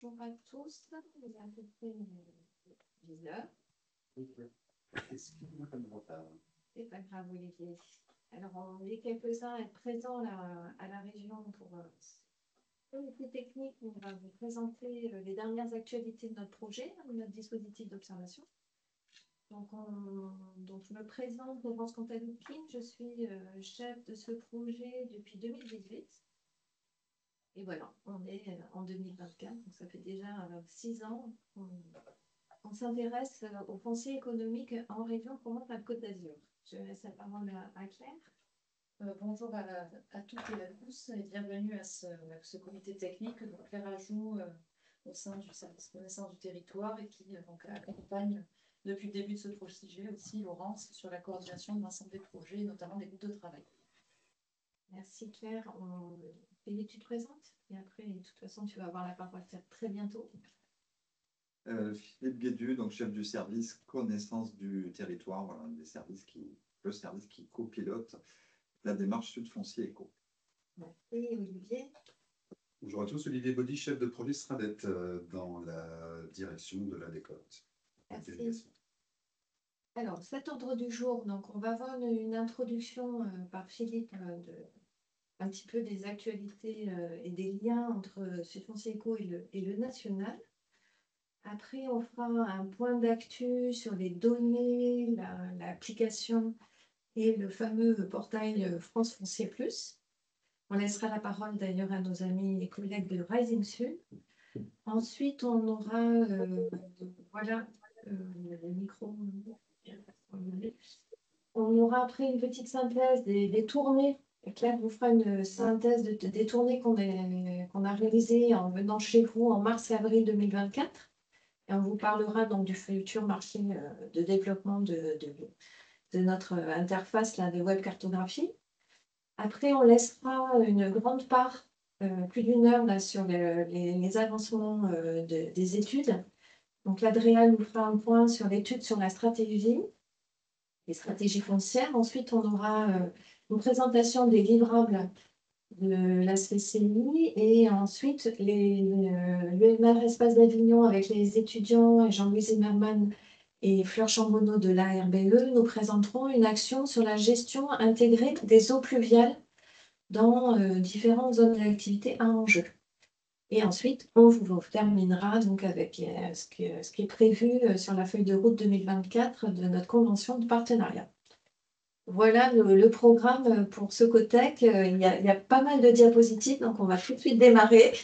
Bonjour à tous, il est à peu près 10 heures. C'est pas grave, Olivier. Alors, on est quelques-uns à être présents là, à la région pour comité technique. On va vous présenter les dernières actualités de notre projet, notre dispositif d'observation. Donc, je me présente, Laurence Cantalupine, je suis chef de ce projet depuis 2018. Et voilà, on est en 2024, donc ça fait déjà 6 ans qu'on s'intéresse au foncier économique en région Provence-Alpes-Côte d'Azur. Je laisse la parole à Claire. Bonjour à toutes et à tous et bienvenue à ce comité technique. Donc Claire Ajoux au sein du service connaissance du territoire et qui donc, accompagne depuis le début de ce projet aussi Laurence sur la coordination de l'ensemble des projets, notamment des groupes de travail. Merci Claire. Philippe, tu te présentes et après, de toute façon, tu vas avoir la parole très bientôt. Philippe Guédu, donc chef du service connaissance du territoire, voilà, le service qui copilote la démarche Sud Foncier Éco. Merci Olivier. Bonjour à tous, Olivier Baudy, chef de projet SRADET dans la direction de la décote. Merci. Alors, cet ordre du jour, donc on va avoir une introduction par Philippe un petit peu des actualités et des liens entre Sud Foncier Éco et le national. Après, on fera un point d'actu sur les données, l'application et le fameux portail France Foncier Plus. On laissera la parole d'ailleurs à nos amis et collègues de Rising Sud. Ensuite, on aura, le micro. On aura après une petite synthèse des tournées. Claire vous fera une synthèse des tournées qu'on a réalisées en venant chez vous en mars et avril 2024. Et on vous parlera donc du futur marché de développement de notre interface là, de web cartographie. Après, on laissera une grande part, plus d'une heure là, sur les avancements des études. Donc, l'Adréal nous fera un point sur l'étude sur la stratégie, les stratégies foncières. Ensuite, on aura une présentation des livrables de la CCI et ensuite l'UMR Espace d'Avignon avec les étudiants et Jean-Louis Zimmermann et Fleur Chambonneau de l'ARBE nous présenteront une action sur la gestion intégrée des eaux pluviales dans différentes zones d'activité à enjeu. Et ensuite, on vous terminera donc avec ce qui est prévu sur la feuille de route 2024 de notre convention de partenariat. Voilà le programme pour ce Cotec. Il y a pas mal de diapositives, donc on va tout de suite démarrer.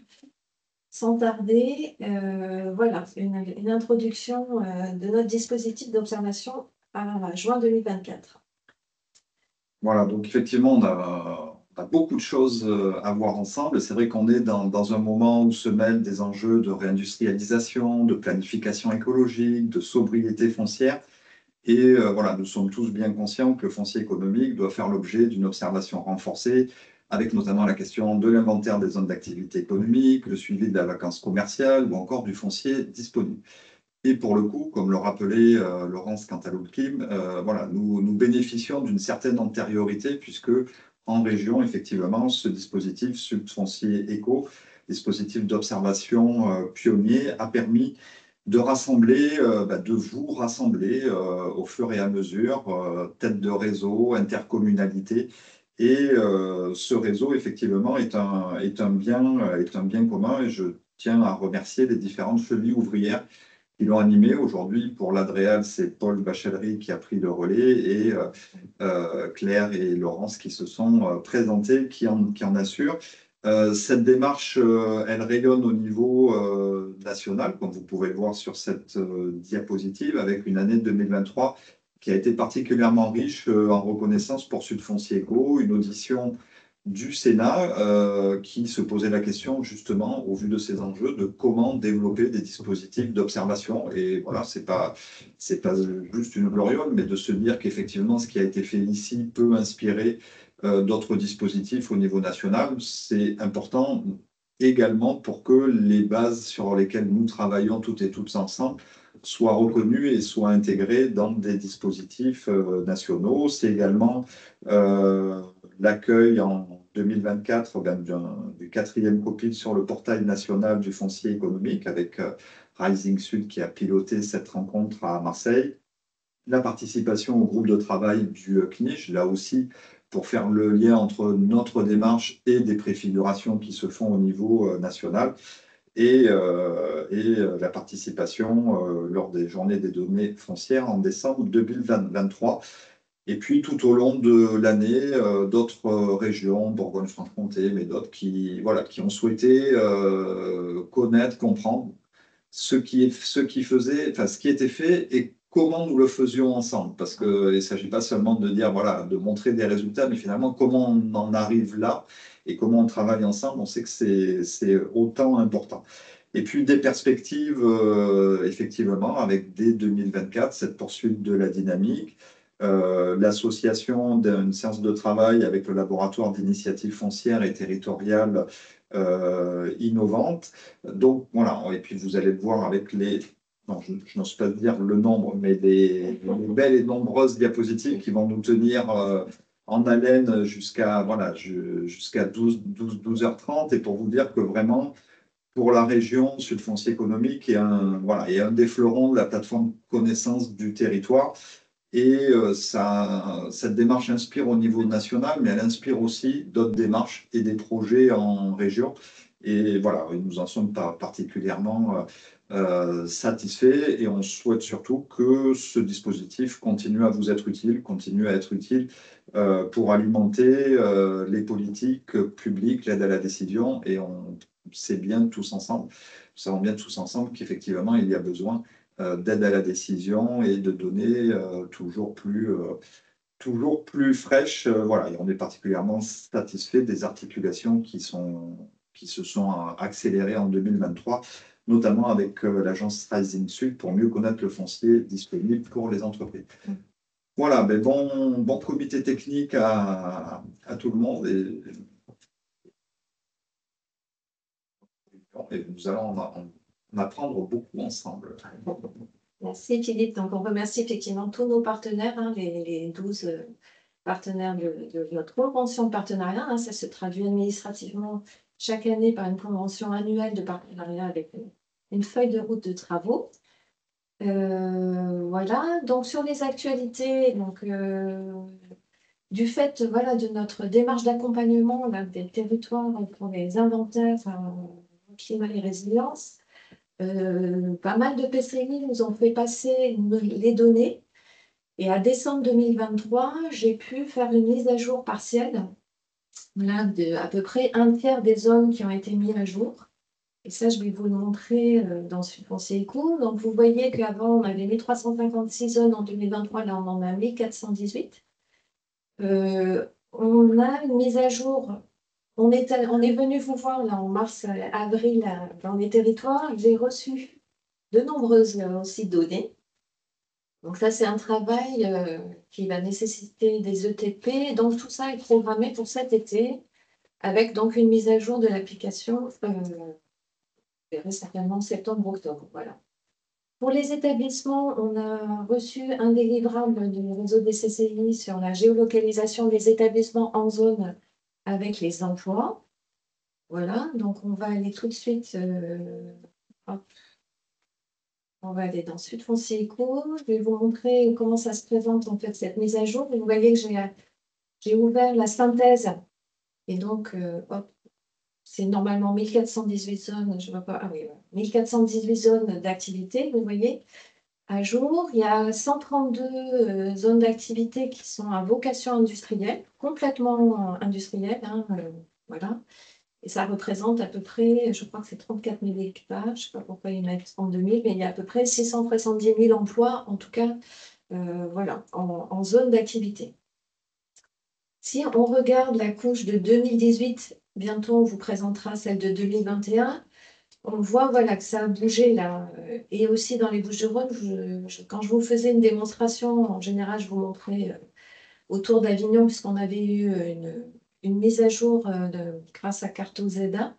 Sans tarder, voilà, une introduction de notre dispositif d'observation à juin 2024. Voilà, donc effectivement, on a beaucoup de choses à voir ensemble. C'est vrai qu'on est dans un moment où se mêlent des enjeux de réindustrialisation, de planification écologique, de sobriété foncière. Et voilà, nous sommes tous bien conscients que le foncier économique doit faire l'objet d'une observation renforcée, avec notamment la question de l'inventaire des zones d'activité économique, le suivi de la vacance commerciale ou encore du foncier disponible. Et pour le coup, comme le rappelait Laurence Cantalupine, voilà, nous bénéficions d'une certaine antériorité puisque en région, effectivement, ce dispositif Sud Foncier Éco, dispositif d'observation pionnier, a permis de rassembler, de vous rassembler au fur et à mesure, tête de réseau, intercommunalité. Et ce réseau, effectivement, est un bien commun. Et je tiens à remercier les différentes chevilles ouvrières qui l'ont animé. Aujourd'hui, pour l'Adréal, c'est Paul Bachellery qui a pris le relais et Claire et Laurence qui se sont présentés, qui en assurent. Cette démarche, elle rayonne au niveau national, comme vous pouvez le voir sur cette diapositive, avec une année 2023 qui a été particulièrement riche en reconnaissance pour Sud Foncier Éco, une audition du Sénat qui se posait la question justement, au vu de ces enjeux, de comment développer des dispositifs d'observation. Et voilà, c'est pas juste une gloriole, mais de se dire qu'effectivement, ce qui a été fait ici peut inspirer d'autres dispositifs au niveau national. C'est important également pour que les bases sur lesquelles nous travaillons toutes et tous ensemble soient reconnues et soient intégrées dans des dispositifs nationaux. C'est également l'accueil en 2024 du 4e copil sur le portail national du foncier économique avec Rising Sud qui a piloté cette rencontre à Marseille. La participation au groupe de travail du CNIJ, là aussi, pour faire le lien entre notre démarche et des préfigurations qui se font au niveau national, et la participation lors des journées des données foncières en décembre 2023. Et puis, tout au long de l'année, d'autres régions, Bourgogne-Franche-Comté, mais d'autres qui ont souhaité connaître, comprendre ce qui était fait et comment nous le faisions ensemble. Parce qu'il ne s'agit pas seulement de dire, voilà, de montrer des résultats, mais finalement, comment on en arrive là et comment on travaille ensemble, on sait que c'est autant important. Et puis des perspectives, effectivement, avec dès 2024, cette poursuite de la dynamique, l'association d'une séance de travail avec le laboratoire d'initiative foncière et territoriale innovante. Donc voilà, et puis vous allez le voir avec non, je n'ose pas dire le nombre, mais les belles et nombreuses diapositives qui vont nous tenir en haleine jusqu'à 12h30. Et pour vous dire que vraiment, pour la région Sud Foncier Économique, il y a un des fleurons de la plateforme connaissance du territoire. Et cette démarche inspire au niveau national, mais elle inspire aussi d'autres démarches et des projets en région. Et voilà, nous en sommes particulièrement satisfaits et on souhaite surtout que ce dispositif continue à vous être utile, continue à être utile pour alimenter les politiques publiques, l'aide à la décision. Et on sait bien tous ensemble, nous savons bien tous ensemble qu'effectivement, il y a besoin d'aide à la décision et de données toujours plus fraîches. Voilà, et on est particulièrement satisfait des articulations qui se sont accélérées en 2023, notamment avec l'agence Rising Sud pour mieux connaître le foncier disponible pour les entreprises. Voilà, ben bon comité technique à tout le monde et nous allons en apprendre beaucoup ensemble. Merci Philippe. Donc on remercie effectivement tous nos partenaires, les 12 partenaires de notre convention de partenariat. Ça se traduit administrativement chaque année par une convention annuelle de partenariat avec une feuille de route de travaux. Voilà, donc sur les actualités, du fait de notre démarche d'accompagnement des territoires pour les inventaires climat et résilience, pas mal de PCI nous ont fait passer les données. Et à décembre 2023, j'ai pu faire une mise à jour partielle de à peu près un tiers des zones qui ont été mises à jour. Et ça, je vais vous le montrer dans Sud Foncier Éco. Donc, vous voyez qu'avant, on avait 1356 zones en 2023. Là, on en a 1418. On a une mise à jour. On est venu vous voir là, en mars-avril dans les territoires. J'ai reçu de nombreuses aussi données. Donc ça, c'est un travail qui va nécessiter des ETP. Donc tout ça est programmé pour cet été avec donc une mise à jour de l'application certainement septembre-octobre. Voilà. Pour les établissements, on a reçu un délivrable du réseau des CCI sur la géolocalisation des établissements en zone avec les emplois. Voilà, donc on va aller tout de suite. On va aller dans Sud Foncier Éco. Je vais vous montrer comment ça se présente en fait cette mise à jour. Vous voyez que j'ai ouvert la synthèse. Et donc, c'est normalement 1418 zones, je ne vois pas, ah oui, 1418 zones d'activité, vous voyez, à jour. Il y a 132 zones d'activité qui sont à vocation industrielle, complètement industrielle, voilà. Et ça représente à peu près, je crois que c'est 34 000 hectares, je ne sais pas pourquoi ils mettent en 2000, mais il y a à peu près 670 000 emplois, en tout cas, voilà, en zone d'activité. Si on regarde la couche de 2018, bientôt on vous présentera celle de 2021, on voit voilà, que ça a bougé là. Et aussi dans les Bouches-du-Rhône, quand je vous faisais une démonstration, en général, je vous montrais autour d'Avignon, puisqu'on avait eu une mise à jour grâce à Carto-Zeda,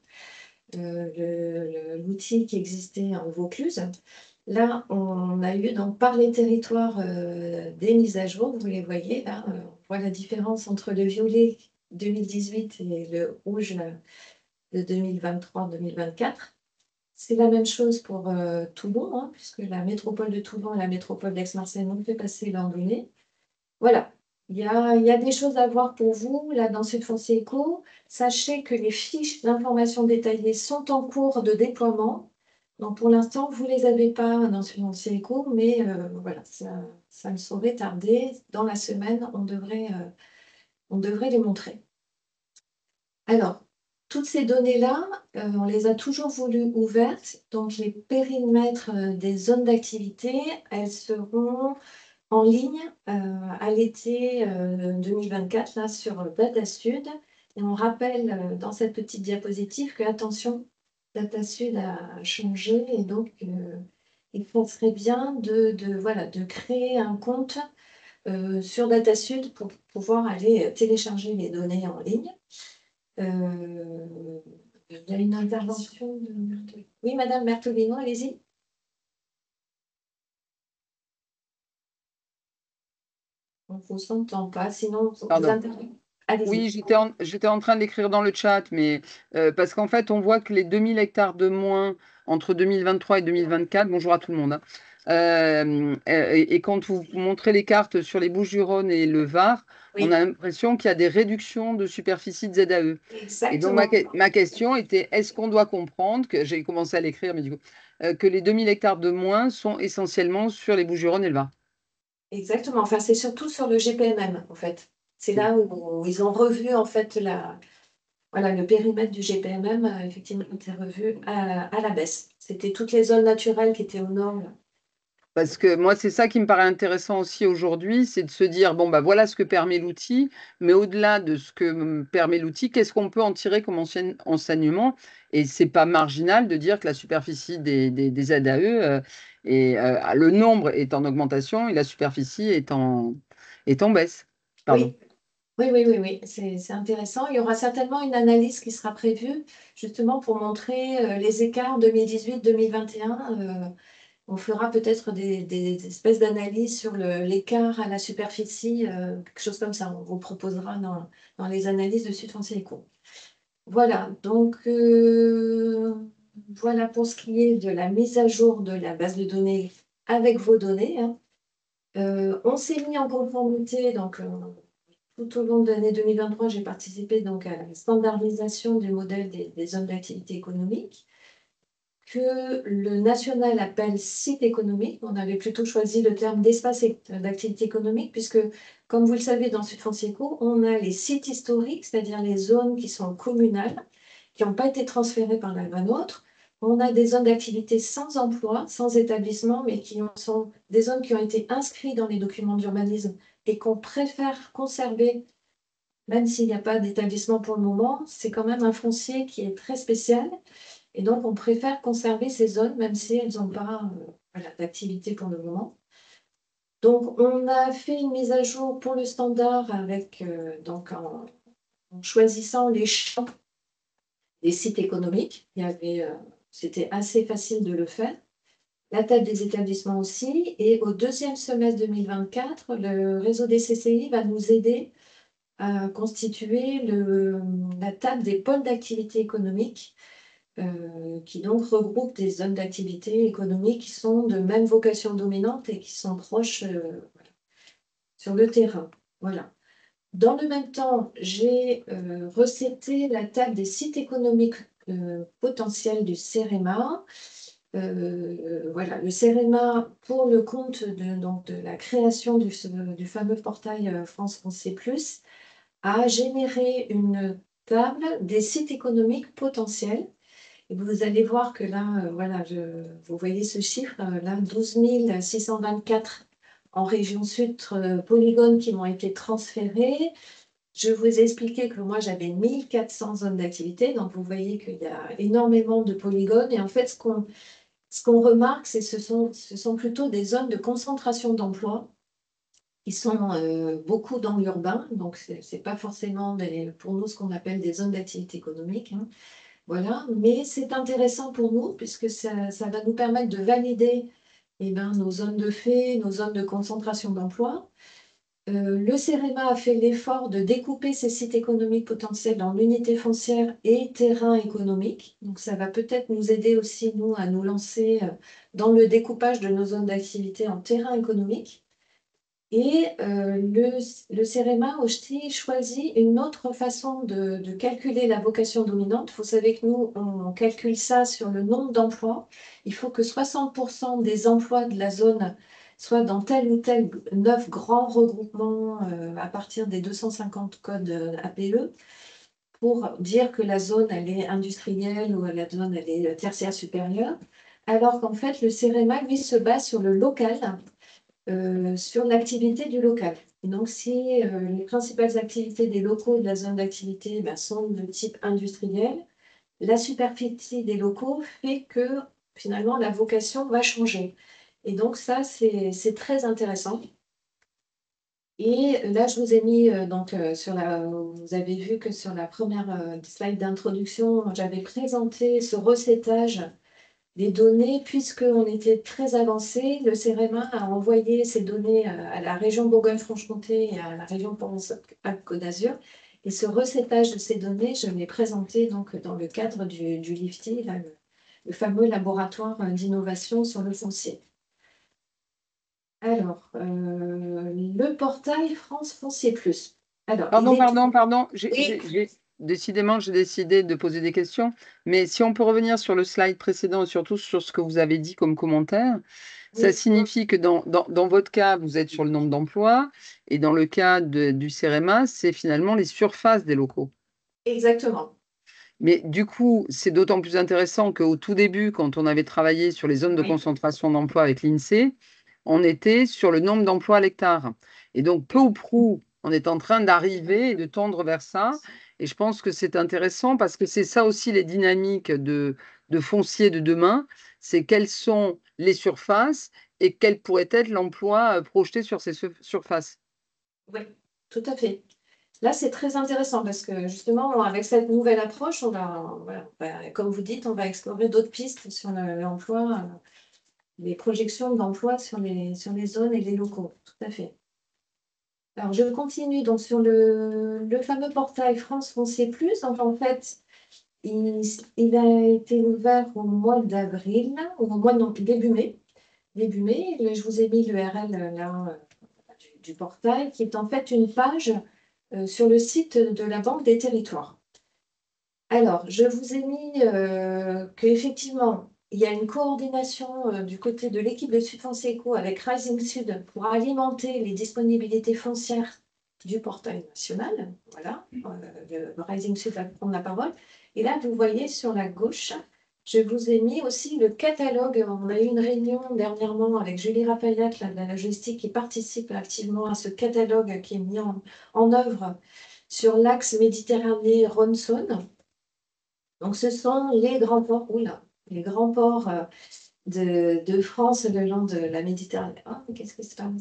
l'outil qui existait en Vaucluse. Là, on a eu donc par les territoires des mises à jour, vous les voyez là, on voit la différence entre le violet 2018 et le rouge de 2023-2024. C'est la même chose pour Toulon, hein, puisque la métropole de Toulon et la métropole d'Aix-Marseille n'ont fait passer leurs données. Voilà, il y a des choses à voir pour vous, là, dans Sud Foncier Éco. Sachez que les fiches d'information détaillées sont en cours de déploiement. Donc, pour l'instant, vous ne les avez pas dans Sud Foncier Éco, mais voilà, ça ne saurait tarder. Dans la semaine, on devrait les montrer. Alors, toutes ces données-là, on les a toujours voulu ouvertes. Donc, les périmètres des zones d'activité, elles seront en ligne à l'été 2024 là, sur DataSud. Et on rappelle dans cette petite diapositive que, attention, DataSud a changé et donc il serait bien voilà, de créer un compte sur DataSud pour pouvoir aller télécharger les données en ligne. Il y a une intervention de... Oui, Madame Bertolino, allez-y. On ne vous entend pas, sinon vous intervenez. Allez-y. Oui, j'étais en train d'écrire dans le chat, mais parce qu'en fait, on voit que les 2000 hectares de moins entre 2023 et 2024, bonjour à tout le monde, hein, et quand vous montrez les cartes sur les Bouches-du-Rhône et le Var, Oui. on a l'impression qu'il y a des réductions de superficie de ZAE. Exactement. Et donc, ma question était, est-ce qu'on doit comprendre, que j'ai commencé à l'écrire, mais du coup, que les 2000 hectares de moins sont essentiellement sur les Bouches-du-Rhône et le Var? Exactement. Enfin, c'est surtout sur le GPMM, en fait. C'est là où ils ont revu, en fait, voilà, le périmètre du GPMM a effectivement été revu à la baisse. C'était toutes les zones naturelles qui étaient au nord. Là. Parce que moi, c'est ça qui me paraît intéressant aussi aujourd'hui, c'est de se dire, bon, bah, voilà ce que permet l'outil, mais au-delà de ce que permet l'outil, qu'est-ce qu'on peut en tirer comme enseignement? Et c'est pas marginal de dire que la superficie des ZAE, le nombre est en augmentation et la superficie est en baisse. Pardon. Oui. C'est intéressant. Il y aura certainement une analyse qui sera prévue justement pour montrer les écarts 2018-2021. On fera peut-être des espèces d'analyses sur l'écart à la superficie, quelque chose comme ça. On vous proposera dans les analyses de Sud Foncier Éco. Voilà, donc voilà pour ce qui est de la mise à jour de la base de données avec vos données. Hein. On s'est mis en conformité, donc tout au long de l'année 2023, j'ai participé donc à la standardisation du modèle des zones d'activité économique que le national appelle site économique. On avait plutôt choisi le terme d'espace d'activité économique, puisque, comme vous le savez, dans Sud Foncier Éco, on a les sites historiques, c'est-à-dire les zones qui sont communales, qui n'ont pas été transférées par la loi NOTRe. On a des zones d'activité sans emploi, sans établissement, mais qui sont des zones qui ont été inscrites dans les documents d'urbanisme et qu'on préfère conserver, même s'il n'y a pas d'établissement pour le moment. C'est quand même un foncier qui est très spécial. Et donc, on préfère conserver ces zones, même si elles n'ont pas voilà, d'activité pour le moment. Donc, on a fait une mise à jour pour le standard avec, donc en choisissant les champs des sites économiques. C'était assez facile de le faire. La table des établissements aussi. Et au deuxième semestre 2024, le réseau des CCI va nous aider à constituer la table des pôles d'activité économique qui donc regroupe des zones d'activité économique qui sont de même vocation dominante et qui sont proches voilà, sur le terrain. Voilà. Dans le même temps, j'ai recetté la table des sites économiques potentiels du CEREMA. Voilà, le CEREMA, pour le compte de la création du fameux portail France Foncier Plus, a généré une table des sites économiques potentiels. Et vous allez voir que là, voilà, vous voyez ce chiffre, là, 12 624 en région sud, polygones qui m'ont été transférés. Je vous ai expliqué que moi, j'avais 1400 zones d'activité. Donc, vous voyez qu'il y a énormément de polygones. Et en fait, ce qu'on remarque, c'est que ce sont plutôt des zones de concentration d'emploi qui sont beaucoup dans l'urbain. Donc, ce n'est pas forcément pour nous ce qu'on appelle des zones d'activité économique. Hein. Voilà, mais c'est intéressant pour nous puisque ça va nous permettre de valider nos zones de fait, nos zones de concentration d'emploi. Le CEREMA a fait l'effort de découper ces sites économiques potentiels en unités foncières et terrains économiques. Donc, ça va peut-être nous aider aussi, nous, à nous lancer dans le découpage de nos zones d'activité en terrains économiques. Et le CEREMA aussi choisit une autre façon de calculer la vocation dominante. Vous savez que nous, on calcule ça sur le nombre d'emplois. Il faut que 60% des emplois de la zone soient dans tel ou tel 9 grands regroupements à partir des 250 codes APE pour dire que la zone, elle est industrielle ou la zone, elle est tertiaire supérieure. Alors qu'en fait, le CEREMA, lui, se base sur le local. Sur l'activité du local. Et donc, si les principales activités des locaux de la zone d'activité sont de type industriel, la superficie des locaux fait que finalement la vocation va changer. Et donc, ça, c'est très intéressant. Et là, je vous ai mis, vous avez vu que sur la première slide d'introduction, j'avais présenté ce recettage des données, puisqu'on était très avancé, le CEREMA a envoyé ces données à la région Bourgogne-Franche-Comté et à la région Provence-Alpes-Côte d'Azur. Et ce recettage de ces données, je l'ai présenté donc dans le cadre du LIFTI, là, le fameux laboratoire d'innovation sur le foncier. Alors, le portail France Foncier Plus. Alors, Pardon. Oui. Décidément, j'ai décidé de poser des questions. Mais si on peut revenir sur le slide précédent et surtout sur ce que vous avez dit comme commentaire, ça Oui. signifie que dans votre cas, vous êtes sur le nombre d'emplois et dans le cas du CEREMA, c'est finalement les surfaces des locaux. Exactement. Mais du coup, c'est d'autant plus intéressant qu'au tout début, quand on avait travaillé sur les zones de Oui. concentration d'emploi avec l'INSEE, on était sur le nombre d'emplois à l'hectare. Et donc, peu ou prou, on est en train d'arriver et de tendre vers ça. Et je pense que c'est intéressant parce que c'est ça aussi les dynamiques de foncier de demain, c'est quelles sont les surfaces et quel pourrait être l'emploi projeté sur ces surfaces. Oui, tout à fait. Là, c'est très intéressant parce que justement, avec cette nouvelle approche, comme vous dites, on va explorer d'autres pistes sur l'emploi, les projections d'emploi sur les zones et les locaux. Tout à fait. Alors, je continue donc sur le fameux portail France Foncier Plus. Donc, en fait, il a été ouvert au mois d'avril, non, début mai. Début mai, je vous ai mis l'URL là du portail, qui est en fait une page sur le site de la Banque des Territoires. Alors, je vous ai mis qu'effectivement, il y a une coordination du côté de l'équipe de Sud Foncier Eco avec Rising Sud pour alimenter les disponibilités foncières du portail national. Voilà, le Rising Sud va prendre la parole. Et là, vous voyez sur la gauche, je vous ai mis aussi le catalogue. On a eu une réunion dernièrement avec Julie Raffaillette, de la logistique, qui participe activement à ce catalogue qui est mis en œuvre sur l'axe Méditerranée-Rhône-Saône. Donc, ce sont les grands ports, les grands ports de France le long de la Méditerranée. Ah, mais qu'est-ce que c'est pas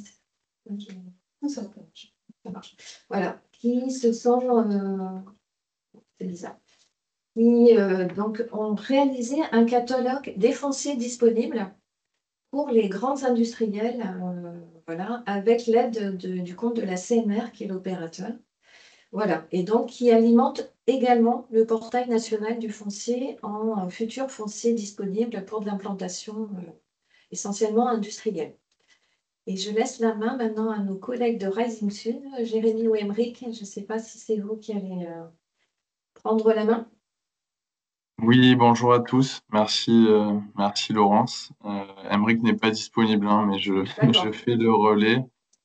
ça marche. Voilà, qui se sont, c'est bizarre, qui donc ont réalisé un catalogue des fonciers disponibles pour les grands industriels, voilà, avec l'aide du compte de la CNR qui est l'opérateur. Voilà, et donc qui alimente également le portail national du foncier en futur foncier disponible pour de l'implantation essentiellement industrielle. Et je laisse la main maintenant à nos collègues de Rising Sud, Jérémy ou Émeric. Je ne sais pas si c'est vous qui allez prendre la main. Oui, bonjour à tous. Merci Laurence. Aymeric n'est pas disponible, hein, mais je fais le relais.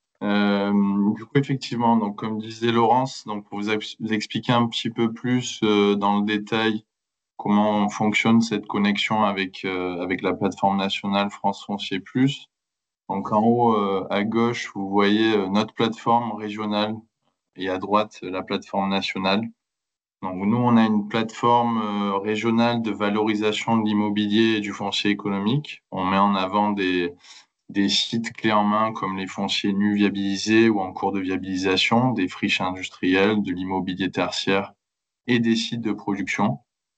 Du coup, effectivement, donc, comme disait Laurence, donc, pour vous expliquer un petit peu plus dans le détail comment fonctionne cette connexion avec la plateforme nationale France Foncier Plus. Donc, en haut à gauche, vous voyez notre plateforme régionale et à droite, la plateforme nationale. Donc, nous, on a une plateforme régionale de valorisation de l'immobilier et du foncier économique. On met en avant des sites clés en main comme les fonciers nus viabilisés ou en cours de viabilisation, des friches industrielles, de l'immobilier tertiaire et des sites de production.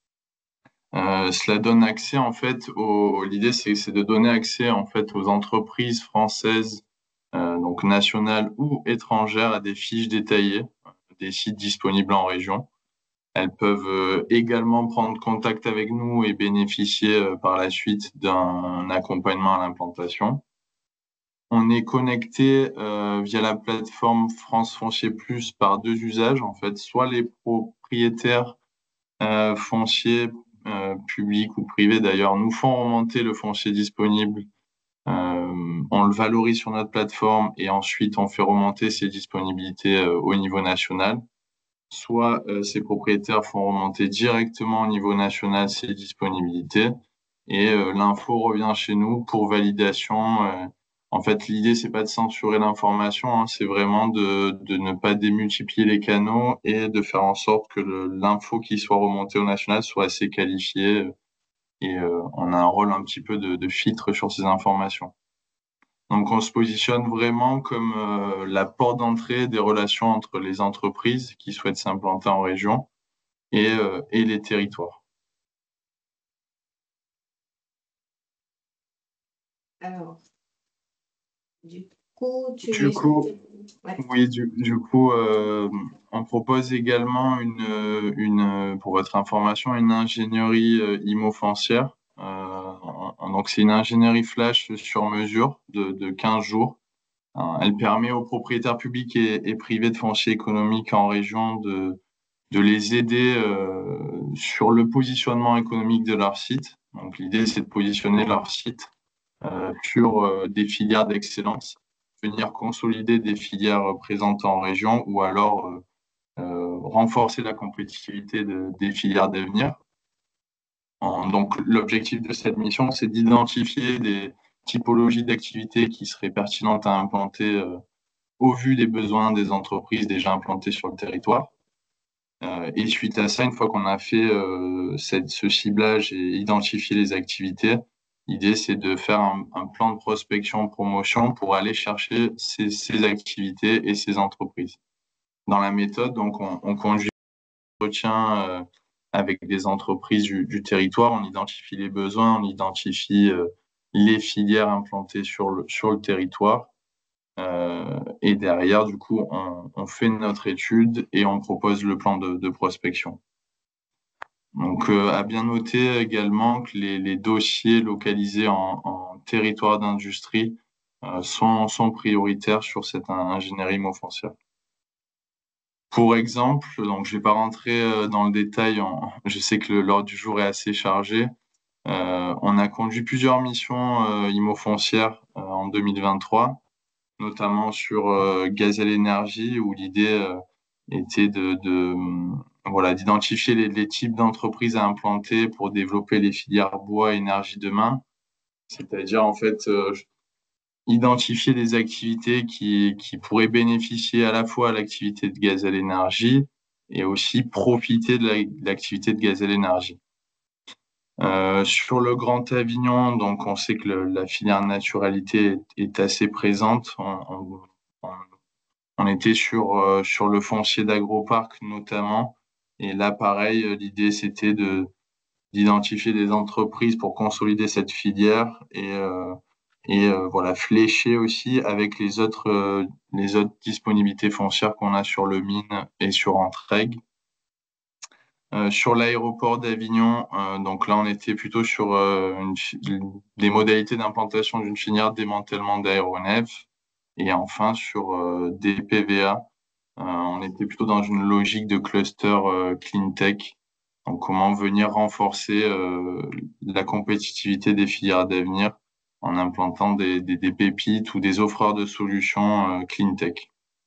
Cela donne accès, en fait, l'idée, c'est de donner accès, en fait, aux entreprises françaises, donc donc nationales ou étrangères, à des fiches détaillées des sites disponibles en région. Elles peuvent également prendre contact avec nous et bénéficier par la suite d'un accompagnement à l'implantation. On est connecté via la plateforme France Foncier Plus par deux usages, en fait, soit les propriétaires fonciers publics ou privés d'ailleurs nous font remonter le foncier disponible, on le valorise sur notre plateforme et ensuite on fait remonter ces disponibilités au niveau national. Soit ces propriétaires font remonter directement au niveau national ces disponibilités et l'info revient chez nous pour validation. En fait, l'idée, c'est pas de censurer l'information, hein, c'est vraiment de ne pas démultiplier les canaux et de faire en sorte que l'info qui soit remontée au national soit assez qualifiée et on a un rôle un petit peu de filtre sur ces informations. Donc, on se positionne vraiment comme la porte d'entrée des relations entre les entreprises qui souhaitent s'implanter en région et les territoires. Alors, du coup, on propose également pour votre information, une ingénierie immo-foncière. Donc, c'est une ingénierie flash sur mesure de 15 jours. Elle permet aux propriétaires publics et privés de foncier économique en région de les aider sur le positionnement économique de leur site. Donc, l'idée, c'est de positionner leur site sur des filières d'excellence, venir consolider des filières présentes en région ou alors renforcer la compétitivité des filières d'avenir. Donc, l'objectif de cette mission, c'est d'identifier des typologies d'activités qui seraient pertinentes à implanter au vu des besoins des entreprises déjà implantées sur le territoire. Et suite à ça, une fois qu'on a fait ce ciblage et identifié les activités, l'idée, c'est de faire un plan de prospection-promotion pour aller chercher ces activités et ces entreprises. Dans la méthode, donc, on conduit un entretien avec des entreprises du territoire, on identifie les besoins, on identifie les filières implantées sur le territoire. Et derrière, du coup, on fait notre étude et on propose le plan de prospection. Donc, à bien noter également que les dossiers localisés en territoire d'industrie sont prioritaires sur cette ingénierie immo-foncière. Pour exemple, donc je vais pas rentrer dans le détail, je sais que l'ordre du jour est assez chargé. On a conduit plusieurs missions immo-foncières en 2023, notamment sur Gazelle Énergie, où l'idée était d'identifier les types d'entreprises à implanter pour développer les filières bois et énergie demain. C'est-à-dire, en fait, identifier des activités qui pourraient bénéficier à la fois à l'activité de Gazelle Énergie et aussi profiter de l'activité de Gazelle Énergie. Sur le Grand Avignon, donc on sait que la filière naturalité est assez présente. On était sur le foncier d'Agroparc notamment. Et là, pareil, l'idée, c'était d'identifier des entreprises pour consolider cette filière et flécher aussi avec les autres disponibilités foncières qu'on a sur le Mine et sur Entraigues. Sur l'aéroport d'Avignon, donc là, on était plutôt sur des modalités d'implantation d'une filière de démantèlement d'aéronefs. Et enfin, sur des PVA, on était plutôt dans une logique de cluster clean tech. Donc, comment venir renforcer la compétitivité des filières d'avenir en implantant des pépites ou des offreurs de solutions clean tech.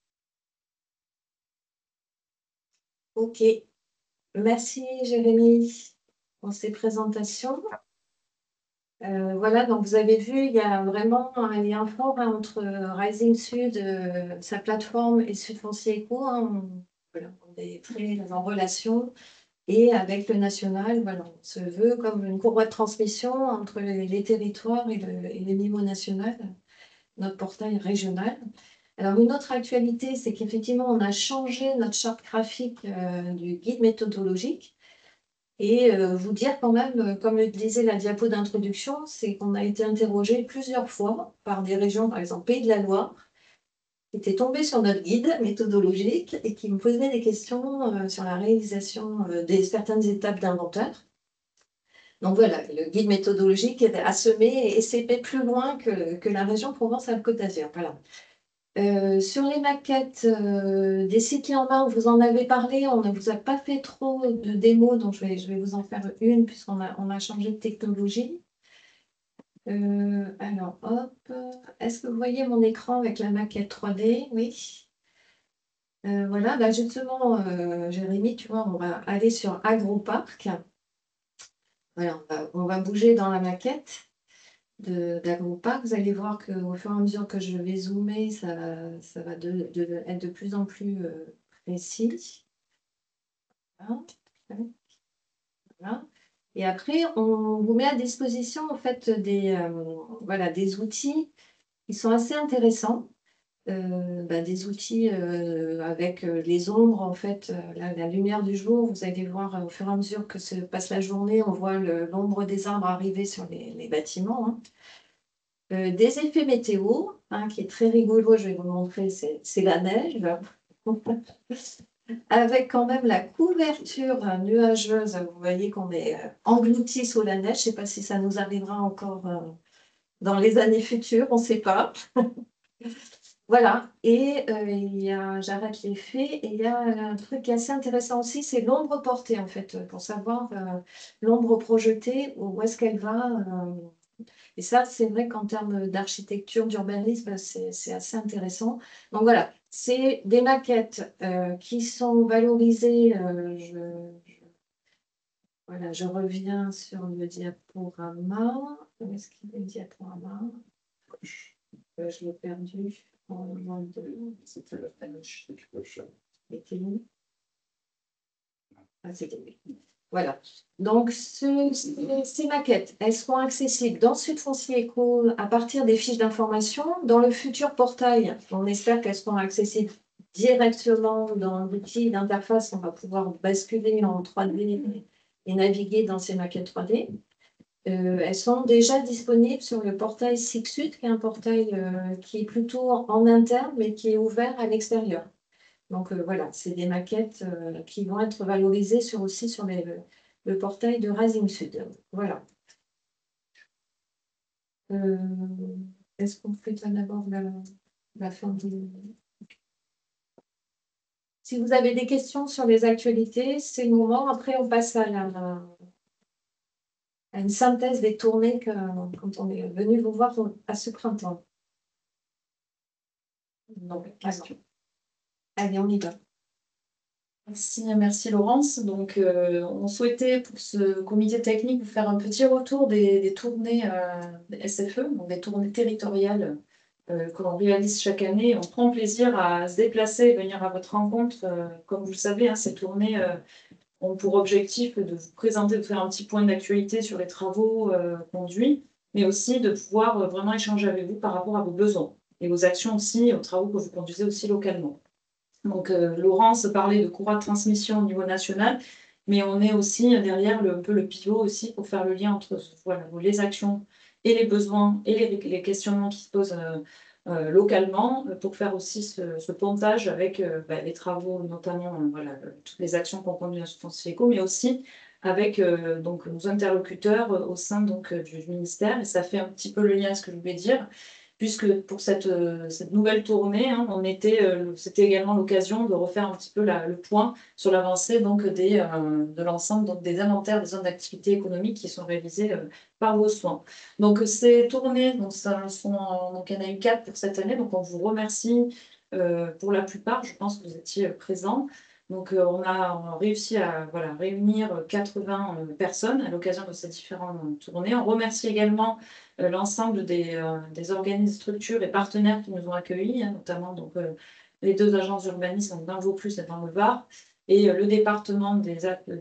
Ok. Merci Jérémy pour ces présentations. Voilà, donc vous avez vu, il y a vraiment un lien fort entre Rising Sud, sa plateforme, et Sud Foncier Eco. On est très en relation. Et avec le national, voilà, on se veut comme une courroie de transmission entre les territoires et le niveau national, notre portail régional. Alors, une autre actualité, c'est qu'effectivement, on a changé notre charte graphique du guide méthodologique. Et vous dire quand même, comme le disait la diapo d'introduction, c'est qu'on a été interrogé plusieurs fois par des régions, par exemple Pays de la Loire, qui était tombé sur notre guide méthodologique et qui me posait des questions sur la réalisation des certaines étapes d'inventaire. Donc voilà, le guide méthodologique a semé et s'épée plus loin que la région Provence-Alpes-Côte d'Azur. Voilà. Sur les maquettes des sites clés en main, vous en avez parlé, on ne vous a pas fait trop de démos, donc je vais vous en faire une puisqu'on a changé de technologie. Alors, hop, est-ce que vous voyez mon écran avec la maquette 3D? Oui. Voilà, bah justement, Jérémy, tu vois, on va aller sur AgroPark. Voilà, on va bouger dans la maquette d'AgroPark. Vous allez voir qu'au fur et à mesure que je vais zoomer, ça va être de plus en plus précis. Voilà. Voilà. Et après, on vous met à disposition en fait des outils qui sont assez intéressants. Des outils avec les ombres, en fait, la lumière du jour. Vous allez voir au fur et à mesure que se passe la journée, on voit l'ombre des arbres arriver sur les bâtiments. Hein. Des effets météo, hein, qui est très rigolo, je vais vous montrer, c'est la neige. Avec quand même la couverture nuageuse, vous voyez qu'on est englouti sous la neige. Je ne sais pas si ça nous arrivera encore dans les années futures, on ne sait pas. Voilà, et j'arrête les faits, et il y a un truc qui est assez intéressant aussi, c'est l'ombre portée en fait, pour savoir l'ombre projetée, où est-ce qu'elle va. Et ça, c'est vrai qu'en termes d'architecture, d'urbanisme, c'est assez intéressant. Donc voilà, c'est des maquettes qui sont valorisées. Voilà, je reviens sur le diaporama. Où est-ce qu'il est le diaporama? Je l'ai perdu. C'était la flèche. C'était où? Ah, c'était lui. Voilà. Donc, ces maquettes, elles seront accessibles dans Sud Foncier Éco à partir des fiches d'information. Dans le futur portail, on espère qu'elles seront accessibles directement dans l'outil d'interface. On va pouvoir basculer en 3D et naviguer dans ces maquettes 3D. Elles sont déjà disponibles sur le portail Sixud, qui est un portail qui est plutôt en interne, mais qui est ouvert à l'extérieur. Donc voilà, c'est des maquettes qui vont être valorisées aussi sur le portail de Rising Sud. Voilà. Est-ce qu'on fait d'abord la fin du... Si vous avez des questions sur les actualités, c'est le moment. Après, on passe à une synthèse des tournées quand on est venu vous voir à ce printemps. Donc, question. Allez, on y va. Merci Laurence. Donc, on souhaitait pour ce comité technique vous faire un petit retour des tournées SFE, donc des tournées territoriales que l'on réalise chaque année. On prend plaisir à se déplacer et venir à votre rencontre. Comme vous le savez, hein, ces tournées ont pour objectif de vous présenter, de faire un petit point d'actualité sur les travaux conduits, mais aussi de pouvoir vraiment échanger avec vous par rapport à vos besoins et vos actions aussi, aux travaux que vous conduisez aussi localement. Donc, Laurence parlait de courroie de transmission au niveau national, mais on est aussi derrière un peu le pivot aussi pour faire le lien entre voilà, les actions et les besoins et les questionnements qui se posent localement pour faire aussi ce pontage avec les travaux, notamment voilà, toutes les actions qu'on conduit dans ce foncier éco, mais aussi avec donc, nos interlocuteurs au sein donc, du ministère. Et ça fait un petit peu le lien à ce que je voulais dire, puisque pour cette nouvelle tournée, hein, c'était également l'occasion de refaire un petit peu le point sur l'avancée donc, de l'ensemble des inventaires des zones d'activité économique qui sont réalisés par vos soins. Donc ces tournées, donc, donc il y en a eu 4 pour cette année, donc on vous remercie pour la plupart, je pense que vous étiez présents. Donc on a réussi à réunir 80 personnes à l'occasion de ces différentes tournées. On remercie également l'ensemble des organismes, structures et partenaires qui nous ont accueillis, hein, notamment donc, les 2 agences d'urbanisme dans le Vaucluse et dans le Var, et le département des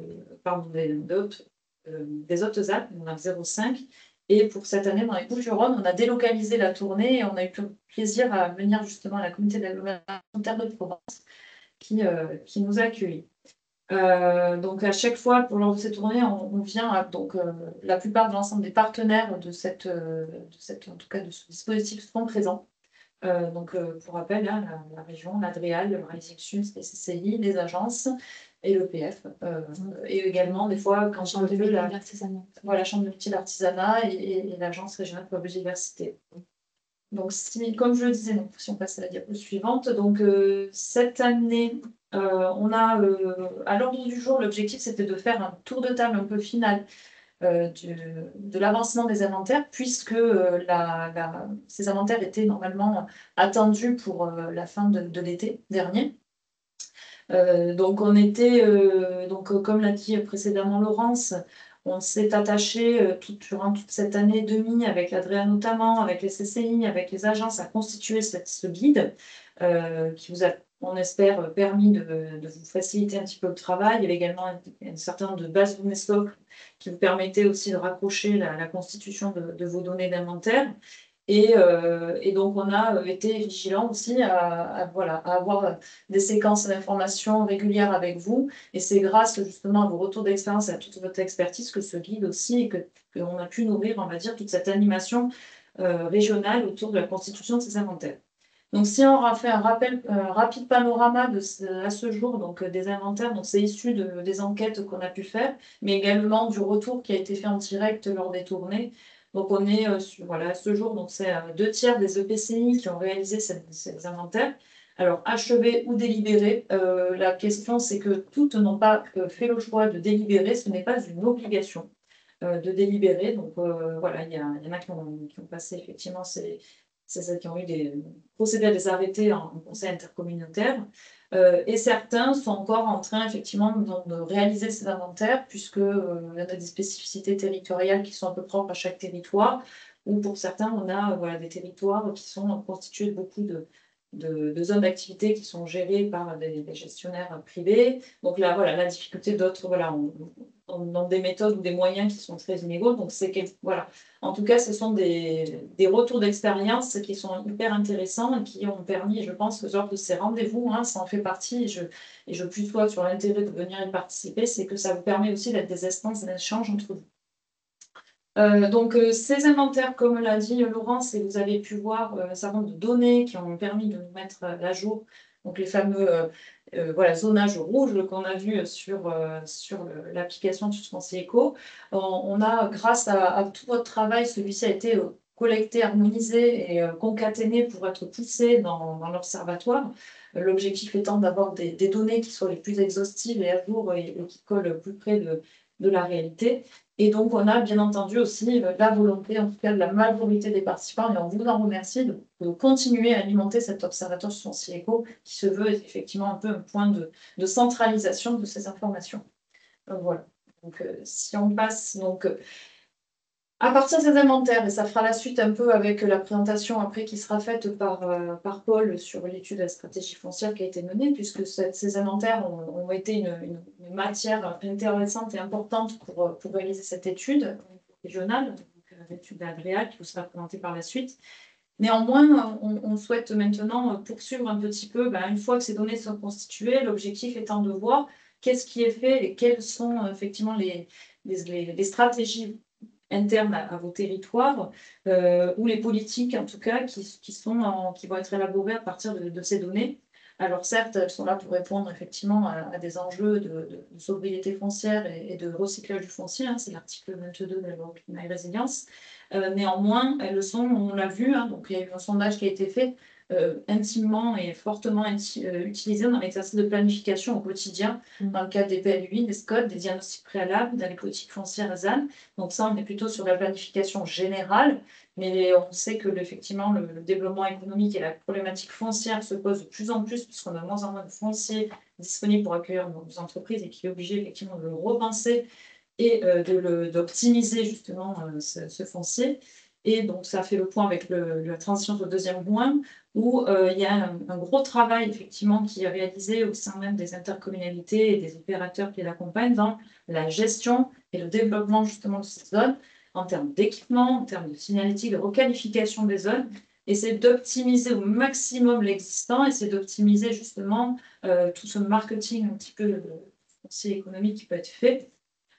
Hautes-Alpes, on a 0,5. Et pour cette année, dans les Bouches-du-Rhône, on a délocalisé la tournée et on a eu plaisir à venir justement à la communauté d'agglomération Terre de Provence qui nous a accueillis. Donc à chaque fois, lors de ces tournées, on vient la plupart de l'ensemble des partenaires en tout cas de ce dispositif sont présents. Pour rappel, hein, la région, l'Adréal, le Rising Sud, les CCI, les agences et l'EPF. Et également, des fois, quand Chambre de métiers d'artisanat. Voilà, Chambre de métiers d'artisanat et l'Agence régionale pour la biodiversité. Donc, comme je le disais, donc, si on passe à la diapo suivante, donc cette année, on a à l'ordre du jour, l'objectif c'était de faire un tour de table un peu final de l'avancement des inventaires, puisque ces inventaires étaient normalement attendus pour la fin de l'été dernier. Donc on était, comme l'a dit précédemment Laurence, on s'est attaché durant toute cette année et demie avec l'Adréa notamment, avec les CCI, avec les agences à constituer ce guide qui vous a, on espère, permis de vous faciliter un petit peu le travail. Il y avait également un certain nombre de bases UNESCO qui vous permettaient aussi de raccrocher la constitution de vos données d'inventaire. Et donc, on a été vigilant aussi à avoir des séquences d'informations régulières avec vous. Et c'est grâce justement à vos retours d'expérience et à toute votre expertise que ce guide aussi, et qu'on a pu nourrir, on va dire, toute cette animation régionale autour de la constitution de ces inventaires. Donc, si on fait un rapide panorama à ce jour donc, des inventaires, donc c'est issu des enquêtes qu'on a pu faire, mais également du retour qui a été fait en direct lors des tournées. Donc, on est à ce jour, donc c'est 2/3 des EPCI qui ont réalisé ces inventaires. Alors, achevés ou délibérés, la question c'est que toutes n'ont pas fait le choix de délibérer, ce n'est pas une obligation de délibérer. Donc, il y en a qui ont passé effectivement qui ont procédé à des arrêtés en conseil intercommunautaire. Et certains sont encore en train effectivement de réaliser ces inventaires, puisque il y a des spécificités territoriales qui sont un peu propres à chaque territoire, ou pour certains, on a des territoires qui sont constitués de beaucoup de zones d'activité qui sont gérées par des gestionnaires privés. Donc là, la difficulté d'autres, dans des méthodes ou des moyens qui sont très inégaux. Donc en tout cas, ce sont des retours d'expérience qui sont hyper intéressants et qui ont permis, je pense, que lors de ces rendez-vous, ça en fait partie, et je plutôt sur l'intérêt de venir y participer, c'est que ça vous permet aussi d'être des espaces d'échange entre vous. Ces inventaires, comme l'a dit Laurence, et vous avez pu voir un certain nombre de données qui ont permis de nous mettre à jour, donc les fameux zonages rouges qu'on a vus sur l'application Tous Foncier Éco. On a, grâce à tout votre travail, celui-ci a été collecté, harmonisé et concaténé pour être poussé dans l'observatoire. L'objectif étant d'avoir des données qui soient les plus exhaustives et à jour et qui collent plus près de la réalité. Et donc, on a bien entendu aussi la volonté, en tout cas de la majorité des participants, et on vous en remercie, de continuer à alimenter cet observatoire foncier éco qui se veut effectivement un peu un point de centralisation de ces informations. Donc, voilà. Donc, si on passe à partir de ces inventaires, et ça fera la suite un peu avec la présentation après qui sera faite par Paul sur l'étude de la stratégie foncière qui a été menée, puisque ces inventaires ont été une matière intéressante et importante pour réaliser cette étude régionale, l'étude d'Adréal qui vous sera présentée par la suite. Néanmoins, on souhaite maintenant poursuivre un petit peu, une fois que ces données sont constituées, l'objectif étant de voir qu'est-ce qui est fait et quelles sont effectivement les stratégies internes à vos territoires, ou les politiques en tout cas qui vont être élaborées à partir de ces données. Alors certes, elles sont là pour répondre effectivement à des enjeux de sobriété foncière et de recyclage du foncier, c'est l'article 22 de la loi Climat et Résilience. Néanmoins, elles le sont, on l'a vu, donc il y a eu un sondage qui a été fait intimement et fortement utilisé dans l'exercice de planification au quotidien, dans le cadre des PLUI, des SCOT, des diagnostics préalables, dans les politiques foncières ZAN. Donc ça, on est plutôt sur la planification générale, mais on sait que effectivement le développement économique et la problématique foncière se posent de plus en plus, puisqu'on a de moins en moins de fonciers disponibles pour accueillir nos entreprises et qui est obligé effectivement de le repenser et d'optimiser justement ce foncier. Et donc, ça fait le point avec la transition au deuxième point, où il y a un gros travail, effectivement, qui est réalisé au sein même des intercommunalités et des opérateurs qui l'accompagnent dans la gestion et le développement, justement, de ces zones, en termes d'équipement, en termes de signalétique, de requalification des zones. Et c'est d'optimiser au maximum l'existant, et c'est d'optimiser, justement, tout ce marketing un petit peu foncier économique qui peut être fait.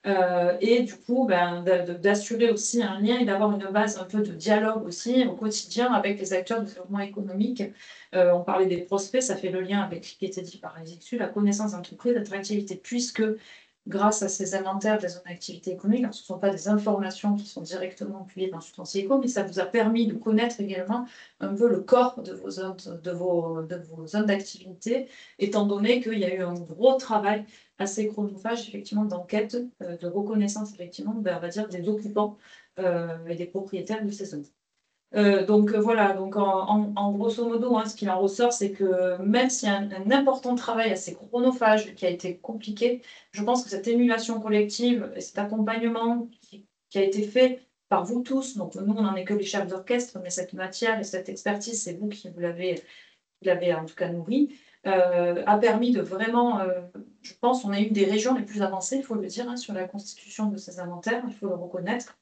Et du coup, d'assurer aussi un lien et d'avoir une base un peu de dialogue aussi au quotidien avec les acteurs du développement économique. On parlait des prospects, ça fait le lien avec ce qui était dit par Exixu, la connaissance d'entreprise, l'attractivité, puisque grâce à ces inventaires des zones d'activité économique, alors ce ne sont pas des informations qui sont directement publiées dans Substantiel Éco, mais ça vous a permis de connaître également un peu le corps de vos zones d'activité, étant donné qu'il y a eu un gros travail assez chronophage, effectivement, d'enquête, de reconnaissance, effectivement, on va dire, des occupants et des propriétaires de ces zones. Voilà, donc en grosso modo, ce qu'il en ressort, c'est que même s'il y a un important travail assez chronophage qui a été compliqué, je pense que cette émulation collective et cet accompagnement qui a été fait par vous tous, donc nous, on n'en est que les chefs d'orchestre, mais cette matière et cette expertise, c'est vous qui l'avez en tout cas nourri, a permis de vraiment, je pense, on est une des régions les plus avancées, il faut le dire, sur la constitution de ces inventaires, il faut le reconnaître.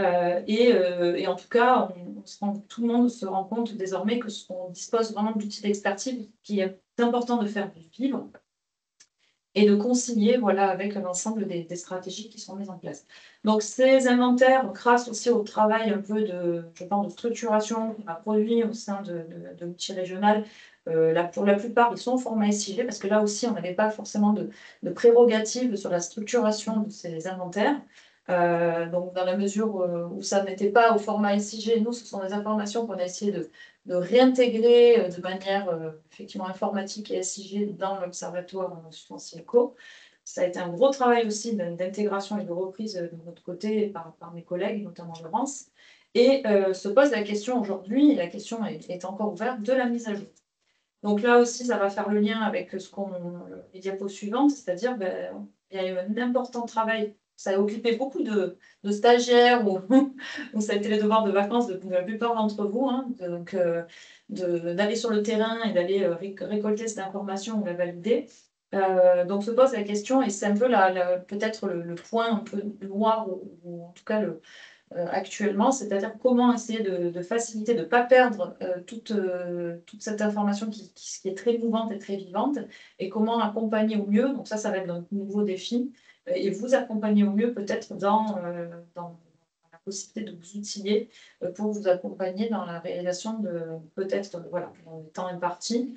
Et en tout cas, tout le monde se rend compte désormais qu'on dispose vraiment d'outils d'expertise qui est important de faire vivre et de concilier avec l'ensemble des stratégies qui sont mises en place. Donc ces inventaires, grâce aussi au travail un peu je pense, de structuration qu'on a produit au sein de l'outil régional, pour la plupart, ils sont au format SIG, parce que là aussi, on n'avait pas forcément de prérogatives sur la structuration de ces inventaires. Donc dans la mesure où ça n'était pas au format SIG, nous, ce sont des informations qu'on a essayé de réintégrer de manière effectivement informatique et SIG dans l'Observatoire Substantiel Éco. Ça a été un gros travail aussi d'intégration et de reprise de notre côté par mes collègues, notamment Laurence. Et se pose la question aujourd'hui, et la question est encore ouverte, de la mise à jour. Donc là aussi, ça va faire le lien avec les diapos suivantes, c'est-à-dire il y a eu un important travail. Ça a occupé beaucoup de stagiaires ou ça a été les devoirs de vacances de la plupart d'entre vous, donc d'aller sur le terrain et d'aller récolter cette information ou la valider. Donc se pose la question, et c'est un peu peut-être le point un peu noir, ou en tout cas actuellement, c'est-à-dire comment essayer de faciliter, de ne pas perdre toute cette information qui est très mouvante et très vivante, et comment accompagner au mieux. Donc ça va être notre nouveau défi, et vous accompagner au mieux peut-être dans la possibilité de vous outiller pour vous accompagner dans la réalisation peut-être, dans les temps impartis,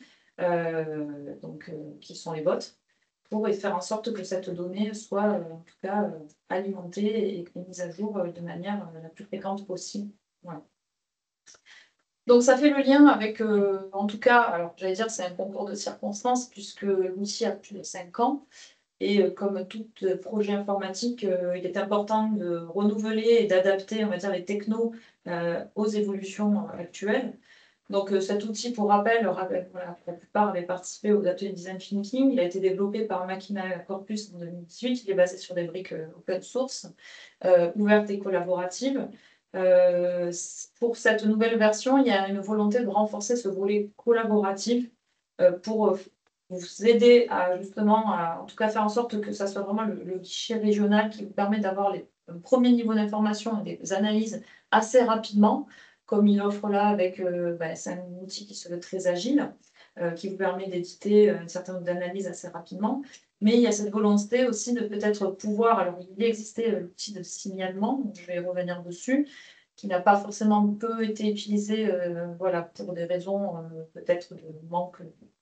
qui sont les vôtres, pour faire en sorte que cette donnée soit en tout cas alimentée et mise à jour de manière la plus fréquente possible. Voilà. Donc ça fait le lien avec, en tout cas, alors j'allais dire c'est un concours de circonstances, puisque l'outil a plus de 5 ans, et comme tout projet informatique, il est important de renouveler et d'adapter, on va dire, les technos aux évolutions actuelles. Donc cet outil, pour rappel, la plupart avaient participé aux ateliers Design Thinking. Il a été développé par Machina Corpus en 2018. Il est basé sur des briques open source, ouvertes et collaboratives. Pour cette nouvelle version, il y a une volonté de renforcer ce volet collaboratif pour vous aider à justement, en tout cas faire en sorte que ça soit vraiment le guichet régional qui vous permet d'avoir un premier niveau d'information et des analyses assez rapidement, comme il offre là avec, c'est un outil qui se veut très agile, qui vous permet d'éditer un certain nombre d'analyses assez rapidement. Mais il y a cette volonté aussi de peut-être pouvoir, alors il existait l'outil de signalement, je vais revenir dessus, qui n'a pas forcément peu été utilisé pour des raisons peut-être de manque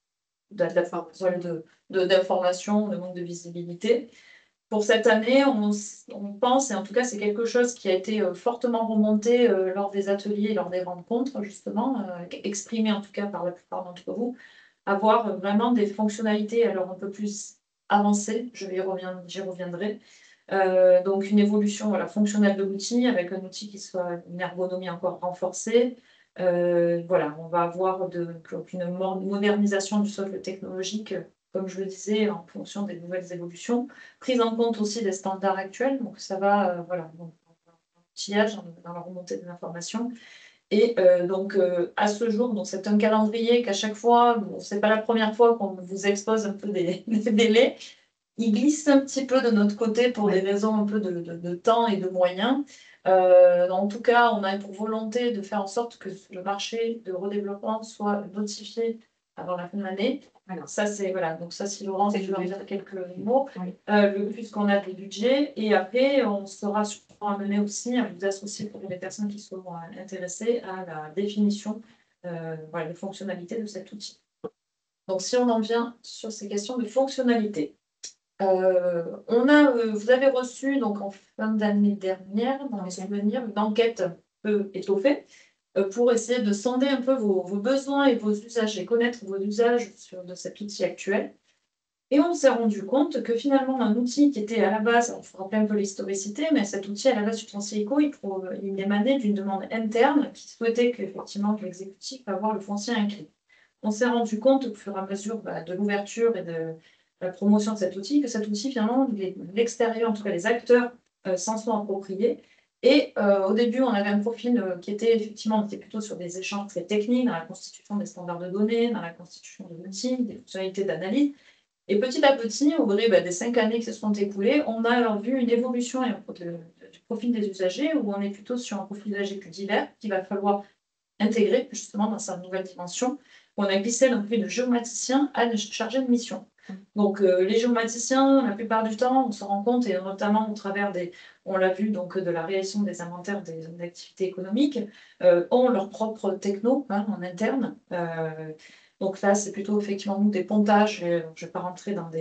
d'information, de manque de visibilité. Pour cette année, on pense, et en tout cas c'est quelque chose qui a été fortement remonté lors des ateliers, lors des rencontres justement, exprimé en tout cas par la plupart d'entre vous, avoir vraiment des fonctionnalités alors un peu plus avancées, j'y reviendrai. Donc une évolution fonctionnelle de l'outil, avec un outil qui soit une ergonomie encore renforcée. On va avoir une modernisation du socle technologique, comme je le disais, en fonction des nouvelles évolutions, prise en compte aussi des standards actuels, donc ça va, donc, outillage dans la remontée de l'information. Et à ce jour, donc c'est un calendrier qu'à chaque fois, c'est pas la première fois qu'on vous expose un peu des délais. Il glisse un petit peu de notre côté pour des raisons un peu de temps et de moyens. En tout cas, on a pour volonté de faire en sorte que le marché de redéveloppement soit notifié avant la fin de l'année. Alors, Ça, c'est voilà. Donc ça, si Laurence C'est veut en le dire quelques mots, oui. puisqu'on a des budgets. Et après, on sera sûrement amené aussi à vous associer pour les personnes qui seront intéressées à la définition voilà, des fonctionnalités de cet outil. Donc, si on en vient sur ces questions de fonctionnalité. Vous avez reçu donc en fin d'année dernière, dans les souvenirs, une enquête un peu étoffée pour essayer de sonder un peu vos besoins et vos usages et connaître vos usages de cet outil actuel. Et on s'est rendu compte que finalement, un outil qui était à la base, il faut rappeler un peu l'historicité, mais cet outil à la base Substantiel Eco, il émanait d'une demande interne qui souhaitait qu'effectivement l'exécutif va avoir le foncier inclus. On s'est rendu compte au fur et à mesure de l'ouverture et de la promotion de cet outil, que cet outil, finalement, l'extérieur, en tout cas les acteurs, s'en sont appropriés. Et au début, on avait un profil qui était effectivement, on était plutôt sur des échanges très techniques, dans la constitution des standards de données, dans la constitution de l'outil, des fonctionnalités d'analyse. Et petit à petit, au gré des 5 années qui se sont écoulées, on a alors vu une évolution du profil des usagers, où on est plutôt sur un profil d'usager plus divers, qu'il va falloir intégrer justement dans sa nouvelle dimension. On a glissé d'un profil de géomaticien à de chargé de mission. Donc les géomaticiens, la plupart du temps, on se rend compte, et notamment au travers on l'a vu, donc de la réalisation des inventaires des activités économiques, ont leur propre techno en interne. Donc là, c'est plutôt effectivement nous des pontages, je ne vais pas rentrer dans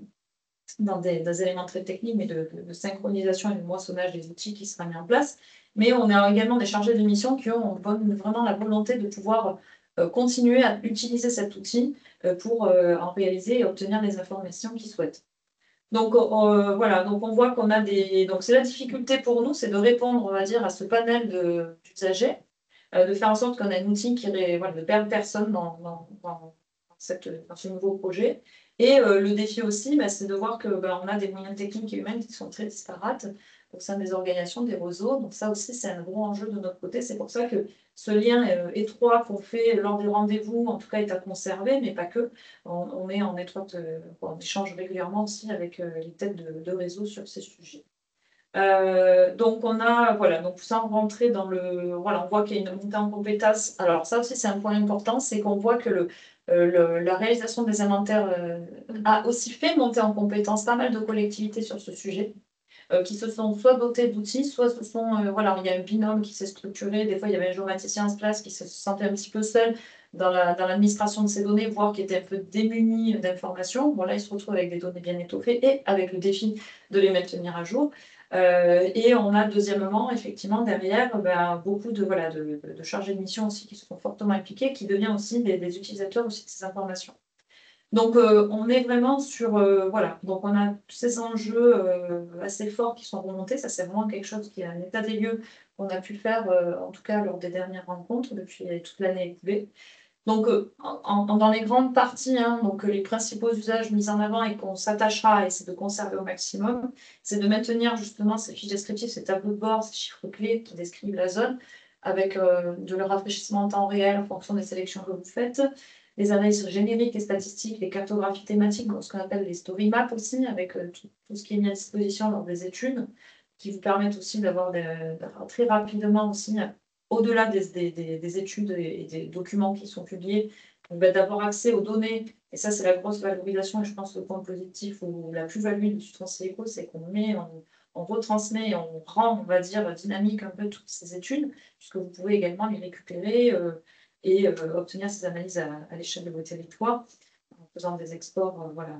des éléments très techniques, mais de synchronisation et de moissonnage des outils qui sera mis en place. Mais on a également des chargés de mission qui ont vraiment la volonté de pouvoir continuer à utiliser cet outil pour en réaliser et obtenir les informations qu'ils souhaitent. Donc voilà, donc on voit qu'on a donc c'est la difficulté pour nous, c'est de répondre, on va dire, à ce panel d'usagers, de faire en sorte qu'on ait un outil qui ne perde personne dans ce nouveau projet. Et le défi aussi, c'est de voir qu'on a des moyens techniques et humains qui sont très disparates au sein des organisations, des réseaux. Donc ça aussi, c'est un gros enjeu de notre côté. C'est pour ça que ce lien étroit qu'on fait lors des rendez-vous, en tout cas, est à conserver, mais pas que. On est en étroite, on échange régulièrement aussi avec les têtes de réseau sur ces sujets. Donc on a, voilà, donc sans rentrer dans voilà, on voit qu'il y a une montée en compétences. Alors ça aussi c'est un point important, c'est qu'on voit que la réalisation des inventaires a aussi fait monter en compétences pas mal de collectivités sur ce sujet, qui se sont soit dotées d'outils, soit voilà, il y a un binôme qui s'est structuré. Des fois il y avait un géomaticien en place qui se sentait un petit peu seul dans l'administration de ces données, voire qui était un peu démuni d'informations. Bon là il se retrouve avec des données bien étoffées et avec le défi de les maintenir à jour. Et on a deuxièmement, effectivement, derrière, beaucoup de chargés de mission aussi qui sont fortement impliqués, qui deviennent aussi des utilisateurs aussi de ces informations. Donc, on est vraiment sur, voilà, donc on a tous ces enjeux assez forts qui sont remontés. Ça, c'est vraiment quelque chose qui est un état des lieux qu'on a pu faire, en tout cas lors des dernières rencontres depuis toute l'année écoulée. Donc, dans les grandes parties, donc les principaux usages mis en avant et qu'on s'attachera à essayer de conserver au maximum, c'est de maintenir justement ces fiches descriptives, ces tableaux de bord, ces chiffres clés qui décrivent la zone, avec de leur rafraîchissement en temps réel en fonction des sélections que vous faites, les analyses génériques et statistiques, les cartographies thématiques, donc ce qu'on appelle les story maps aussi, avec tout ce qui est mis à disposition lors des études, qui vous permettent aussi d'avoir très rapidement aussi, au-delà des études et des documents qui sont publiés, d'avoir accès aux données. Et ça, c'est la grosse valorisation, et je pense que le point positif ou la plus-value de Substantiel Eco, c'est qu'on on retransmet et on rend, on va dire, dynamique un peu toutes ces études, puisque vous pouvez également les récupérer et obtenir ces analyses à l'échelle de vos territoires, en faisant des exports voilà,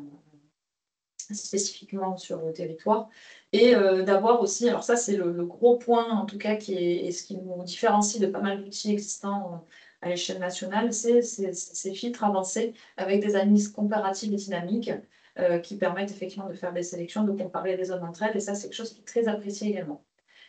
spécifiquement sur le territoire, et d'avoir aussi, alors ça c'est le gros point en tout cas et ce qui nous différencie de pas mal d'outils existants à l'échelle nationale, c'est ces filtres avancés avec des analyses comparatives et dynamiques qui permettent effectivement de faire des sélections, de comparer les zones entre elles, et ça c'est quelque chose qui est très apprécié également.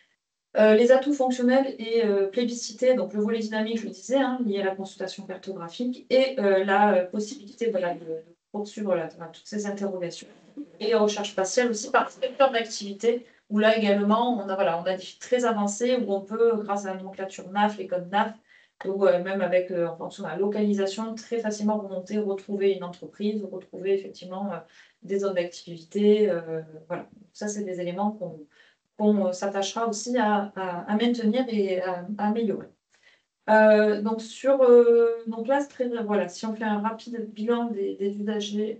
Les atouts fonctionnels et plébiscités, donc le volet dynamique, je le disais, lié à la consultation cartographique, et la possibilité de poursuivre toutes ces interrogations. Et recherche spatiale aussi par secteur d'activité, où là également, on a des filtres très avancés, où on peut, grâce à la nomenclature NAF, les codes NAF, ou même avec, en fonction de la localisation, très facilement remonter, retrouver une entreprise, retrouver effectivement des zones d'activité. Voilà. Ça, c'est des éléments qu'on s'attachera aussi à maintenir et à améliorer. Donc là, voilà, si on fait un rapide bilan des usagers,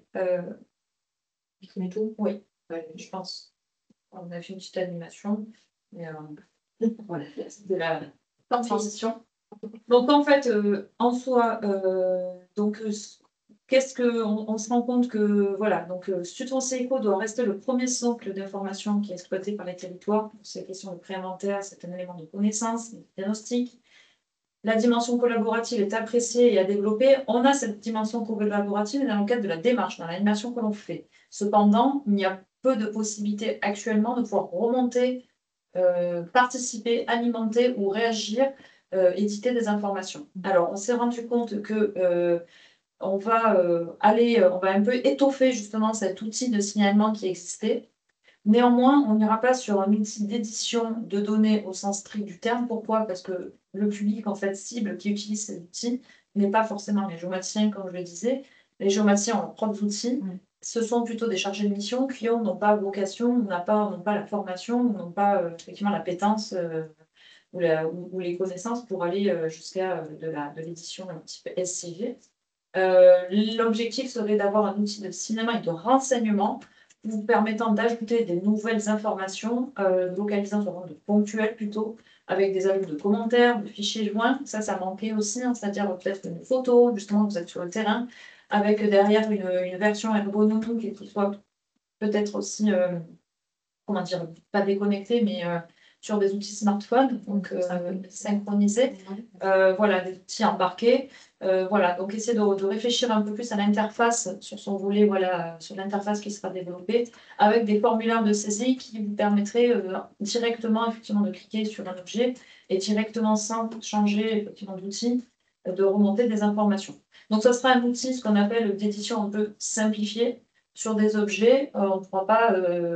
Mais tout. oui, je pense. On a fait une petite animation. Mais, voilà, c'était la transition. Donc en fait, en soi, qu'est-ce que on se rend compte que voilà, donc Sud-Foncier Éco doit rester le premier socle d'information qui est exploité par les territoires pour ces questions de pré-inventaire, c'est un élément de connaissance, de diagnostic. La dimension collaborative est appréciée et à développer. On a cette dimension collaborative dans le cadre de la démarche, dans l'animation que l'on fait. Cependant, il y a peu de possibilités actuellement de pouvoir remonter, participer, alimenter ou réagir, éditer des informations. Alors, on s'est rendu compte que on va on va un peu étoffer justement cet outil de signalement qui existait. Néanmoins, on n'ira pas sur un outil d'édition de données au sens strict du terme. Pourquoi? Parce que le public en fait cible qui utilise cet outil n'est pas forcément les géomatiens, comme je le disais. Les géomatiens ont leurs propres outils. Ce sont plutôt des chargés de mission qui n'ont pas vocation, n'ont pas la formation, n'ont pas effectivement l'appétence ou les connaissances pour aller jusqu'à de l'édition type SCG. L'objectif serait d'avoir un outil de cinéma et de renseignement vous permettant d'ajouter des nouvelles informations, localisant sur de ponctuelles plutôt, avec des ajouts de commentaires, de fichiers joints. Ça manquait aussi, hein, c'est-à-dire peut-être une photo, justement, vous êtes sur le terrain, avec derrière une version ergonomique qui soit peut-être aussi, comment dire, pas déconnectée, mais sur des outils smartphones, donc synchronisés. Voilà, des outils embarqués. Voilà, donc essayer de réfléchir un peu plus à l'interface sur son volet, voilà, sur l'interface qui sera développée, avec des formulaires de saisie qui vous permettraient directement, effectivement, de cliquer sur un objet et directement, sans changer, effectivement, d'outil, de remonter des informations. Donc, ça sera un outil, ce qu'on appelle d'édition un peu simplifiée sur des objets. On ne pourra pas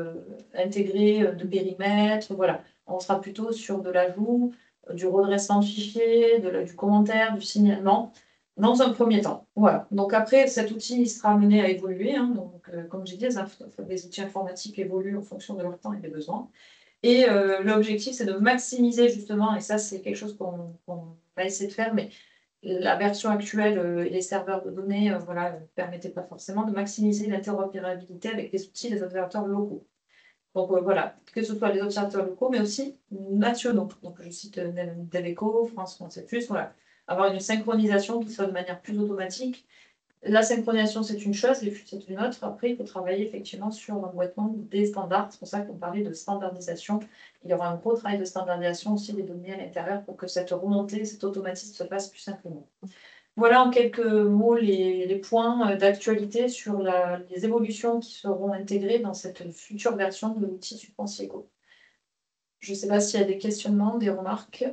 intégrer de périmètre, voilà. On sera plutôt sur de l'ajout, du redressement de fichiers, du commentaire, du signalement, dans un premier temps. Voilà. Donc après, cet outil il sera amené à évoluer. Hein. Donc, comme j'ai dit, les outils informatiques évoluent en fonction de leur temps et des besoins. Et l'objectif, c'est de maximiser justement, et ça, c'est quelque chose qu'on va essayer de faire, mais la version actuelle et les serveurs de données voilà, ne permettaient pas forcément de maximiser l'interopérabilité avec les outils des opérateurs locaux. Donc voilà, que ce soit les observateurs locaux, mais aussi nationaux. Donc je cite Deveco, France Français Plus, voilà. Avoir une synchronisation qui soit de manière plus automatique. La synchronisation, c'est une chose, les flux, c'est une autre. Après, il faut travailler effectivement sur l'emboîtement des standards. C'est pour ça qu'on parlait de standardisation. Il y aura un gros travail de standardisation aussi des données à l'intérieur pour que cette remontée, cet automatisme se fasse plus simplement. Voilà en quelques mots les points d'actualité sur les évolutions qui seront intégrées dans cette future version de l'outil Sud-Foncier Éco. Je ne sais pas s'il y a des questionnements, des remarques.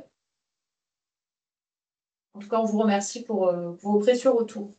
En tout cas, on vous remercie pour vos précieux retours.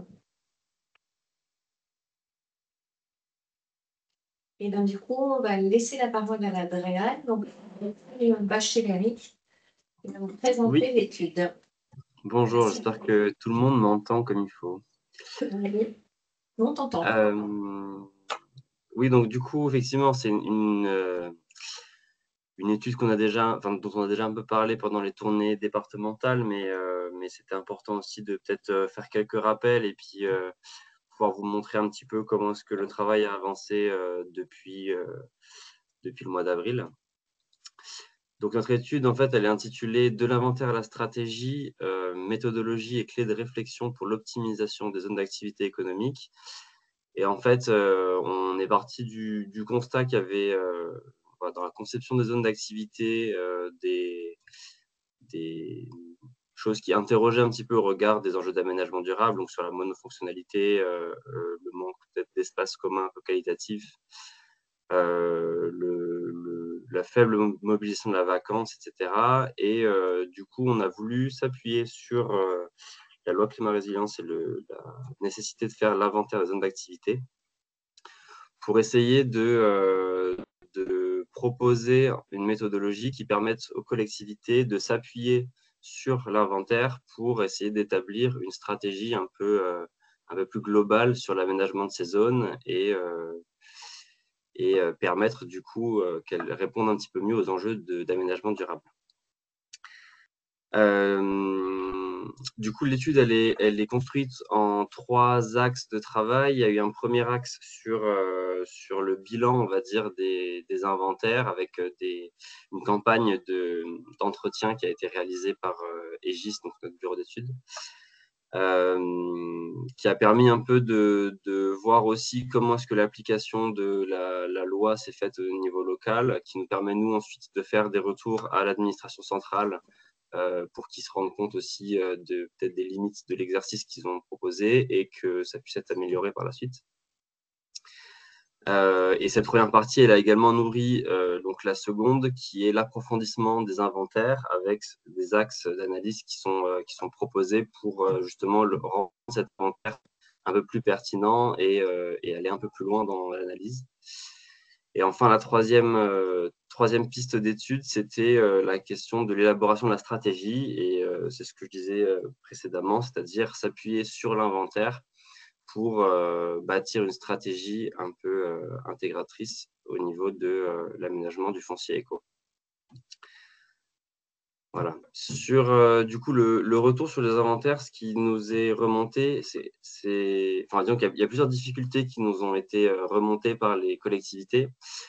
Et donc, du coup, on va laisser la parole à l'Adréal. Donc, Bachelari, qui va vous présenter l'étude. Bonjour, Merci. j'espère que tout le monde m'entend comme il faut. Oui, on t'entend. Oui, donc du coup, effectivement, c'est une étude dont on a déjà un peu parlé pendant les tournées départementales, mais c'était important aussi de peut-être faire quelques rappels et puis pouvoir vous montrer un petit peu comment est-ce que le travail a avancé depuis le mois d'avril. Donc notre étude, en fait, elle est intitulée « De l'inventaire à la stratégie, méthodologie et clés de réflexion pour l'optimisation des zones d'activité économique ». Et en fait, on est parti du constat qu'il y avait dans la conception des zones d'activité des choses qui interrogeaient un petit peu au regard des enjeux d'aménagement durable, donc sur la monofonctionnalité, le manque peut-être d'espace commun un peu qualitatif, la faible mobilisation de la vacance, etc. Et du coup, on a voulu s'appuyer sur la loi climat-résilience et la nécessité de faire l'inventaire des zones d'activité pour essayer de proposer une méthodologie qui permette aux collectivités de s'appuyer sur l'inventaire pour essayer d'établir une stratégie un peu plus globale sur l'aménagement de ces zones et permettre du coup qu'elles répondent un petit peu mieux aux enjeux d'aménagement durable. Du coup, l'étude, elle est construite en 3 axes de travail. Il y a eu un premier axe sur le bilan, on va dire, des inventaires avec une campagne d'entretien qui a été réalisée par Aegis, donc notre bureau d'études, qui a permis un peu de voir aussi comment est-ce que l'application de la loi s'est faite au niveau local, qui nous permet, nous, ensuite, de faire des retours à l'administration centrale pour qu'ils se rendent compte aussi de peut-être des limites de l'exercice qu'ils ont proposé et que ça puisse être amélioré par la suite. Et cette première partie, elle a également nourri donc la seconde, qui est l'approfondissement des inventaires avec des axes d'analyse qui sont proposés pour justement rendre cet inventaire un peu plus pertinent et aller un peu plus loin dans l'analyse. Et enfin, la troisième piste d'étude, c'était la question de l'élaboration de la stratégie. Et c'est ce que je disais précédemment, c'est-à-dire s'appuyer sur l'inventaire pour bâtir une stratégie un peu intégratrice au niveau de l'aménagement du foncier éco. Voilà. Sur du coup le retour sur les inventaires, ce qui nous est remonté, enfin, disons qu'il y a plusieurs difficultés qui nous ont été remontées par les collectivités,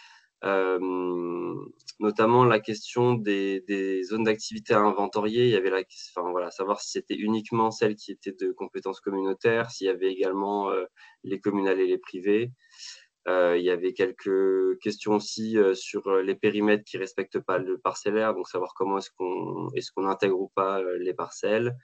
notamment la question des zones d'activité à inventorier. Il y avait savoir si c'était uniquement celles qui étaient de compétences communautaires, s'il y avait également les communales et les privées. Il y avait quelques questions aussi sur les périmètres qui ne respectent pas le parcellaire, donc savoir comment est-ce qu'on intègre ou pas les parcelles.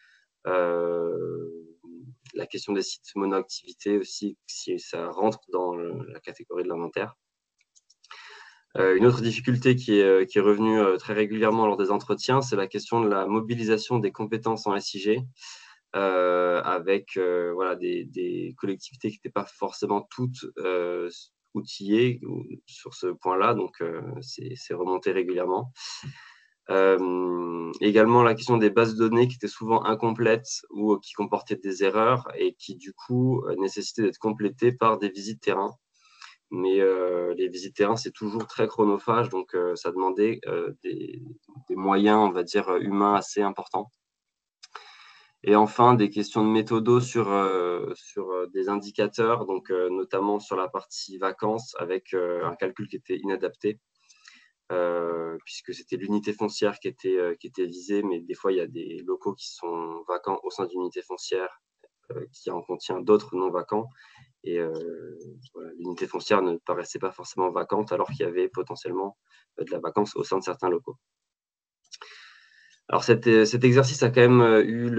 La question des sites monoactivité aussi, si ça rentre dans la catégorie de l'inventaire. Une autre difficulté qui est revenue très régulièrement lors des entretiens, c'est la question de la mobilisation des compétences en SIG. Avec des collectivités qui n'étaient pas forcément toutes outillées sur ce point-là, donc c'est remonté régulièrement. Également la question des bases de données qui étaient souvent incomplètes ou qui comportaient des erreurs et qui du coup nécessitaient d'être complétées par des visites terrain. Mais les visites terrain, c'est toujours très chronophage, donc ça demandait des moyens, on va dire, humains assez importants. Et enfin, des questions de méthodo sur des indicateurs, donc notamment sur la partie vacances, avec un calcul qui était inadapté, puisque c'était l'unité foncière qui était visée, mais des fois, il y a des locaux qui sont vacants au sein d'une unité foncière qui en contient d'autres non vacants. Et l'unité foncière ne paraissait pas forcément vacante, alors qu'il y avait potentiellement de la vacance au sein de certains locaux. Alors cet exercice a quand même eu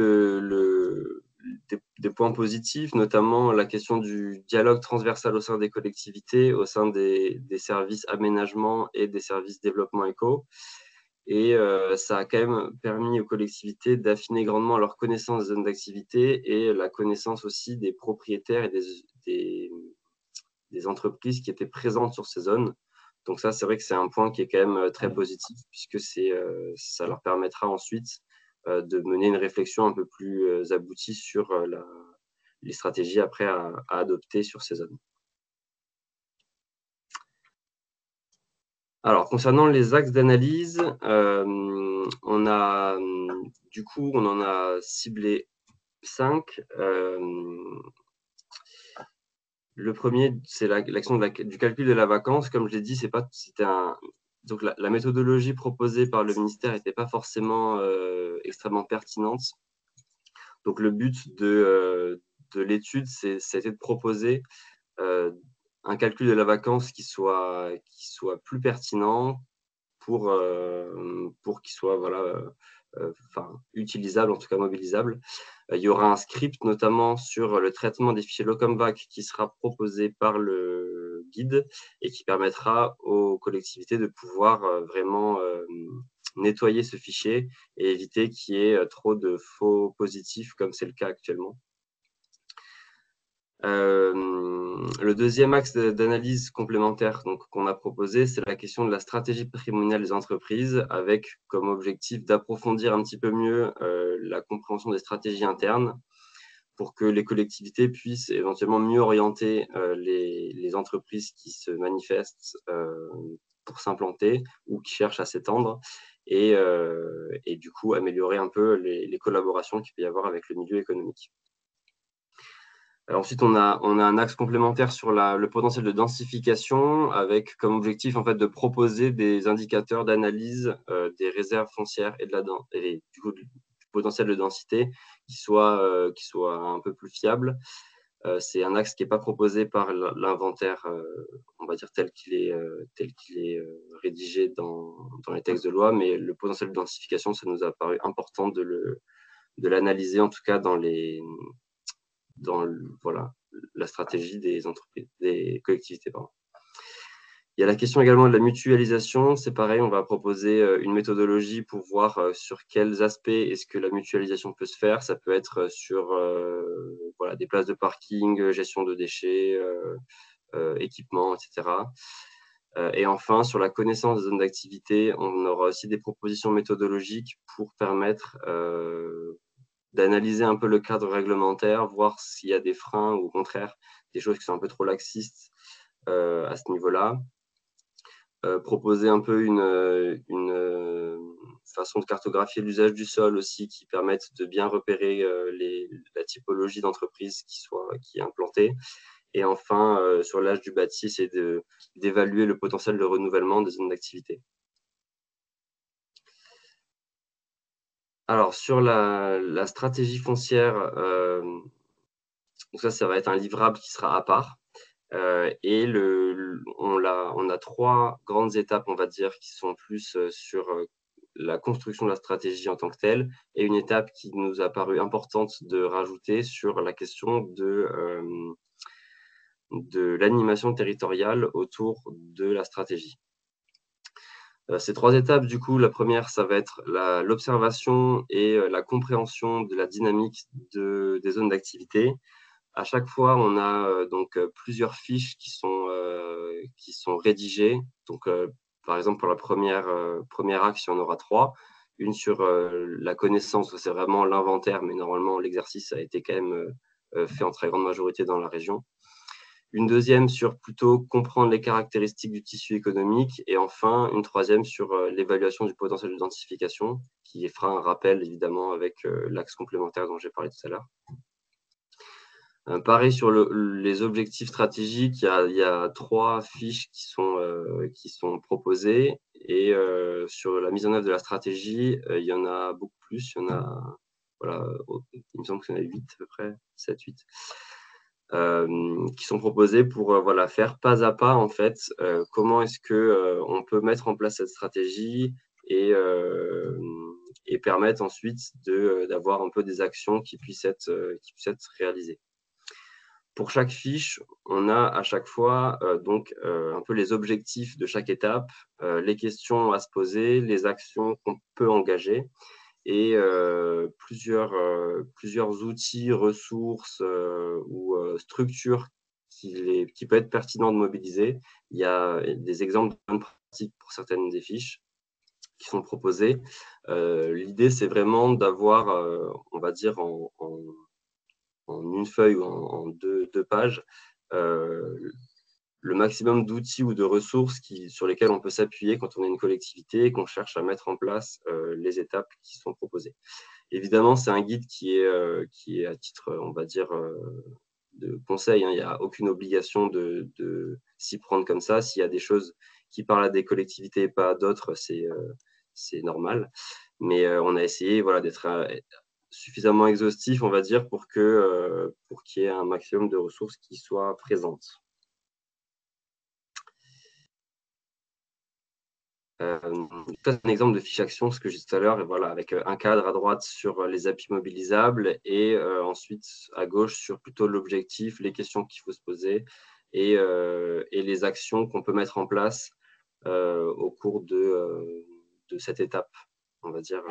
des points positifs, notamment la question du dialogue transversal au sein des collectivités, au sein des services aménagement et des services développement éco. Et ça a quand même permis aux collectivités d'affiner grandement leur connaissance des zones d'activité et la connaissance aussi des propriétaires et des entreprises qui étaient présentes sur ces zones. Donc ça, c'est vrai que c'est un point qui est quand même très positif, puisque ça leur permettra ensuite de mener une réflexion un peu plus aboutie sur les stratégies après à adopter sur ces zones. Alors, concernant les axes d'analyse, on en a ciblé 5. Le premier, c'est l'action du calcul de la vacance. Comme je l'ai dit, donc la méthodologie proposée par le ministère n'était pas forcément extrêmement pertinente. Donc le but de l'étude, c'était de proposer un calcul de la vacance qui soit plus pertinent pour qu'il soit utilisable, en tout cas mobilisable. Il y aura un script notamment sur le traitement des fichiers Locomvac qui sera proposé par le guide et qui permettra aux collectivités de pouvoir vraiment nettoyer ce fichier et éviter qu'il y ait trop de faux positifs comme c'est le cas actuellement. Le deuxième axe d'analyse complémentaire qu'on a proposé, c'est la question de la stratégie patrimoniale des entreprises, avec comme objectif d'approfondir un petit peu mieux la compréhension des stratégies internes pour que les collectivités puissent éventuellement mieux orienter les entreprises qui se manifestent pour s'implanter ou qui cherchent à s'étendre, et du coup améliorer un peu les collaborations qu'il peut y avoir avec le milieu économique. Ensuite, on a un axe complémentaire sur le potentiel de densification avec comme objectif en fait, de proposer des indicateurs d'analyse des réserves foncières et, du coup, du potentiel de densité qui soit un peu plus fiable. C'est un axe qui n'est pas proposé par l'inventaire, on va dire tel qu'il est rédigé dans les textes de loi, mais le potentiel de densification, ça nous a paru important de l'analyser, en tout cas dans voilà, la stratégie des entreprises, des collectivités. Pardon. Il y a la question également de la mutualisation. C'est pareil, on va proposer une méthodologie pour voir sur quels aspects est-ce que la mutualisation peut se faire. Ça peut être sur voilà, des places de parking, gestion de déchets, équipements, etc. Et enfin, sur la connaissance des zones d'activité, on aura aussi des propositions méthodologiques pour permettre d'analyser un peu le cadre réglementaire, voir s'il y a des freins ou au contraire des choses qui sont un peu trop laxistes à ce niveau-là. Proposer un peu une façon de cartographier l'usage du sol aussi qui permette de bien repérer la typologie d'entreprise qui est implantée. Et enfin, sur l'âge du bâti, c'est d'évaluer le potentiel de renouvellement des zones d'activité. Alors, sur la stratégie foncière, donc ça va être un livrable qui sera à part. Et on a 3 grandes étapes, on va dire, qui sont plus sur la construction de la stratégie en tant que telle, et une étape qui nous a paru importante de rajouter sur la question de l'animation territoriale autour de la stratégie. Ces 3 étapes, du coup, la première, ça va être l'observation et la compréhension de la dynamique des zones d'activité. À chaque fois, on a donc plusieurs fiches qui sont rédigées. Donc, par exemple, pour la première axe, il y en aura 3. Une sur la connaissance, c'est vraiment l'inventaire, mais normalement, l'exercice a été quand même fait en très grande majorité dans la région. Une deuxième sur plutôt comprendre les caractéristiques du tissu économique. Et enfin, une troisième sur l'évaluation du potentiel d'identification, qui fera un rappel, évidemment, avec l'axe complémentaire dont j'ai parlé tout à l'heure. Pareil sur les objectifs stratégiques, il y a 3 fiches qui sont proposées. Et sur la mise en œuvre de la stratégie, il y en a beaucoup plus. Il y en a, voilà, il me semble qu'il y en a 8 à peu près, 7, 8. Qui sont proposés pour voilà, faire pas à pas en fait comment est-ce que on peut mettre en place cette stratégie et permettre ensuite d'avoir un peu des actions qui puissent être réalisées. Pour chaque fiche, on a à chaque fois donc un peu les objectifs de chaque étape, les questions à se poser, les actions qu'on peut engager et plusieurs outils, ressources ou structures qui peut être pertinent de mobiliser. Il y a des exemples de bonnes pratiques pour certaines des fiches qui sont proposées. L'idée, c'est vraiment d'avoir, on va dire, en une feuille ou en deux pages, le maximum d'outils ou de ressources sur lesquelles on peut s'appuyer quand on est une collectivité et qu'on cherche à mettre en place les étapes qui sont proposées. Évidemment, c'est un guide qui est à titre, on va dire, de conseil. Il n'y a aucune obligation de s'y prendre comme ça. S'il y a des choses qui parlent à des collectivités et pas à d'autres, c'est normal. Mais on a essayé voilà, d'être suffisamment exhaustif, on va dire, pour qu'il y ait un maximum de ressources qui soient présentes. C'est un exemple de fiche action, ce que j'ai dit tout à l'heure, et voilà, avec un cadre à droite sur les appuis mobilisables et ensuite à gauche sur plutôt l'objectif, les questions qu'il faut se poser et les actions qu'on peut mettre en place au cours de cette étape, on va dire.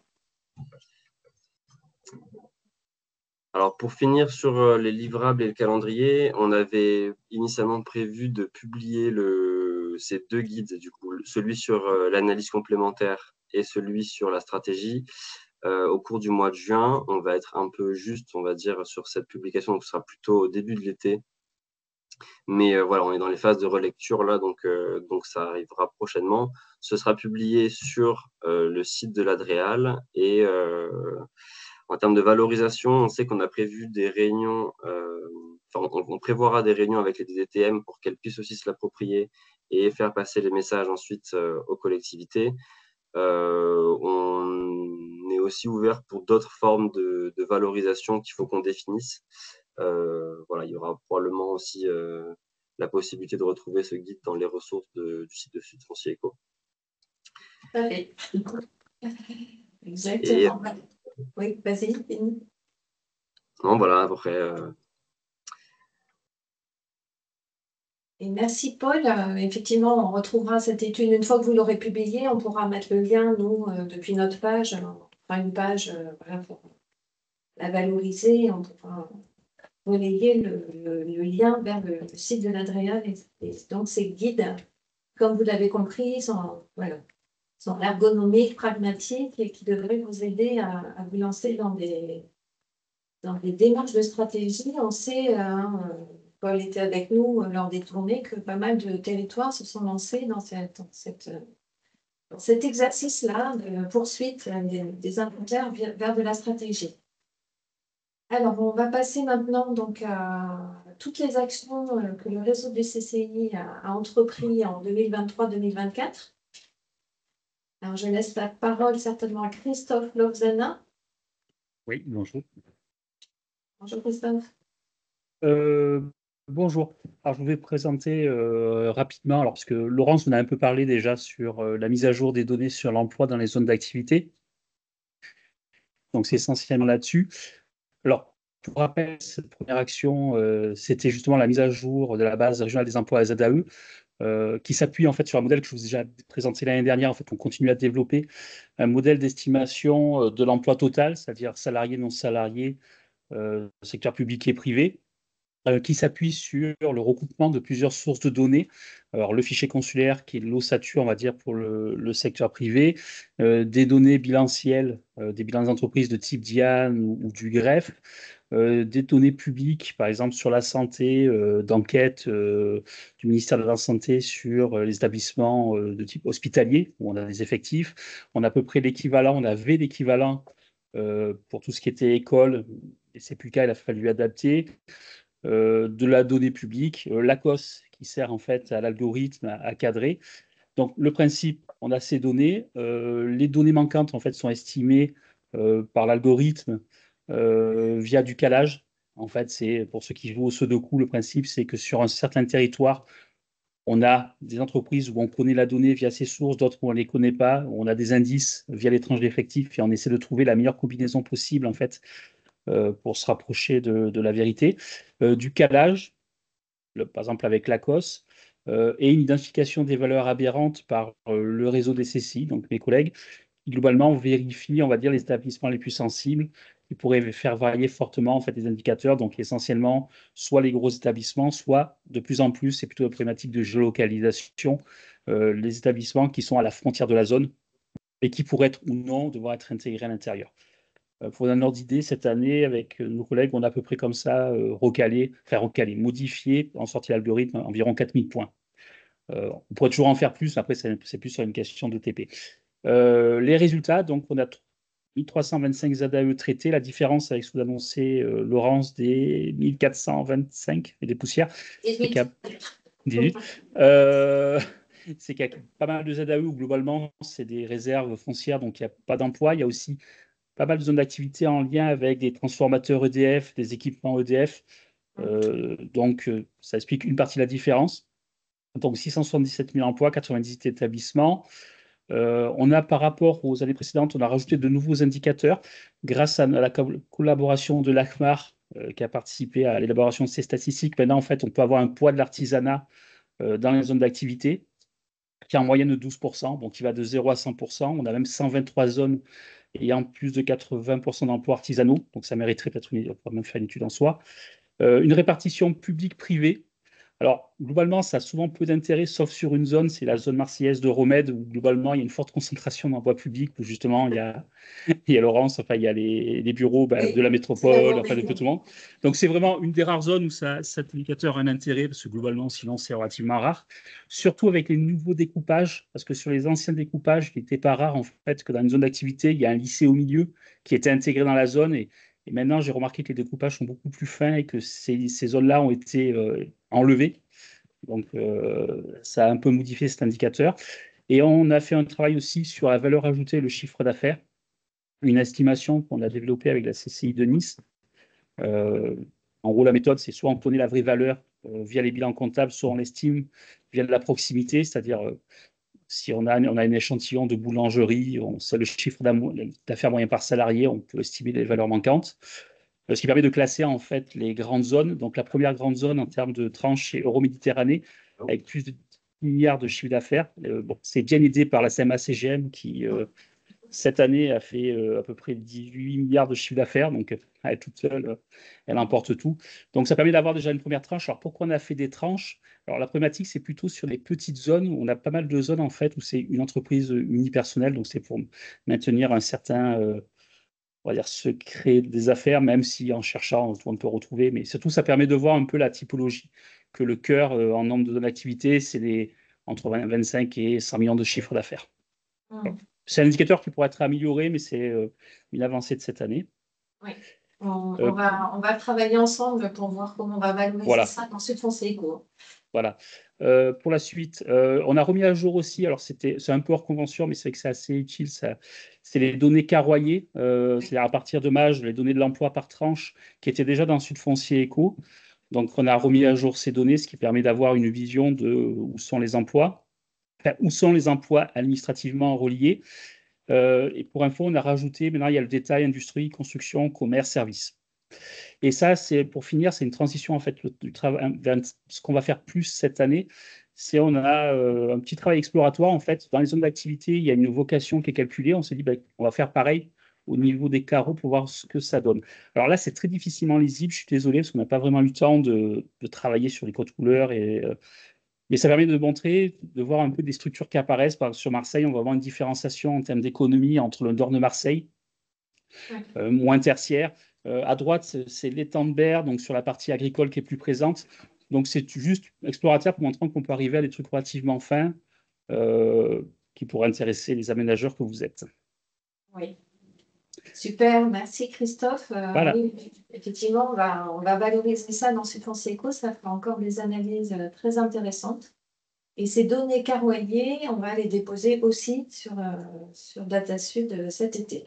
Alors, pour finir sur les livrables et le calendrier, on avait initialement prévu de publier ces 2 guides, du coup, celui sur l'analyse complémentaire et celui sur la stratégie. Au cours du mois de juin, on va être un peu juste, on va dire, sur cette publication, donc ce sera plutôt au début de l'été Mais voilà, on est dans les phases de relecture là, donc ça arrivera prochainement. Ce sera publié sur le site de l'Adréal et en termes de valorisation, on sait qu'on a prévu des réunions, on prévoira des réunions avec les DDTM pour qu'elles puissent aussi se l'approprier et faire passer les messages ensuite aux collectivités. On est aussi ouvert pour d'autres formes de valorisation qu'il faut qu'on définisse. Voilà, il y aura probablement aussi la possibilité de retrouver ce guide dans les ressources du site de Sud Foncier Éco. Parfait. Exactement. Oui, vas-y, fini. Non, voilà, à peu près. Et merci Paul. Effectivement, on retrouvera cette étude une fois que vous l'aurez publiée. On pourra mettre le lien, nous, depuis notre page. On fera une page voilà, pour la valoriser. On pourra relayer le lien vers le site de l'Adréal. Et donc, ces guides, comme vous l'avez compris, voilà, sont ergonomiques, pragmatiques et qui devraient vous aider à vous lancer dans des démarches de stratégie. On sait, Paul était avec nous lors des tournées, que pas mal de territoires se sont lancés dans cet exercice-là de poursuite des inventaires vers de la stratégie. Alors, on va passer maintenant donc à toutes les actions que le réseau des CCI a entrepris en 2023-2024. Alors, je laisse la parole certainement à Christophe Lovzana. Oui, bonjour. Bonjour Christophe. Bonjour. Alors, je vais présenter rapidement, alors, parce que Laurence en a un peu parlé déjà sur la mise à jour des données sur l'emploi dans les zones d'activité. Donc, c'est essentiellement là-dessus. Alors, pour rappel, cette première action, c'était justement la mise à jour de la base régionale des emplois à ZAE, qui s'appuie en fait sur un modèle que je vous ai déjà présenté l'année dernière. En fait, on continue à développer un modèle d'estimation de l'emploi total, c'est-à-dire salariés, non salariés, secteur public et privé, qui s'appuie sur le recoupement de plusieurs sources de données. Alors, le fichier consulaire, qui est l'ossature, on va dire, pour le secteur privé, des données bilancielles, des bilans d'entreprise de type Diane ou du greffe, des données publiques, par exemple sur la santé, d'enquête du ministère de la Santé sur les établissements de type hospitalier, où on a des effectifs. On a à peu près l'équivalent, on avait l'équivalent pour tout ce qui était école, et c'est plus le cas, il a fallu adapter. De la donnée publique, l'ACOS qui sert en fait à l'algorithme à cadrer. Donc le principe, on a ces données, les données manquantes en fait sont estimées par l'algorithme via du calage. En fait, c'est pour ceux qui jouent au Sudoku, le principe c'est que sur un certain territoire, on a des entreprises où on connaît la donnée via ses sources, d'autres où on ne les connaît pas, où on a des indices via les tranches d'effectifs et on essaie de trouver la meilleure combinaison possible en fait pour se rapprocher de la vérité. Du calage, par exemple avec l'ACOS, et une identification des valeurs aberrantes par le réseau des CCI, donc mes collègues, qui globalement vérifient, on va dire, les établissements les plus sensibles, qui pourraient faire varier fortement en fait, les indicateurs, donc essentiellement soit les gros établissements, soit de plus en plus, c'est plutôt une problématique de géolocalisation, les établissements qui sont à la frontière de la zone et qui pourraient être ou non devoir être intégrés à l'intérieur. Pour un ordre d'idée, cette année, avec nos collègues, on a à peu près comme ça modifié, en sortie l'algorithme, environ 4000 points. On pourrait toujours en faire plus, après, c'est plus sur une question de TP. Les résultats, donc, on a 1325 ZAE traités. La différence avec ce que vous annoncez, Laurence, des 1425 et des poussières, c'est qu'il y a 18. C'est qu'il y a pas mal de ZAE où, globalement, c'est des réserves foncières, donc il n'y a pas d'emploi. Il y a aussi pas mal de zones d'activité en lien avec des transformateurs EDF, des équipements EDF. Donc, ça explique une partie de la différence. Donc, 677 000 emplois, 98 établissements. On a, par rapport aux années précédentes, on a rajouté de nouveaux indicateurs grâce à la collaboration de l'ACMAR qui a participé à l'élaboration de ces statistiques. Maintenant, en fait, on peut avoir un poids de l'artisanat dans les zones d'activité qui est en moyenne de 12%, donc qui va de 0 à 100%. On a même 123 zones ayant plus de 80% d'emplois artisanaux, donc ça mériterait peut-être on pourrait même faire une étude en soi. Une répartition publique-privée, Alors, globalement, ça a souvent peu d'intérêt, sauf sur une zone, c'est la zone marseillaise de Romède, où globalement, il y a une forte concentration d'emplois publics, où justement, il y a Laurence, enfin, il y a les bureaux de Oui, la c'est la métropole, enfin, de Vendée. tout le monde. Donc, c'est vraiment une des rares zones où cet indicateur a un intérêt, parce que globalement, sinon, c'est relativement rare. Surtout avec les nouveaux découpages, parce que sur les anciens découpages, il n'était pas rare, en fait, que dans une zone d'activité, il y a un lycée au milieu qui était intégré dans la zone. Et maintenant, j'ai remarqué que les découpages sont beaucoup plus fins et que ces zones-là ont été enlevées. Donc, ça a un peu modifié cet indicateur. Et on a fait un travail aussi sur la valeur ajoutée, le chiffre d'affaires, une estimation qu'on a développée avec la CCI de Nice. Euh, En gros, la méthode, c'est soit on connaît la vraie valeur via les bilans comptables, soit on l'estime via de la proximité, c'est-à-dire si on a un échantillon de boulangerie, on sait le chiffre d'affaires moyen par salarié, on peut estimer les valeurs manquantes. Ce qui permet de classer en fait les grandes zones. Donc la première grande zone en termes de tranche, c'est Euroméditerranée, avec plus de 10 milliards de chiffre d'affaires. Bon, c'est bien aidé par la CMA-CGM qui, cette année, a fait à peu près 18 milliards de chiffre d'affaires. Donc elle est toute seule, elle emporte tout. Donc ça permet d'avoir déjà une première tranche. Alors pourquoi on a fait des tranches? Alors la problématique, c'est plutôt sur les petites zones. On a pas mal de zones en fait où c'est une entreprise unipersonnelle. Donc c'est pour maintenir un certain on va dire, se créer des affaires, même si en cherchant, on peut retrouver. Mais surtout, ça permet de voir un peu la typologie, que le cœur en nombre de zones d'activité, c'est entre 25 et 100 millions de chiffres d'affaires. Mm. C'est un indicateur qui pourrait être amélioré, mais c'est une avancée de cette année. Oui. On, Euh, on va travailler ensemble pour voir comment on va valoriser voilà. ça. Ensuite, on s'est éco. Voilà. Pour la suite, on a remis à jour aussi, alors c'est un peu hors convention, mais c'est vrai que c'est assez utile, ça, c'est les données carroyées, c'est-à-dire à partir de Mage, les données de l'emploi par tranche, qui étaient déjà dans Sud Foncier Éco. Donc on a remis à jour ces données, ce qui permet d'avoir une vision de où sont les emplois, enfin, où sont les emplois administrativement reliés. Et pour info, on a rajouté, maintenant il y a le détail, industrie, construction, commerce, services. Et ça, c'est pour finir, c'est une transition en fait du travail vers ce qu'on va faire plus cette année. C'est on a un petit travail exploratoire en fait dans les zones d'activité. Il y a une vocation qui est calculée. On s'est dit ben, on va faire pareil au niveau des carreaux pour voir ce que ça donne. Alors là, c'est très difficilement lisible. Je suis désolé parce qu'on n'a pas vraiment eu le temps de travailler sur les codes couleurs mais ça permet de montrer, de voir un peu des structures qui apparaissent. Par exemple, sur Marseille, on va avoir une différenciation en termes d'économie entre le nord de Marseille moins tertiaire. À droite, c'est l'étang de Berre, donc sur la partie agricole qui est plus présente. Donc c'est juste explorateur pour montrer qu'on peut arriver à des trucs relativement fins qui pourraient intéresser les aménageurs que vous êtes. Oui. Super, merci Christophe. Voilà. Oui, effectivement, on va valoriser ça dans Substance Eco. Ça fera encore des analyses très intéressantes. Et ces données carroyées, on va les déposer aussi sur DataSud cet été.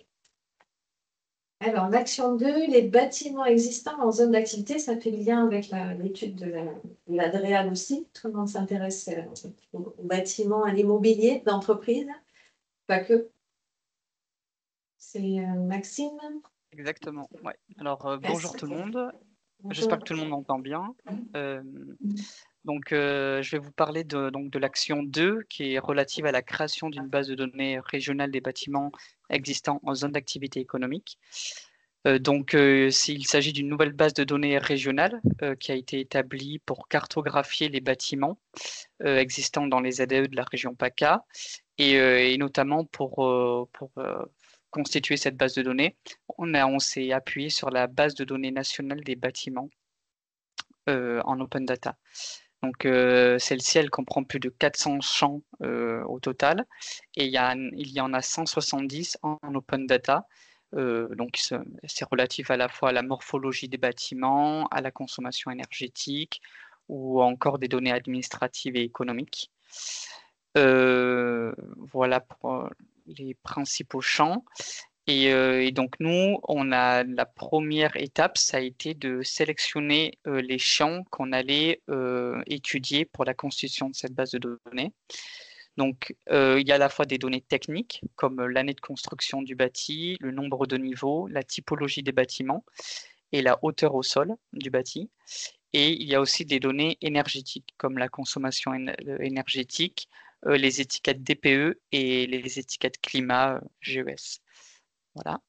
Alors, l'action 2, les bâtiments existants en zone d'activité, ça fait lien avec l'étude de l'ADREAL aussi. Tout le monde s'intéresse aux bâtiments, à l'immobilier d'entreprise, pas que. C'est Maxime. Exactement, ouais. Alors, bonjour Merci. tout le monde. Bonjour. J'espère que tout le monde m'entend bien. Donc, je vais vous parler de l'action 2 qui est relative à la création d'une base de données régionale des bâtiments existants en zone d'activité économique. Il s'agit d'une nouvelle base de données régionale qui a été établie pour cartographier les bâtiments existants dans les ZAE de la région PACA et notamment pour constituer cette base de données, on s'est appuyé sur la base de données nationale des bâtiments en open data. Donc, celle-ci, elle comprend plus de 400 champs au total et il y en a 170 en open data. Donc, c'est relatif à la fois à la morphologie des bâtiments, à la consommation énergétique ou encore des données administratives et économiques. Voilà pour les principaux champs. Et donc, nous, la première étape, ça a été de sélectionner les champs qu'on allait étudier pour la constitution de cette base de données. Donc, il y a à la fois des données techniques, comme l'année de construction du bâti, le nombre de niveaux, la typologie des bâtiments et la hauteur au sol du bâti. Et il y a aussi des données énergétiques, comme la consommation énergétique, les étiquettes DPE et les étiquettes climat GES. Voilà.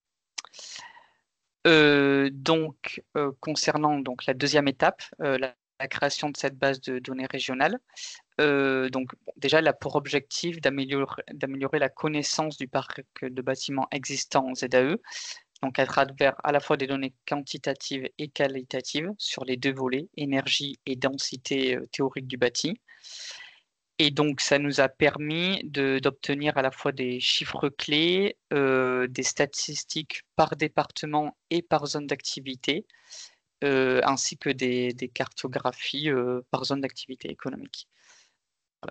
Concernant la deuxième étape, la la création de cette base de données régionale. Donc, déjà, elle a pour objectif d'améliorer la connaissance du parc de bâtiments existants en ZAE, donc à travers à la fois des données quantitatives et qualitatives sur les deux volets, énergie et densité théorique du bâti. Et donc, ça nous a permis d'obtenir à la fois des chiffres clés, des statistiques par département et par zone d'activité, ainsi que des cartographies par zone d'activité économique. Voilà.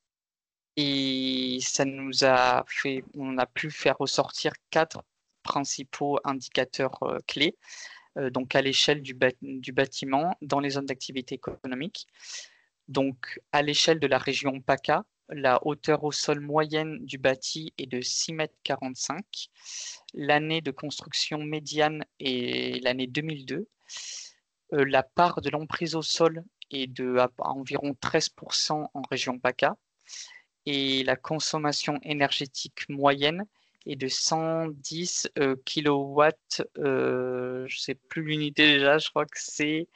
Et ça nous a fait, on a pu faire ressortir 4 principaux indicateurs clés, donc à l'échelle du bâtiment dans les zones d'activité économique. Donc, à l'échelle de la région PACA, la hauteur au sol moyenne du bâti est de 6,45 m. L'année de construction médiane est l'année 2002. La part de l'emprise au sol est de à environ 13% en région PACA. Et la consommation énergétique moyenne est de 110 kW. Je ne sais plus l'unité déjà, je crois que c'est...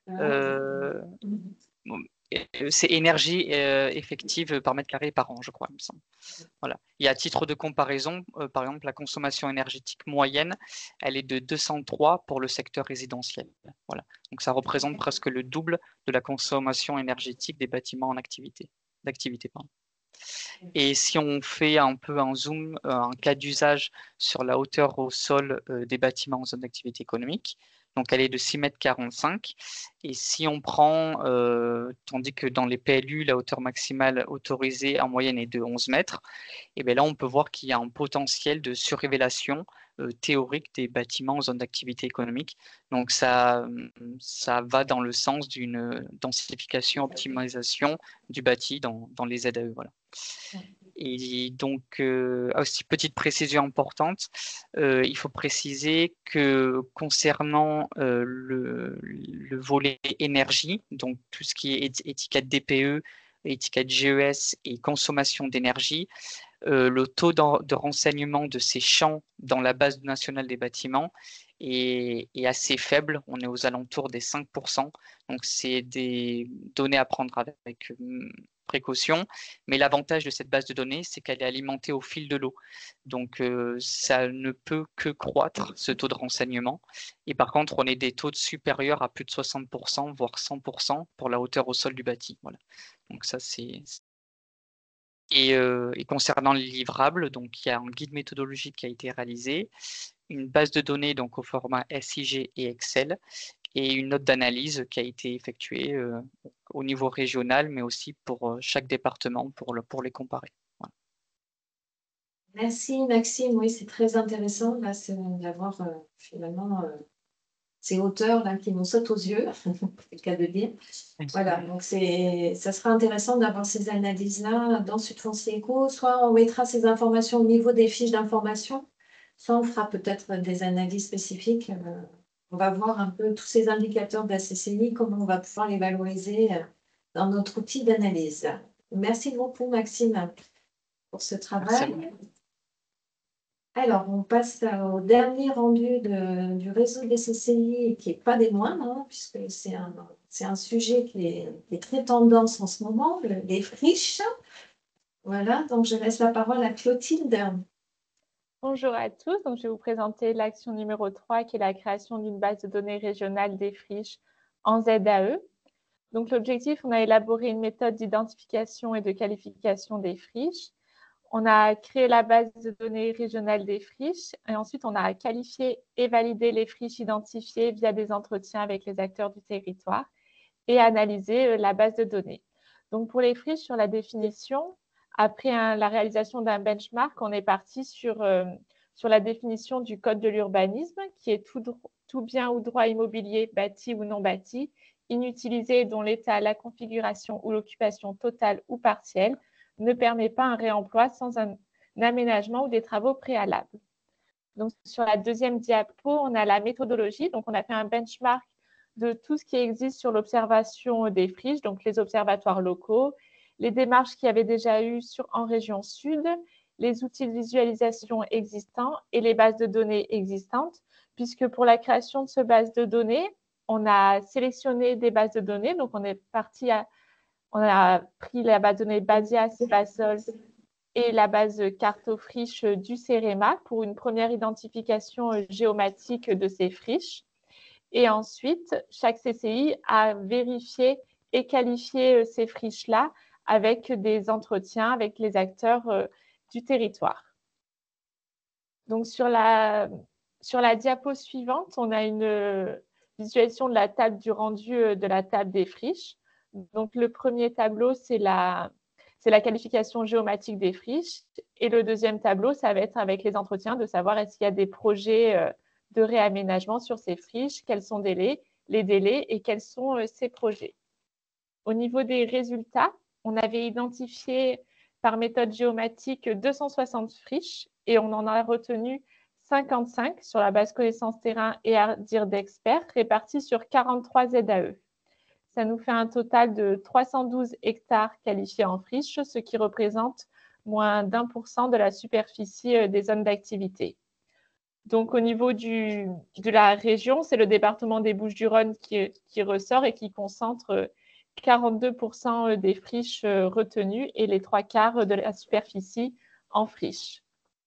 c'est énergie effective par mètre carré par an, je crois, il me semble. Voilà. Et à titre de comparaison, par exemple, la consommation énergétique moyenne, elle est de 203 pour le secteur résidentiel. Voilà. Donc, ça représente presque le double de la consommation énergétique des bâtiments en d'activité. Et si on fait un peu un zoom, un cas d'usage sur la hauteur au sol des bâtiments en zone d'activité économique, donc elle est de 6,45 m. Et si on prend, tandis que dans les PLU, la hauteur maximale autorisée en moyenne est de 11 mètres, et bien là, on peut voir qu'il y a un potentiel de surélévation théorique des bâtiments en zone d'activité économique. Donc, ça va dans le sens d'une densification, optimisation du bâti dans les ZAE. Voilà. Et donc, aussi petite précision importante, il faut préciser que concernant le volet énergie, donc tout ce qui est étiquette DPE, étiquette GES et consommation d'énergie, le taux de renseignement de ces champs dans la base nationale des bâtiments est assez faible. On est aux alentours des 5%. Donc, c'est des données à prendre avec précaution. Mais l'avantage de cette base de données, c'est qu'elle est alimentée au fil de l'eau. Donc, ça ne peut que croître, ce taux de renseignement. Et par contre, on est des taux supérieurs à plus de 60%, voire 100% pour la hauteur au sol du bâti. Voilà. Donc, ça, c'est... Et concernant les livrables, donc il y a un guide méthodologique qui a été réalisé, une base de données donc au format SIG et Excel, et une note d'analyse qui a été effectuée au niveau régional, mais aussi pour chaque département pour les comparer. Voilà. Merci Maxime, oui c'est très intéressant d'avoir finalement ces hauteurs là qui nous sautent aux yeux, c'est le cas de dire. Voilà, donc ça sera intéressant d'avoir ces analyses-là dans Sud Foncier Éco. Soit on mettra ces informations au niveau des fiches d'information, soit on fera peut-être des analyses spécifiques. On va voir un peu tous ces indicateurs de la CCI, comment on va pouvoir les valoriser dans notre outil d'analyse. Merci beaucoup Maxime pour ce travail. Alors, on passe au dernier rendu du réseau des CCI, qui n'est pas des moindres, hein, puisque c'est un sujet qui est très tendance en ce moment, les friches. Voilà, donc je laisse la parole à Clotilde. Bonjour à tous, donc je vais vous présenter l'action numéro 3, qui est la création d'une base de données régionale des friches en ZAE. Donc l'objectif, on a élaboré une méthode d'identification et de qualification des friches. On a créé la base de données régionale des friches et ensuite on a qualifié et validé les friches identifiées via des entretiens avec les acteurs du territoire et analysé la base de données. Donc pour les friches, sur la définition, après la réalisation d'un benchmark, on est parti sur la définition du code de l'urbanisme, qui est tout bien ou droit immobilier, bâti ou non bâti, inutilisé dont l'état, la configuration ou l'occupation totale ou partielle ne permet pas un réemploi sans un aménagement ou des travaux préalables. Donc, sur la deuxième diapo, on a la méthodologie. Donc, on a fait un benchmark de tout ce qui existe sur l'observation des friches, donc les observatoires locaux, les démarches qu'il y avait déjà eu en région sud, les outils de visualisation existants et les bases de données existantes, puisque pour la création de ce base de données, on a sélectionné des bases de données. Donc, on a pris la base de données Basias, Basol et la base Cartofriche du CEREMA pour une première identification géomatique de ces friches. Et ensuite, chaque CCI a vérifié et qualifié ces friches-là avec des entretiens avec les acteurs du territoire. Donc, sur la diapo suivante, on a une visualisation de la table du rendu de la table des friches. Donc, le premier tableau, c'est la qualification géomatique des friches. Et le deuxième tableau, ça va être avec les entretiens de savoir est-ce qu'il y a des projets de réaménagement sur ces friches, quels sont les délais et quels sont ces projets. Au niveau des résultats, on avait identifié par méthode géomatique 260 friches et on en a retenu 55 sur la base connaissance terrain et ARDIR d'experts répartis sur 43 ZAE. Ça nous fait un total de 312 hectares qualifiés en friches, ce qui représente moins d'1% de la superficie des zones d'activité. Donc, au niveau de la région, c'est le département des Bouches-du-Rhône qui ressort et qui concentre 42% des friches retenues et les 3/4 de la superficie en friches.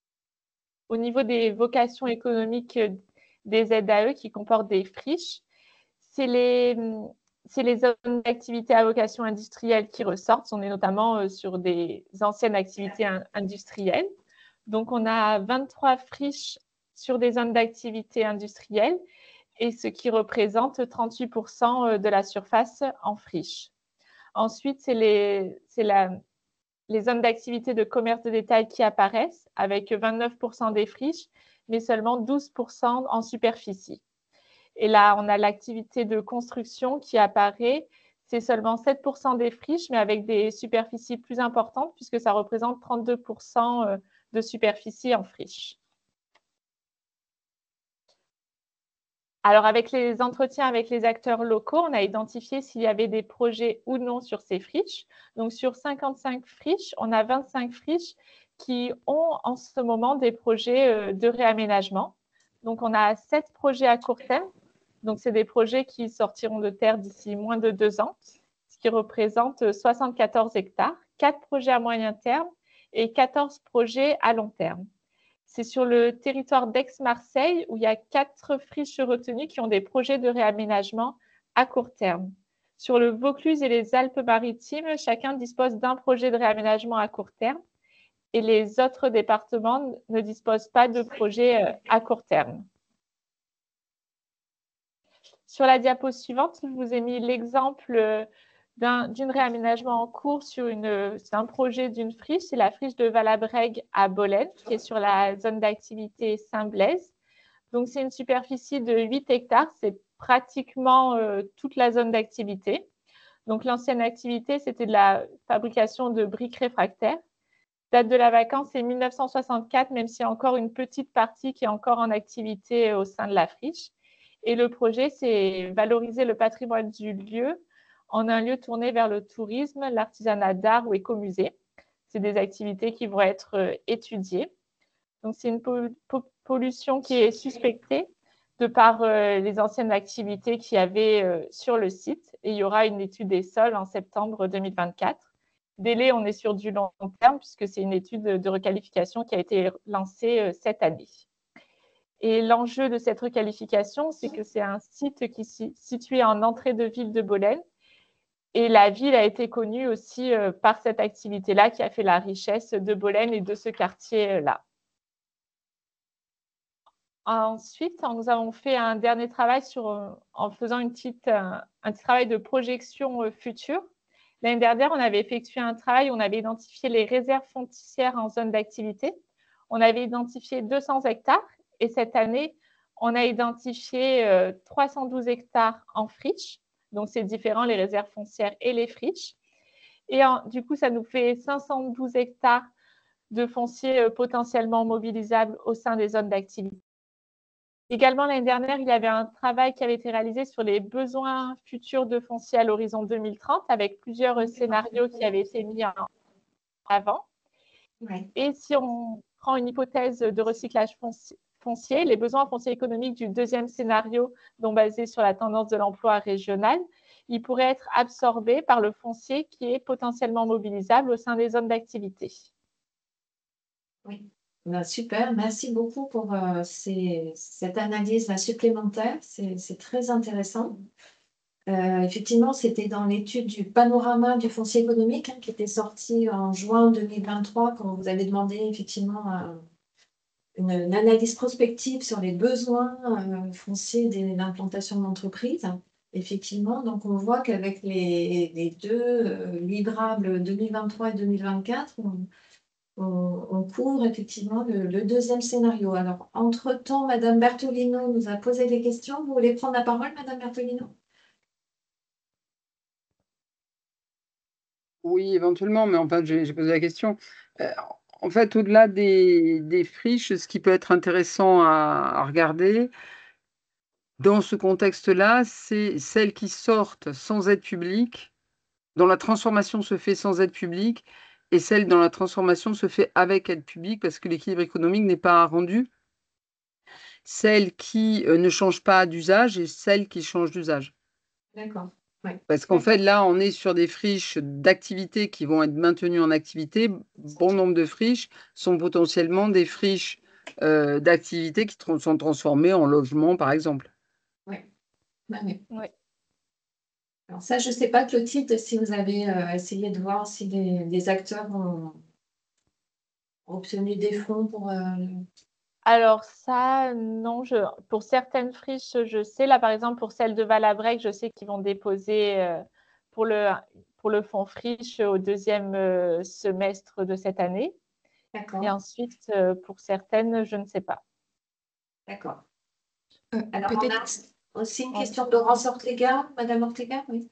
Au niveau des vocations économiques des ZAE qui comportent des friches, c'est les zones d'activité à vocation industrielle qui ressortent. On est notamment sur des anciennes activités industrielles. Donc, on a 23 friches sur des zones d'activité industrielle et ce qui représente 38% de la surface en friche. Ensuite, c'est les zones d'activité de commerce de détail qui apparaissent avec 29% des friches, mais seulement 12% en superficie. Et là, on a l'activité de construction qui apparaît, c'est seulement 7% des friches, mais avec des superficies plus importantes puisque ça représente 32% de superficie en friche. Alors, avec les entretiens avec les acteurs locaux, on a identifié s'il y avait des projets ou non sur ces friches. Donc, sur 55 friches, on a 25 friches qui ont en ce moment des projets de réaménagement. Donc, on a 7 projets à court terme. Donc, c'est des projets qui sortiront de terre d'ici moins de 2 ans, ce qui représente 74 hectares, 4 projets à moyen terme et 14 projets à long terme. C'est sur le territoire d'Aix-Marseille où il y a 4 friches retenues qui ont des projets de réaménagement à court terme. Sur le Vaucluse et les Alpes-Maritimes, chacun dispose d'un projet de réaménagement à court terme et les autres départements ne disposent pas de projet à court terme. Sur la diapo suivante, je vous ai mis l'exemple d'un réaménagement en cours sur un projet d'une friche. C'est la friche de Valabrègue à Bolène, qui est sur la zone d'activité Saint-Blaise. Donc, c'est une superficie de 8 hectares. C'est pratiquement toute la zone d'activité. Donc, l'ancienne activité, c'était de la fabrication de briques réfractaires. Date de la vacance, c'est 1964, même s'il y a encore une petite partie qui est encore en activité au sein de la friche. Et le projet, c'est valoriser le patrimoine du lieu en un lieu tourné vers le tourisme, l'artisanat d'art ou écomusée. C'est des activités qui vont être étudiées. Donc, c'est une pollution qui est suspectée de par les anciennes activités qu'il y avait sur le site. Et il y aura une étude des sols en septembre 2024. Délai, on est sur du long terme puisque c'est une étude de requalification qui a été lancée cette année. Et l'enjeu de cette requalification, c'est que c'est un site qui est situé en entrée de ville de Bolène. Et la ville a été connue aussi par cette activité-là qui a fait la richesse de Bolène et de ce quartier-là. Ensuite, nous avons fait un dernier travail en faisant un petit travail de projection future. L'année dernière, on avait effectué un travail où on avait identifié les réserves foncières en zone d'activité. On avait identifié 200 hectares et cette année, on a identifié 312 hectares en friche. Donc, c'est différent, les réserves foncières et les friches. Et du coup, ça nous fait 512 hectares de foncier potentiellement mobilisable au sein des zones d'activité. Également, l'année dernière, il y avait un travail qui avait été réalisé sur les besoins futurs de foncier à l'horizon 2030 avec plusieurs scénarios qui avaient été mis en avant. Ouais. Et si on prend une hypothèse de recyclage fonciers, les besoins fonciers économiques du deuxième scénario, donc basé sur la tendance de l'emploi régional, ils pourraient être absorbés par le foncier qui est potentiellement mobilisable au sein des zones d'activité. Oui, ben, super, merci beaucoup pour cette analyse supplémentaire, c'est très intéressant. Effectivement, c'était dans l'étude du panorama du foncier économique qui était sorti en juin 2023, quand vous avez demandé effectivement une analyse prospective sur les besoins fonciers d'implantation d'entreprises. Effectivement, donc on voit qu'avec les deux livrables 2023 et 2024, on couvre effectivement le deuxième scénario. Alors, entre-temps, Madame Bertolino nous a posé des questions. Vous voulez prendre la parole, Madame Bertolino? Oui, éventuellement, mais enfin, j'ai posé la question. En fait, au-delà des friches, ce qui peut être intéressant à regarder dans ce contexte-là, c'est celles qui sortent sans aide publique, dont la transformation se fait sans aide publique, et celles dont la transformation se fait avec aide publique parce que l'équilibre économique n'est pas rendu. Celles qui ne changent pas d'usage et celles qui changent d'usage. D'accord. Ouais. Parce qu'en fait, là, on est sur des friches d'activité qui vont être maintenues en activité. Bon nombre de friches sont potentiellement des friches d'activité qui sont transformées en logement, par exemple. Oui. Ouais. Oui. Alors ça, je ne sais pas, Clotilde, si vous avez essayé de voir si des acteurs ont obtenu des fonds pour... Alors ça, non, pour certaines friches, je sais, là par exemple pour celle de Valabrec, je sais qu'ils vont déposer pour le fonds friche au deuxième semestre de cette année. D'accord. Et ensuite, pour certaines, je ne sais pas. D'accord. Alors, on a aussi une question de Laurence Ortega. Madame Ortega, oui.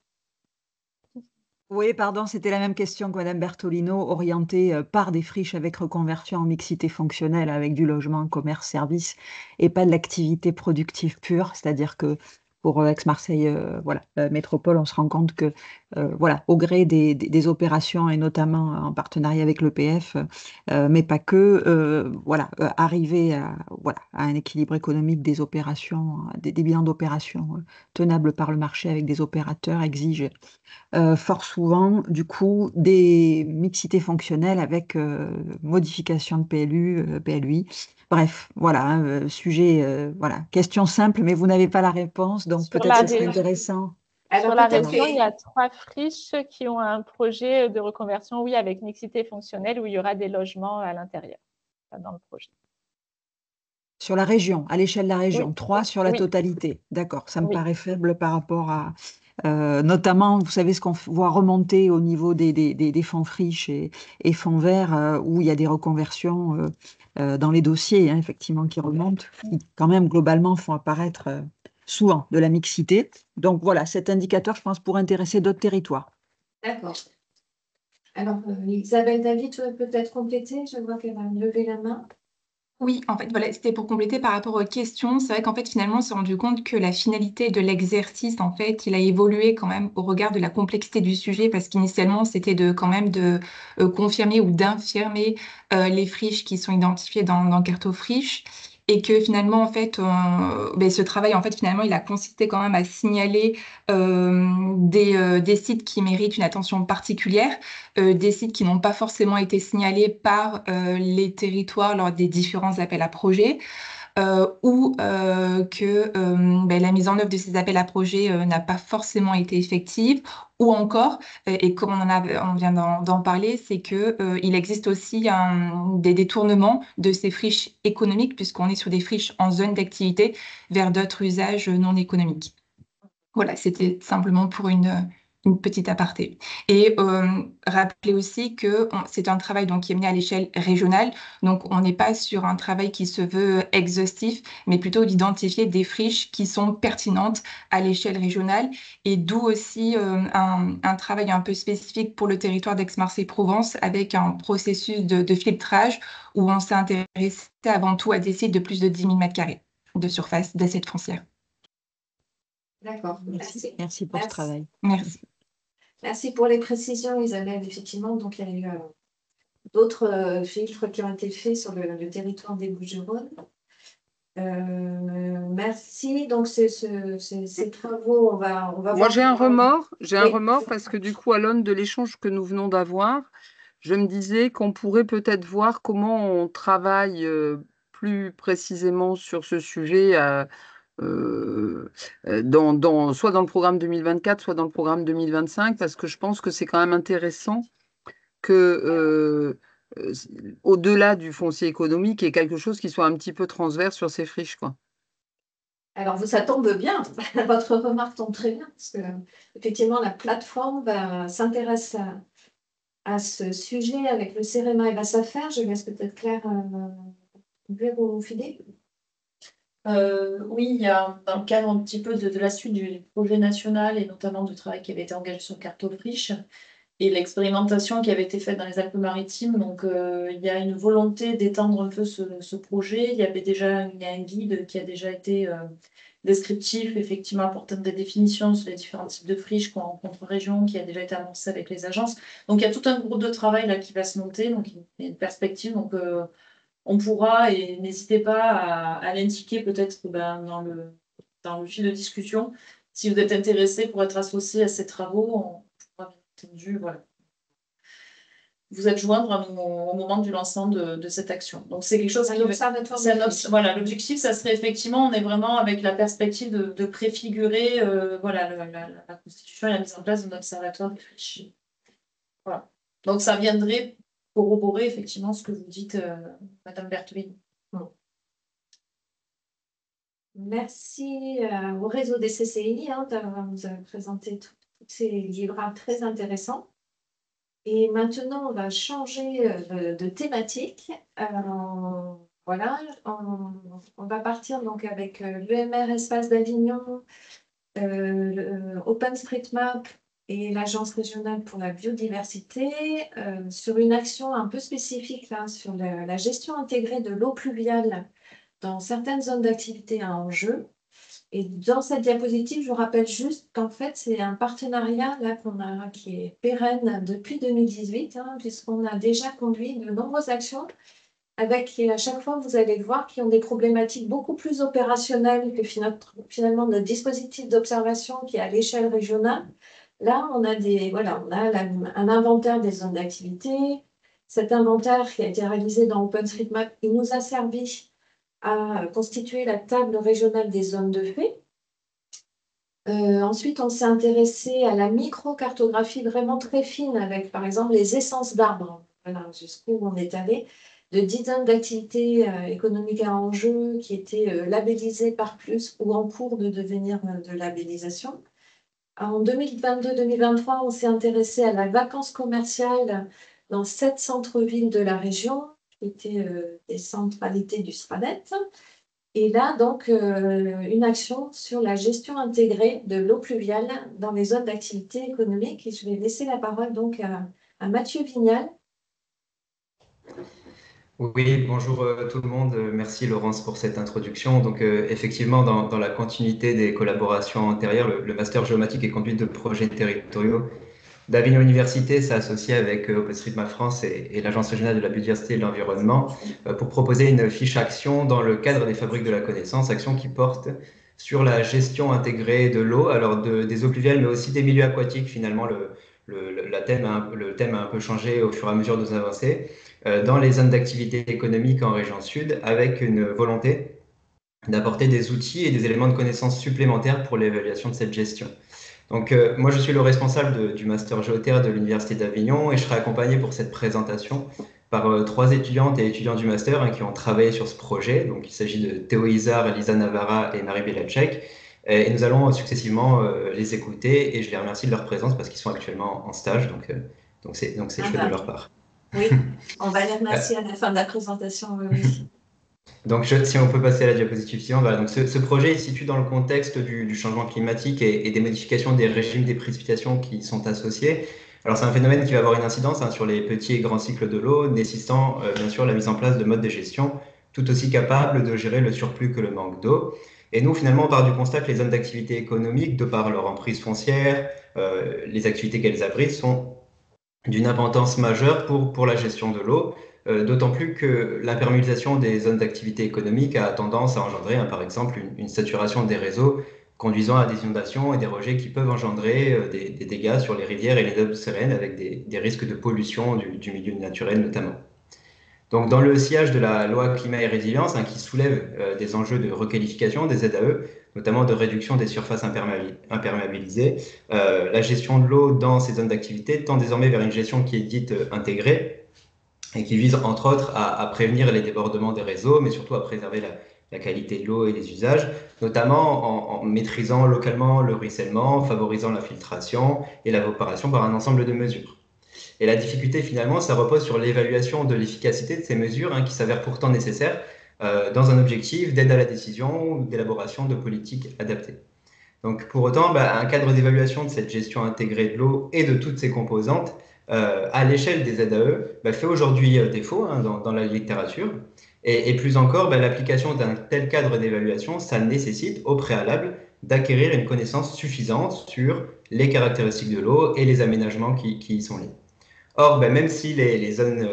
Oui, pardon, c'était la même question que Madame Bertolino, orientée par des friches avec reconversion en mixité fonctionnelle, avec du logement, commerce, service, et pas de l'activité productive pure. C'est-à-dire que pour Aix-Marseille, voilà, métropole, on se rend compte que, voilà, au gré des opérations et notamment en partenariat avec l'EPF, mais pas que, voilà, arriver voilà, à un équilibre économique des opérations, des bilans d'opérations tenables par le marché avec des opérateurs exige fort souvent, du coup, des mixités fonctionnelles avec modification de PLU, PLUI. Bref, voilà, sujet, voilà, question simple, mais vous n'avez pas la réponse, donc peut-être que c'est intéressant. Sur la région, il y a 3 friches qui ont un projet de reconversion, oui, avec mixité fonctionnelle, où il y aura des logements à l'intérieur, dans le projet. Sur la région, à l'échelle de la région, Oui. 3 sur la Oui. totalité. D'accord, ça me Oui. paraît faible par rapport à... notamment, vous savez, ce qu'on voit remonter au niveau des fonds friches et fonds verts, où il y a des reconversions dans les dossiers, hein, effectivement, qui remontent, qui quand même, globalement, font apparaître souvent de la mixité. Donc voilà, cet indicateur, je pense, pourrait intéresser d'autres territoires. D'accord. Alors, Isabelle David, tu veux peut-être compléter? Je vois qu'elle a levé la main. Oui, en fait, voilà, c'était pour compléter par rapport aux questions. C'est vrai qu'en fait, finalement, on s'est rendu compte que la finalité de l'exercice, en fait, il a évolué quand même au regard de la complexité du sujet, parce qu'initialement, c'était quand même de confirmer ou d'infirmer les friches qui sont identifiées dans Cartofriche. Et que finalement, en fait, ce travail, en fait, finalement, il a consisté quand même à signaler des sites qui méritent une attention particulière, des sites qui n'ont pas forcément été signalés par les territoires lors des différents appels à projets, ou que la mise en œuvre de ces appels à projets n'a pas forcément été effective, ou encore, et comme on vient d'en parler, c'est que il existe aussi des détournements de ces friches économiques, puisqu'on est sur des friches en zone d'activité vers d'autres usages non économiques. Voilà, c'était simplement pour une petite aparté. Et rappeler aussi que c'est un travail donc, qui est mené à l'échelle régionale. Donc, on n'est pas sur un travail qui se veut exhaustif, mais plutôt d'identifier des friches qui sont pertinentes à l'échelle régionale. Et d'où aussi un travail un peu spécifique pour le territoire d'Aix-Marseille-Provence avec un processus de filtrage où on s'est intéressé avant tout à des sites de plus de 10 000 m² de surface d'assiette foncière. D'accord, Merci pour ce travail. Merci. Merci pour les précisions, Isabelle. Effectivement, donc il y a eu d'autres filtres qui ont été faits sur le territoire des Bouches-du-Rhône. Merci. Donc, ces travaux, on va Moi, voir. j'ai un Oui. remords parce que du coup, à l'aune de l'échange que nous venons d'avoir, je me disais qu'on pourrait peut-être voir comment on travaille plus précisément sur ce sujet, soit dans le programme 2024, soit dans le programme 2025, parce que je pense que c'est quand même intéressant que, au-delà du foncier économique, il y ait quelque chose qui soit un petit peu transverse sur ces friches, quoi. Alors, ça tombe bien, votre remarque tombe très bien, parce que effectivement, la plateforme s'intéresse à ce sujet avec le CEREMA et la SAFER. Je laisse peut-être Claire vous filer. Oui, il y a dans le cadre un petit peu de la suite du projet national et notamment du travail qui avait été engagé sur Cartofriche et l'expérimentation qui avait été faite dans les Alpes-Maritimes. Donc, il y a une volonté d'étendre un peu ce projet. Il y a un guide qui a déjà été descriptif, effectivement, apportant des définitions sur les différents types de friches qu'on rencontre en région, qui a déjà été annoncé avec les agences. Donc, il y a tout un groupe de travail là qui va se monter, donc il y a une perspective. Donc, on pourra, et n'hésitez pas à l'indiquer peut-être dans le fil de discussion. Si vous êtes intéressé pour être associé à ces travaux, on pourra bien entendu vous adjoindre au moment du lancement de cette action. Donc c'est quelque chose voilà, l'objectif, ça serait effectivement, on est vraiment avec la perspective de préfigurer la constitution et la mise en place d'un observatoire des friches. Voilà. Donc ça viendrait corroborer effectivement ce que vous dites, Madame Bertolini. Merci au réseau des CCI d'avoir nous présenté tous ces livrables très intéressants. Et maintenant, on va changer de thématique. Voilà, on va partir donc avec l'EMR Espace d'Avignon, OpenStreetMap et l'Agence régionale pour la biodiversité sur une action un peu spécifique là, sur la gestion intégrée de l'eau pluviale dans certaines zones d'activité à enjeu. Et dans cette diapositive, je vous rappelle juste qu'en fait, c'est un partenariat là, qui est pérenne depuis 2018, puisqu'on a déjà conduit de nombreuses actions avec, à chaque fois, vous allez le voir, qui ont des problématiques beaucoup plus opérationnelles que finalement notre dispositif d'observation qui est à l'échelle régionale. Là, on a un inventaire des zones d'activité. Cet inventaire qui a été réalisé dans OpenStreetMap, il nous a servi à constituer la table régionale des zones de fait. Ensuite, on s'est intéressé à la micro-cartographie vraiment très fine avec, par exemple, les essences d'arbres. Voilà, jusqu'où on est allé. De 10 zones d'activité économique à enjeu qui étaient labellisées par plus ou en cours de devenir de labellisation. En 2022-2023, on s'est intéressé à la vacance commerciale dans 7 centres-villes de la région, qui étaient des centralités du SRADET. Et là, donc, une action sur la gestion intégrée de l'eau pluviale dans les zones d'activité économique. Et je vais laisser la parole donc à Mathieu Vignal. Oui, bonjour tout le monde. Merci Laurence pour cette introduction. Donc effectivement, dans la continuité des collaborations antérieures, le Master géomatique et conduite de projets territoriaux d'Avignon Université s'est associé avec OpenStreetMap France et l'Agence régionale de la biodiversité et de l'environnement pour proposer une fiche action dans le cadre des fabriques de la connaissance, action qui porte sur la gestion intégrée de l'eau, alors des eaux pluviales, mais aussi des milieux aquatiques. Finalement, le thème a un peu changé au fur et à mesure de nos avancées, dans les zones d'activité économique en région sud, avec une volonté d'apporter des outils et des éléments de connaissance supplémentaires pour l'évaluation de cette gestion. Donc, moi, je suis le responsable du Master Géoterre de l'Université d'Avignon et je serai accompagné pour cette présentation par 3 étudiantes et étudiants du Master qui ont travaillé sur ce projet. Donc, il s'agit de Théo Izard, Lisa Navarra et Marie Belacek. Et nous allons successivement les écouter et je les remercie de leur présence parce qu'ils sont actuellement en stage. Donc c'est chouette de leur part. Oui, on va les remercier à la fin de la présentation. Oui. Donc, si on peut passer à la diapositive suivante, voilà. Donc, ce projet est situé dans le contexte du changement climatique et des modifications des régimes des précipitations qui sont associés. Alors, c'est un phénomène qui va avoir une incidence sur les petits et grands cycles de l'eau, nécessitant bien sûr la mise en place de modes de gestion tout aussi capables de gérer le surplus que le manque d'eau. Et nous, finalement, on part du constat que les zones d'activité économique, de par leur emprise foncière, les activités qu'elles abritent, sont d'une importance majeure pour la gestion de l'eau. d'autant plus que l'imperméabilisation des zones d'activité économique a tendance à engendrer, par exemple, une saturation des réseaux conduisant à des inondations et des rejets qui peuvent engendrer des dégâts sur les rivières et les nappes souterraines avec des risques de pollution du milieu naturel notamment. Donc, dans le sillage de la loi climat et résilience, qui soulève des enjeux de requalification des ZAE, notamment de réduction des surfaces imperméabilisées, la gestion de l'eau dans ces zones d'activité tend désormais vers une gestion qui est dite intégrée et qui vise entre autres à prévenir les débordements des réseaux, mais surtout à préserver la qualité de l'eau et les usages, notamment en maîtrisant localement le ruissellement, favorisant la filtration et l'évaporation par un ensemble de mesures. Et la difficulté, finalement, ça repose sur l'évaluation de l'efficacité de ces mesures, qui s'avèrent pourtant nécessaires dans un objectif d'aide à la décision ou d'élaboration de politiques adaptées. Donc, pour autant, un cadre d'évaluation de cette gestion intégrée de l'eau et de toutes ses composantes à l'échelle des ZAE fait aujourd'hui défaut dans la littérature. Et plus encore, l'application d'un tel cadre d'évaluation, ça nécessite au préalable d'acquérir une connaissance suffisante sur les caractéristiques de l'eau et les aménagements qui y sont liés. Or, même si les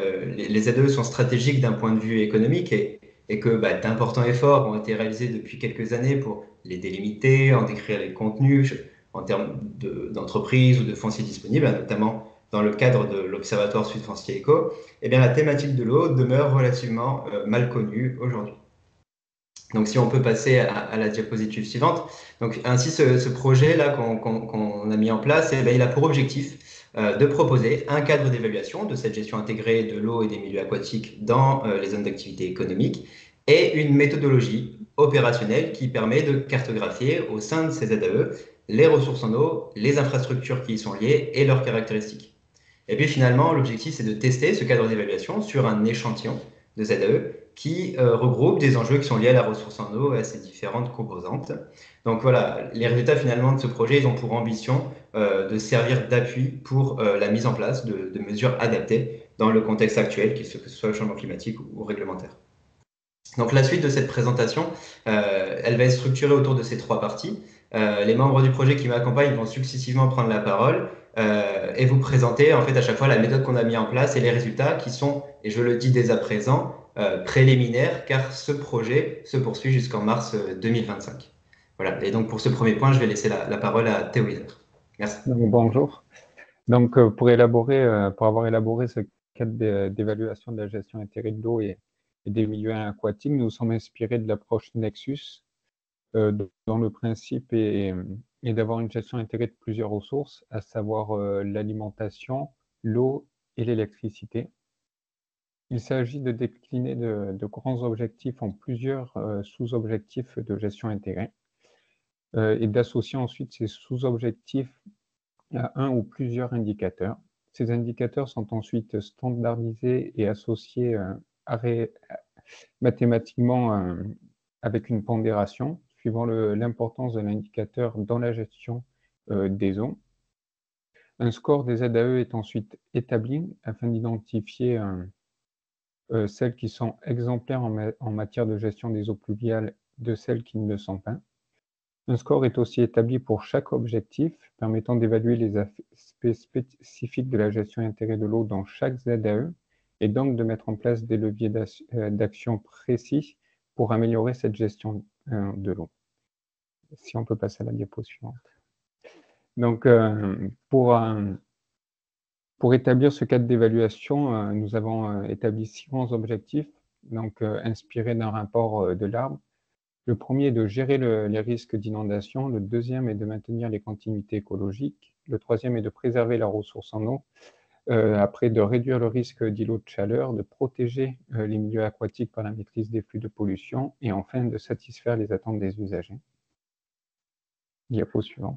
ZAE sont stratégiques d'un point de vue économique et que d'importants efforts ont été réalisés depuis quelques années pour les délimiter, en décrire les contenus en termes d'entreprises ou de foncier disponible, notamment dans le cadre de l'Observatoire Sud Foncier Éco, la thématique de l'eau demeure relativement mal connue aujourd'hui. Donc, si on peut passer à la diapositive suivante. Donc, ainsi, ce projet-là qu'on a mis en place, il a pour objectif de proposer un cadre d'évaluation de cette gestion intégrée de l'eau et des milieux aquatiques dans les zones d'activité économique et une méthodologie opérationnelle qui permet de cartographier au sein de ces ZAE les ressources en eau, les infrastructures qui y sont liées et leurs caractéristiques. Et puis finalement, l'objectif, c'est de tester ce cadre d'évaluation sur un échantillon de ZAE qui regroupe des enjeux qui sont liés à la ressource en eau et à ses différentes composantes. Donc voilà, les résultats finalement de ce projet, ils ont pour ambition de servir d'appui pour la mise en place de mesures adaptées dans le contexte actuel, que ce soit le changement climatique ou réglementaire. Donc la suite de cette présentation, elle va être structurée autour de ces trois parties. Les membres du projet qui m'accompagnent vont successivement prendre la parole et vous présenter en fait à chaque fois la méthode qu'on a mis en place et les résultats qui sont, et je le dis dès à présent, préliminaires, car ce projet se poursuit jusqu'en mars 2025. Voilà, et donc pour ce premier point, je vais laisser la parole à Théo Iser. Merci. Bonjour. Donc pour avoir élaboré ce cadre d'évaluation de la gestion intégrée de l'eau et des milieux aquatiques, nous sommes inspirés de l'approche Nexus, dont le principe est d'avoir une gestion intégrée de plusieurs ressources, à savoir l'alimentation, l'eau et l'électricité. Il s'agit de décliner de grands objectifs en plusieurs sous-objectifs de gestion intégrée et d'associer ensuite ces sous-objectifs à un ou plusieurs indicateurs. Ces indicateurs sont ensuite standardisés et associés mathématiquement avec une pondération suivant l'importance de l'indicateur dans la gestion des eaux. Un score des ZAE est ensuite établi afin d'identifier celles qui sont exemplaires en matière de gestion des eaux pluviales de celles qui ne le sont pas. Un score est aussi établi pour chaque objectif, permettant d'évaluer les aspects spécifiques de la gestion intégrée de l'eau dans chaque ZAE, et donc de mettre en place des leviers d'action précis pour améliorer cette gestion de l'eau. Si on peut passer à la diapo suivante. Donc, pour établir ce cadre d'évaluation, nous avons établi 6 grands objectifs, donc inspirés d'un rapport de l'ARB. Le premier est de gérer les risques d'inondation, le deuxième est de maintenir les continuités écologiques, le troisième est de préserver la ressource en eau, après de réduire le risque d'îlots de chaleur, de protéger les milieux aquatiques par la maîtrise des flux de pollution et enfin de satisfaire les attentes des usagers. Diapo suivante.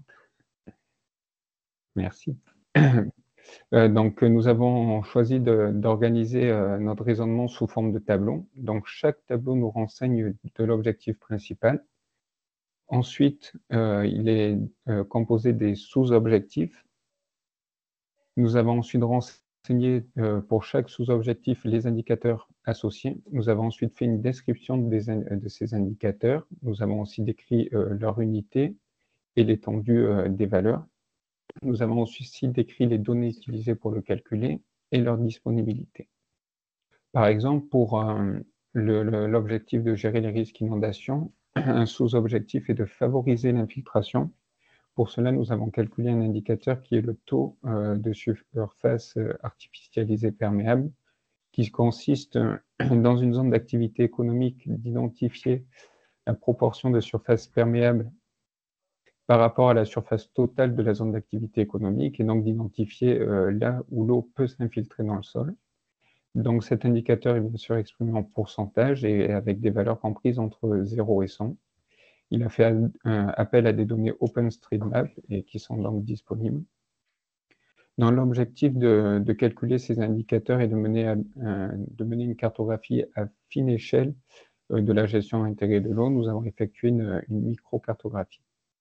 Merci. Donc, nous avons choisi d'organiser notre raisonnement sous forme de tableau. Donc, chaque tableau nous renseigne de l'objectif principal. Ensuite, il est composé des sous-objectifs. Nous avons ensuite renseigné pour chaque sous-objectif les indicateurs associés. Nous avons ensuite fait une description de ces indicateurs. Nous avons aussi décrit leur unité et l'étendue des valeurs. Nous avons aussi décrit les données utilisées pour le calculer et leur disponibilité. Par exemple, pour l'objectif de gérer les risques inondation, un sous-objectif est de favoriser l'infiltration. Pour cela, nous avons calculé un indicateur qui est le taux de surface artificialisée perméable, qui consiste dans une zone d'activité économique d'identifier la proportion de surface perméable par rapport à la surface totale de la zone d'activité économique, et donc d'identifier là où l'eau peut s'infiltrer dans le sol. Donc cet indicateur est bien sûr exprimé en pourcentage et avec des valeurs comprises entre 0 et 100. Il a fait appel à des données OpenStreetMap et qui sont donc disponibles. Dans l'objectif de calculer ces indicateurs et de mener une cartographie à fine échelle de la gestion intégrée de l'eau, nous avons effectué une microcartographie.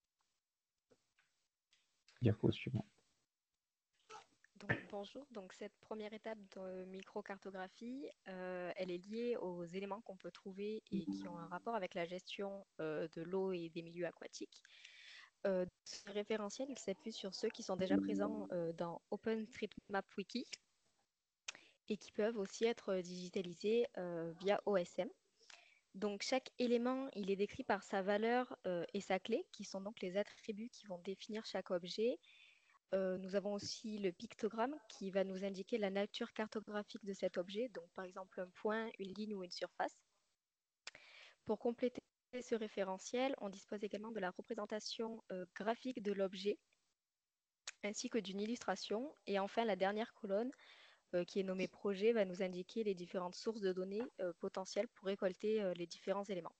Diapo suivante. Bonjour, donc cette première étape de microcartographie, elle est liée aux éléments qu'on peut trouver et qui ont un rapport avec la gestion de l'eau et des milieux aquatiques. Ce référentiel, il s'appuie sur ceux qui sont déjà présents dans OpenStreetMap Wiki et qui peuvent aussi être digitalisés via OSM. Donc chaque élément, il est décrit par sa valeur et sa clé, qui sont donc les attributs qui vont définir chaque objet. Nous avons aussi le pictogramme qui va nous indiquer la nature cartographique de cet objet, donc par exemple un point, une ligne ou une surface. Pour compléter ce référentiel, on dispose également de la représentation graphique de l'objet, ainsi que d'une illustration. Et enfin, la dernière colonne, qui est nommée projet, va nous indiquer les différentes sources de données potentielles pour récolter les différents éléments.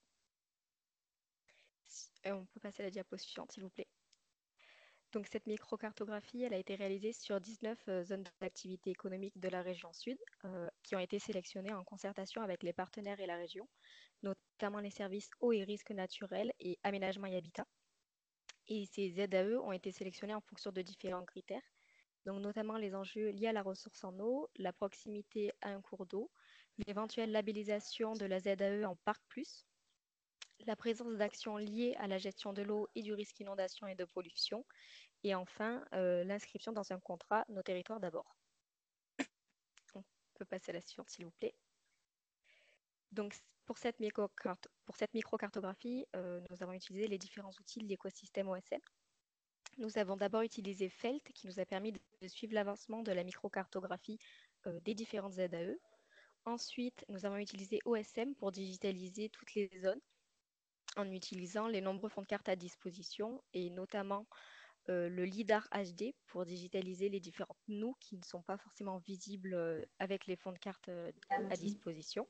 On peut passer à la diapo suivante, s'il vous plaît. Donc, cette microcartographie, elle a été réalisée sur 19 zones d'activité économique de la région sud, qui ont été sélectionnées en concertation avec les partenaires et la région, notamment les services eau et risques naturels et aménagement et habitat. Et ces ZAE ont été sélectionnés en fonction de différents critères, donc notamment les enjeux liés à la ressource en eau, la proximité à un cours d'eau, l'éventuelle labellisation de la ZAE en Parc Plus, la présence d'actions liées à la gestion de l'eau et du risque inondation et de pollution, et enfin l'inscription dans un contrat Nos territoires d'abord. On peut passer à la suivante, s'il vous plaît. Donc, pour cette microcartographie, nous avons utilisé les différents outils de l'écosystème OSM. Nous avons d'abord utilisé Felt, qui nous a permis de suivre l'avancement de la microcartographie des différentes ZAE. Ensuite, nous avons utilisé OSM pour digitaliser toutes les zones en utilisant les nombreux fonds de cartes à disposition et notamment le LIDAR HD pour digitaliser les différentes nœuds qui ne sont pas forcément visibles avec les fonds de cartes à disposition.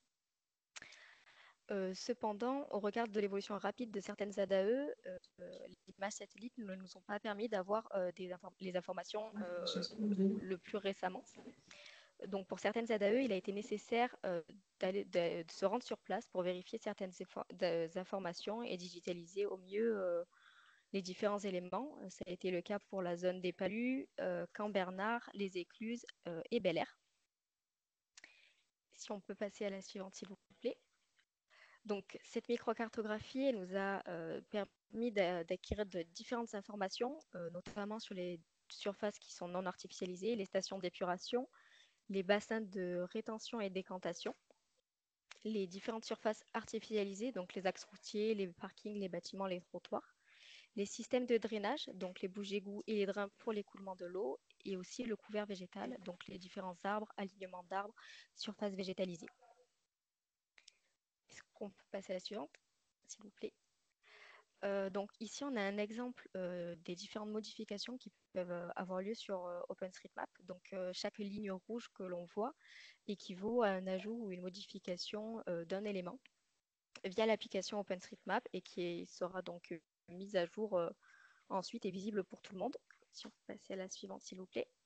Cependant, au regard de l'évolution rapide de certaines ZAE, les images satellites ne nous ont pas permis d'avoir les informations le plus récemment. Donc, pour certaines ZAE, il a été nécessaire de se rendre sur place pour vérifier certaines informations et digitaliser au mieux les différents éléments. Ça a été le cas pour la zone des Palus, Camp-Bernard, les Écluses et Bel-Air. Si on peut passer à la suivante, s'il vous plaît. Donc, cette microcartographie nous a permis d'acquérir de différentes informations, notamment sur les surfaces qui sont non artificialisées, les stations d'épuration, les bassins de rétention et décantation, les différentes surfaces artificialisées, donc les axes routiers, les parkings, les bâtiments, les trottoirs, les systèmes de drainage, donc les bouches égouts et les drains pour l'écoulement de l'eau, et aussi le couvert végétal, donc les différents arbres, alignements d'arbres, surfaces végétalisées. Est-ce qu'on peut passer à la suivante, s'il vous plaît? Donc ici, on a un exemple des différentes modifications qui peuvent avoir lieu sur OpenStreetMap. Donc chaque ligne rouge que l'on voit équivaut à un ajout ou une modification d'un élément via l'application OpenStreetMap et qui sera donc mise à jour ensuite et visible pour tout le monde. Si on peut passer à la suivante, s'il vous plaît.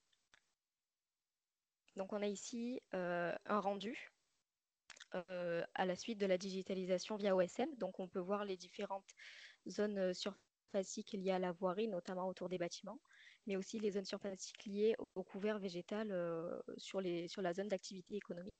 Donc on a ici un rendu à la suite de la digitalisation via OSM. Donc on peut voir les différentes zones surfaciques liées à la voirie, notamment autour des bâtiments, mais aussi les zones surfaciques liées au couvert végétal sur la zone d'activité économique.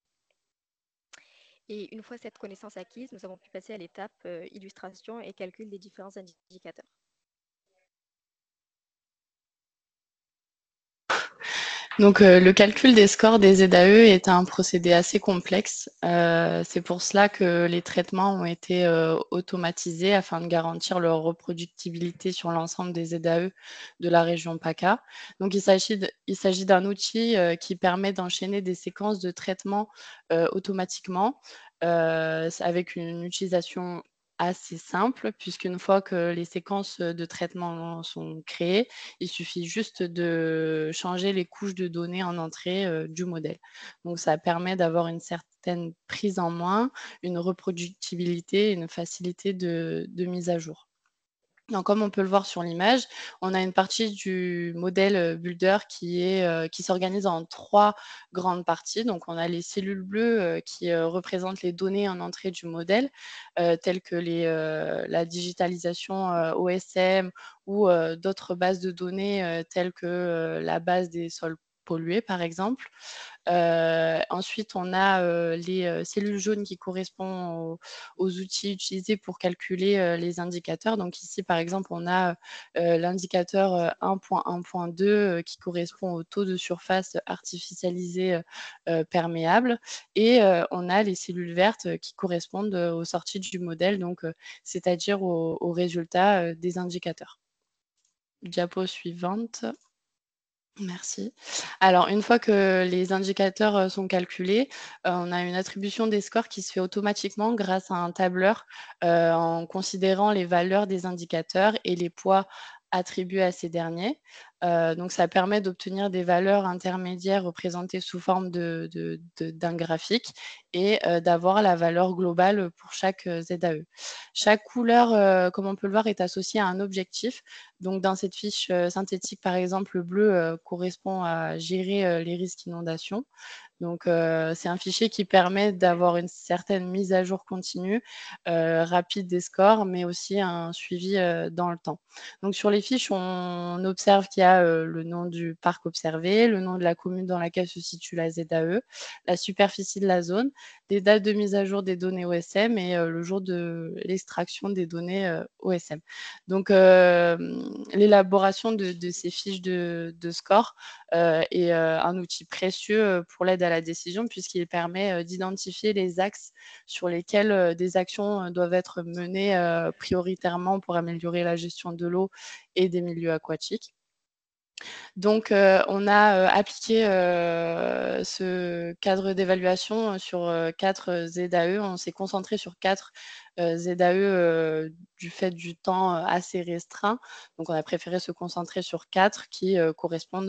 Et une fois cette connaissance acquise, nous avons pu passer à l'étape illustration et calcul des différents indicateurs. Donc, le calcul des scores des ZAE est un procédé assez complexe. C'est pour cela que les traitements ont été automatisés afin de garantir leur reproductibilité sur l'ensemble des ZAE de la région PACA. Donc, il s'agit d'un outil qui permet d'enchaîner des séquences de traitement automatiquement avec une utilisation assez simple, puisqu'une fois que les séquences de traitement sont créées, il suffit juste de changer les couches de données en entrée du modèle. Donc, ça permet d'avoir une certaine prise en main, une reproductibilité, une facilité de mise à jour. Donc, comme on peut le voir sur l'image, on a une partie du modèle Builder qui s'organise en 3 grandes parties. Donc, on a les cellules bleues qui représentent les données en entrée du modèle, telles que la digitalisation OSM ou d'autres bases de données telles que la base des sols pollués, par exemple. Ensuite, on a les cellules jaunes qui correspondent aux outils utilisés pour calculer les indicateurs. Donc ici, par exemple, on a l'indicateur 1.1.2 qui correspond au taux de surface artificialisé perméable. Et on a les cellules vertes qui correspondent aux sorties du modèle, donc c'est-à-dire aux résultats des indicateurs. Diapo suivante. Merci. Alors, une fois que les indicateurs sont calculés, on a une attribution des scores qui se fait automatiquement grâce à un tableur en considérant les valeurs des indicateurs et les poids attribués à ces derniers. Donc, ça permet d'obtenir des valeurs intermédiaires représentées sous forme d'un graphique et d'avoir la valeur globale pour chaque ZAE. Chaque couleur, comme on peut le voir, est associée à un objectif. Donc, dans cette fiche synthétique, par exemple, le bleu correspond à gérer les risques inondations. Donc, c'est un fichier qui permet d'avoir une certaine mise à jour continue, rapide des scores, mais aussi un suivi dans le temps. Donc, sur les fiches, on observe qu'il y a le nom du parc observé, le nom de la commune dans laquelle se situe la ZAE, la superficie de la zone, des dates de mise à jour des données OSM et le jour de l'extraction des données OSM. Donc, l'élaboration de ces fiches de score est un outil précieux pour l'aide à la décision puisqu'il permet d'identifier les axes sur lesquels des actions doivent être menées prioritairement pour améliorer la gestion de l'eau et des milieux aquatiques. Donc, on a appliqué ce cadre d'évaluation sur 4 ZAE. On s'est concentré sur 4 ZAE du fait du temps assez restreint. Donc, on a préféré se concentrer sur 4 qui correspondent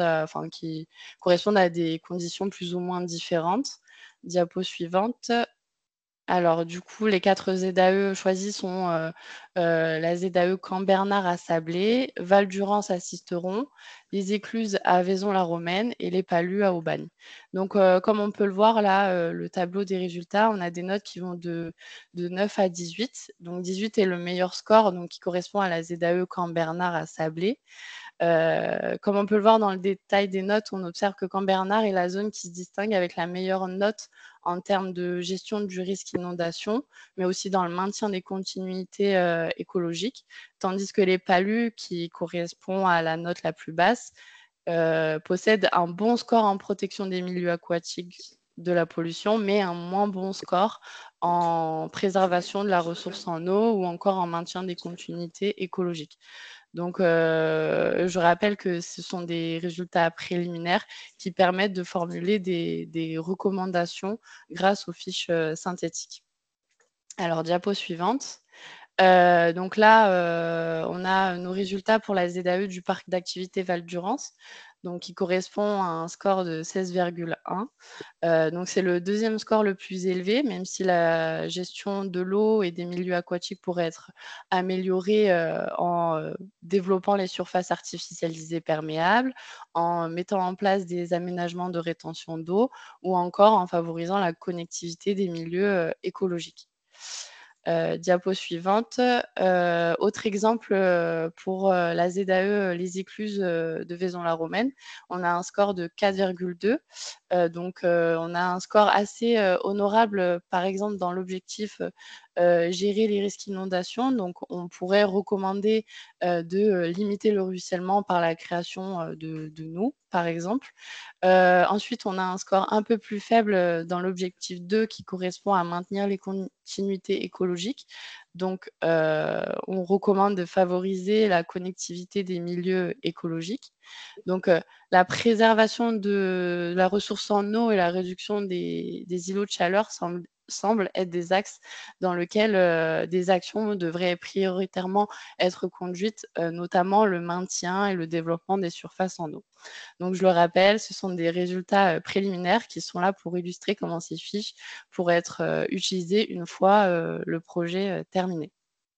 à des conditions plus ou moins différentes. Diapo suivante. Alors, du coup, les 4 ZAE choisis sont la ZAE Camp Bernard à Sablé, Val d'Urance à Sisteron, les Écluses à Vaison-la-Romaine et les Palus à Aubagne. Donc, comme on peut le voir là, le tableau des résultats, on a des notes qui vont de 9 à 18. Donc, 18 est le meilleur score, donc qui correspond à la ZAE Camp Bernard à Sablé. Comme on peut le voir dans le détail des notes, on observe que Camp Bernard est la zone qui se distingue avec la meilleure note en termes de gestion du risque inondation, mais aussi dans le maintien des continuités écologiques, tandis que les Palus, qui correspond à la note la plus basse, possèdent un bon score en protection des milieux aquatiques de la pollution, mais un moins bon score en préservation de la ressource en eau ou encore en maintien des continuités écologiques. Donc, je rappelle que ce sont des résultats préliminaires qui permettent de formuler des recommandations grâce aux fiches synthétiques. Alors, diapo suivante. Donc là, on a nos résultats pour la ZAE du parc d'activité Val d'Urance, donc qui correspond à un score de 16,1. Donc c'est le deuxième score le plus élevé, même si la gestion de l'eau et des milieux aquatiques pourrait être améliorée en développant les surfaces artificialisées perméables, en mettant en place des aménagements de rétention d'eau ou encore en favorisant la connectivité des milieux écologiques. Diapo suivante. Autre exemple pour la ZAE Les Écluses de Vaison-la-Romaine, on a un score de 4,2. Donc, on a un score assez honorable, par exemple, dans l'objectif gérer les risques inondations. Donc, on pourrait recommander de limiter le ruissellement par la création de nous, par exemple. Ensuite, on a un score un peu plus faible dans l'objectif 2 qui correspond à maintenir les continuités écologiques. Donc, on recommande de favoriser la connectivité des milieux écologiques. Donc, la préservation de la ressource en eau et la réduction des îlots de chaleur semblent être des axes dans lesquels des actions devraient prioritairement être conduites, notamment le maintien et le développement des surfaces en eau. Donc, je le rappelle, ce sont des résultats préliminaires qui sont là pour illustrer comment ces fiches pourraient être utilisées une fois le projet terminé.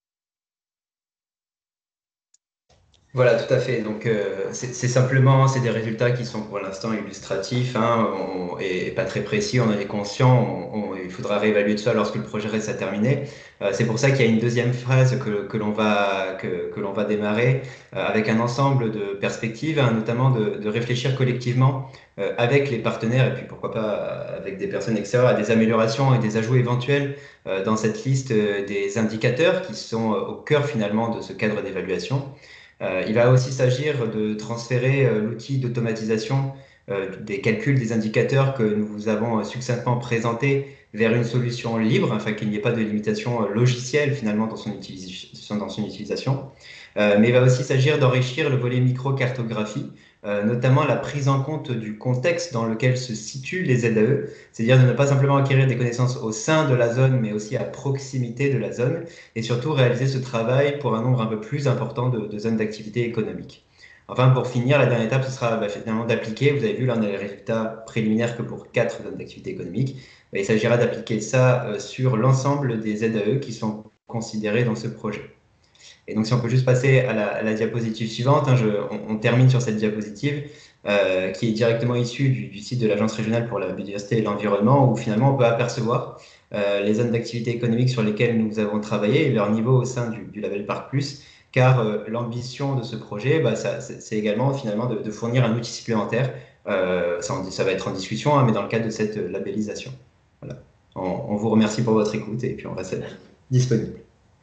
Voilà, tout à fait. Donc, c'est des résultats qui sont pour l'instant illustratifs, hein, et pas très précis. On en est conscient. Il faudra réévaluer tout ça lorsque le projet reste à terminer. C'est pour ça qu'il y a une deuxième phase que l'on va démarrer avec un ensemble de perspectives, hein, notamment de réfléchir collectivement avec les partenaires et puis pourquoi pas avec des personnes extérieures à des améliorations et des ajouts éventuels dans cette liste des indicateurs qui sont au cœur finalement de ce cadre d'évaluation. Il va aussi s'agir de transférer l'outil d'automatisation des calculs des indicateurs que nous vous avons succinctement présenté vers une solution libre, afin qu'il n'y ait pas de limitation logicielle finalement dans son utilisation. Mais il va aussi s'agir d'enrichir le volet micro-cartographie, notamment la prise en compte du contexte dans lequel se situent les ZAE, c'est-à-dire de ne pas simplement acquérir des connaissances au sein de la zone, mais aussi à proximité de la zone, et surtout réaliser ce travail pour un nombre un peu plus important de zones d'activité économique. Enfin, pour finir, la dernière étape, ce sera finalement d'appliquer, vous avez vu, là on a les résultats préliminaires que pour 4 zones d'activité économique, il s'agira d'appliquer ça sur l'ensemble des ZAE qui sont considérés dans ce projet. Et donc, si on peut juste passer à la diapositive suivante, hein, on termine sur cette diapositive qui est directement issue du site de l'Agence régionale pour la biodiversité et l'environnement, où finalement on peut apercevoir les zones d'activité économique sur lesquelles nous avons travaillé et leur niveau au sein du label Parc Plus, car l'ambition de ce projet, c'est également finalement de fournir un outil supplémentaire. Ça va être en discussion, hein, mais dans le cadre de cette labellisation. Voilà. On vous remercie pour votre écoute et puis on reste disponible.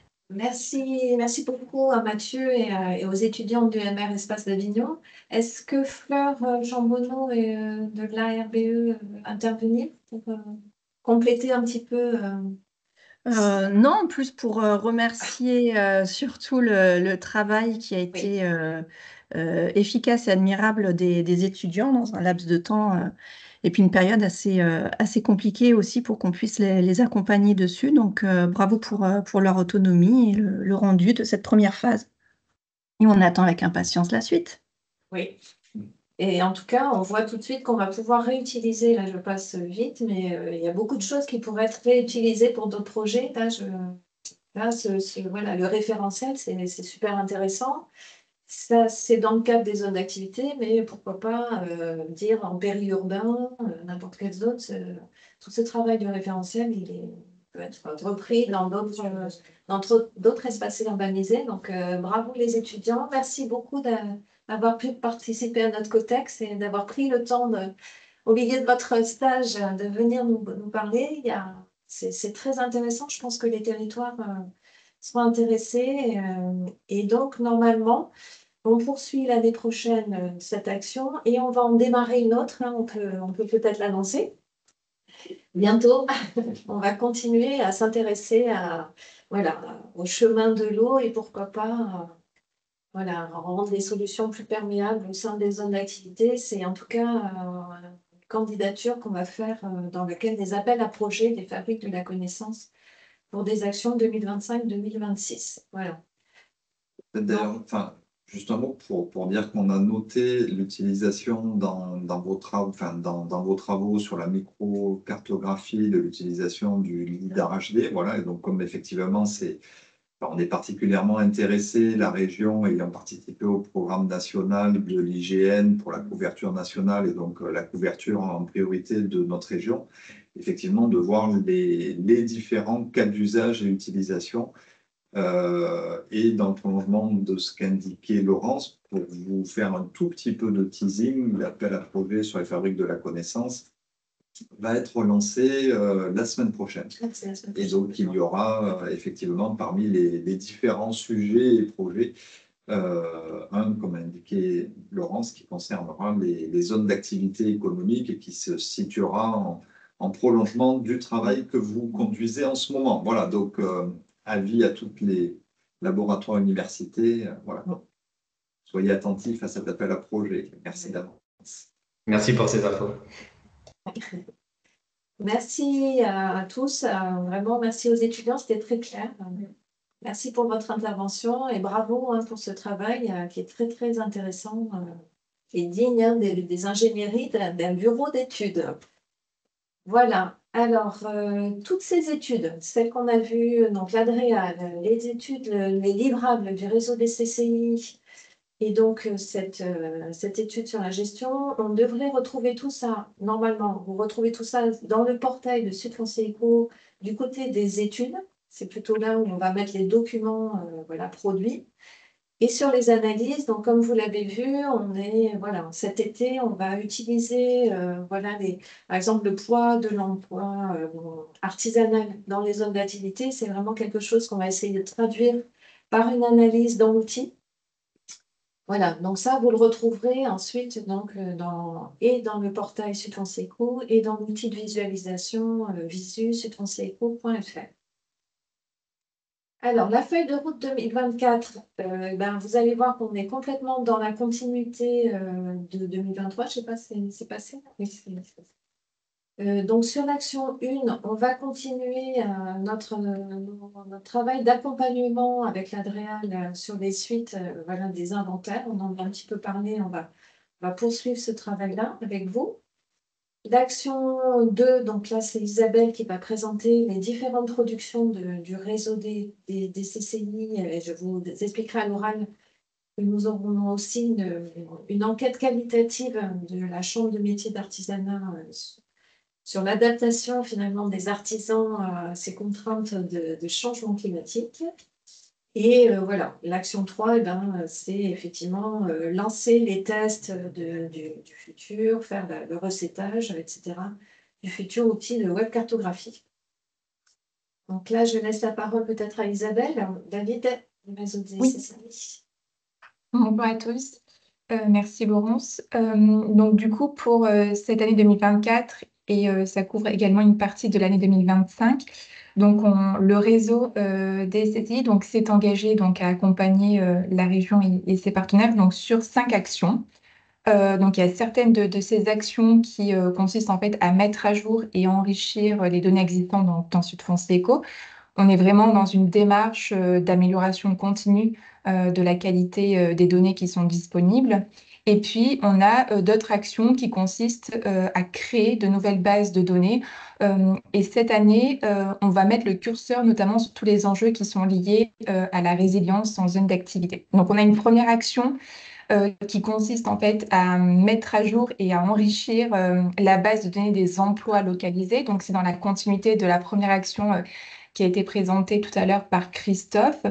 Merci beaucoup à Mathieu et aux étudiants du MR Espace d'Avignon. Est-ce que Fleur Chambonneau et de l'ARBE intervenir pour compléter un petit peu Non, plus pour remercier surtout le travail qui a été efficace et admirable des étudiants dans un laps de temps et puis une période assez compliquée aussi pour qu'on puisse les accompagner dessus. Donc, bravo pour leur autonomie et le rendu de cette première phase. Et on attend avec impatience la suite. Oui. Et en tout cas, on voit tout de suite qu'on va pouvoir réutiliser, là je passe vite, mais il y a beaucoup de choses qui pourraient être réutilisées pour d'autres projets. Voilà, le référentiel, c'est super intéressant. Ça, c'est dans le cadre des zones d'activité, mais pourquoi pas dire en périurbain, n'importe quelle zone, tout ce travail du référentiel, peut être repris dans d'autres espaces urbanisés. Donc, bravo les étudiants. Merci beaucoup d'avoir pu participer à notre cotex et d'avoir pris le temps, au milieu de votre stage, de venir nous parler. C'est très intéressant. Je pense que les territoires seront intéressés. Et donc, normalement, on poursuit l'année prochaine cette action et on va en démarrer une autre. Hein, on peut peut-être l'annoncer. Bientôt, on va continuer à s'intéresser au chemin de l'eau et pourquoi pas rendre les solutions plus perméables au sein des zones d'activité. C'est en tout cas une candidature qu'on va faire dans laquelle des appels à projets des fabriques de la connaissance pour des actions 2025-2026. Voilà. D'ailleurs, juste un mot pour dire qu'on a noté l'utilisation dans vos travaux sur la micro-cartographie de l'utilisation du LIDAR HD. Voilà, et donc comme effectivement on est particulièrement intéressé, la région ayant participé au programme national de l'IGN pour la couverture nationale et donc la couverture en priorité de notre région, effectivement de voir les différents cas d'usage et utilisation. Et dans le prolongement de ce qu'indiquait Laurence, pour vous faire un tout petit peu de teasing, l'appel à projet sur les fabriques de la connaissance va être lancé la semaine prochaine. C'est la semaine Et prochaine. donc, il y aura effectivement parmi les différents sujets et projets, un, comme a indiqué Laurence, qui concernera les zones d'activité économique et qui se situera en prolongement du travail que vous conduisez en ce moment. Voilà, donc avis à tous les laboratoires universités. Voilà. Soyez attentifs à cet appel à projet. Merci d'avance. Merci pour ces infos. Merci à tous, vraiment merci aux étudiants, c'était très clair. Merci pour votre intervention et bravo pour ce travail qui est très très intéressant et digne des ingénieries d'un bureau d'études. Voilà, alors toutes ces études, celles qu'on a vues, donc l'ADREAL, les études, les livrables du réseau des CCI, et donc, cette étude sur la gestion, on devrait retrouver tout ça, normalement, vous retrouvez tout ça dans le portail de Sud Foncier Éco du côté des études. C'est plutôt là où on va mettre les documents voilà, produits. Et sur les analyses, donc comme vous l'avez vu, voilà, cet été, on va utiliser voilà, par exemple le poids de l'emploi artisanal dans les zones d'activité. C'est vraiment quelque chose qu'on va essayer de traduire par une analyse dans l'outil. Voilà, donc ça, vous le retrouverez ensuite donc, dans le portail Sud Foncier Éco et dans l'outil de visualisation visu sudfonciereco.fr. Alors, la feuille de route 2024, vous allez voir qu'on est complètement dans la continuité de 2023. Je ne sais pas si c'est passé. Oui, c'est passé. Donc, sur l'action 1, on va continuer notre travail d'accompagnement avec l'ADREAL sur les suites voilà, des inventaires. On en a un petit peu parlé, on va poursuivre ce travail-là avec vous. L'action 2, donc là, c'est Isabelle qui va présenter les différentes productions du réseau des CCI. Et je vous expliquerai à l'oral que nous aurons aussi une enquête qualitative de la Chambre de métiers d'artisanat sur l'adaptation finalement des artisans à ces contraintes de changement climatique. Et voilà, l'action 3, c'est effectivement lancer les tests du futur, faire le recettage, etc., du futur outil de web cartographie. Donc là, je laisse la parole peut-être à Isabelle. David, les réseaux des CCI. Bonjour à tous. Merci Laurence. Donc du coup, pour cette année 2024, et ça couvre également une partie de l'année 2025, donc le réseau des CCI s'est engagé donc, à accompagner la région et ses partenaires donc, sur 5 actions. Donc il y a certaines de ces actions qui consistent en fait à mettre à jour et enrichir les données existantes dans Sud Foncier Éco. On est vraiment dans une démarche d'amélioration continue de la qualité des données qui sont disponibles. Et puis, on a d'autres actions qui consistent à créer de nouvelles bases de données. Et cette année, on va mettre le curseur notamment sur tous les enjeux qui sont liés à la résilience en zone d'activité. Donc, on a une première action qui consiste en fait à mettre à jour et à enrichir la base de données des emplois localisés. Donc, c'est dans la continuité de la première action qui a été présentée tout à l'heure par Christophe.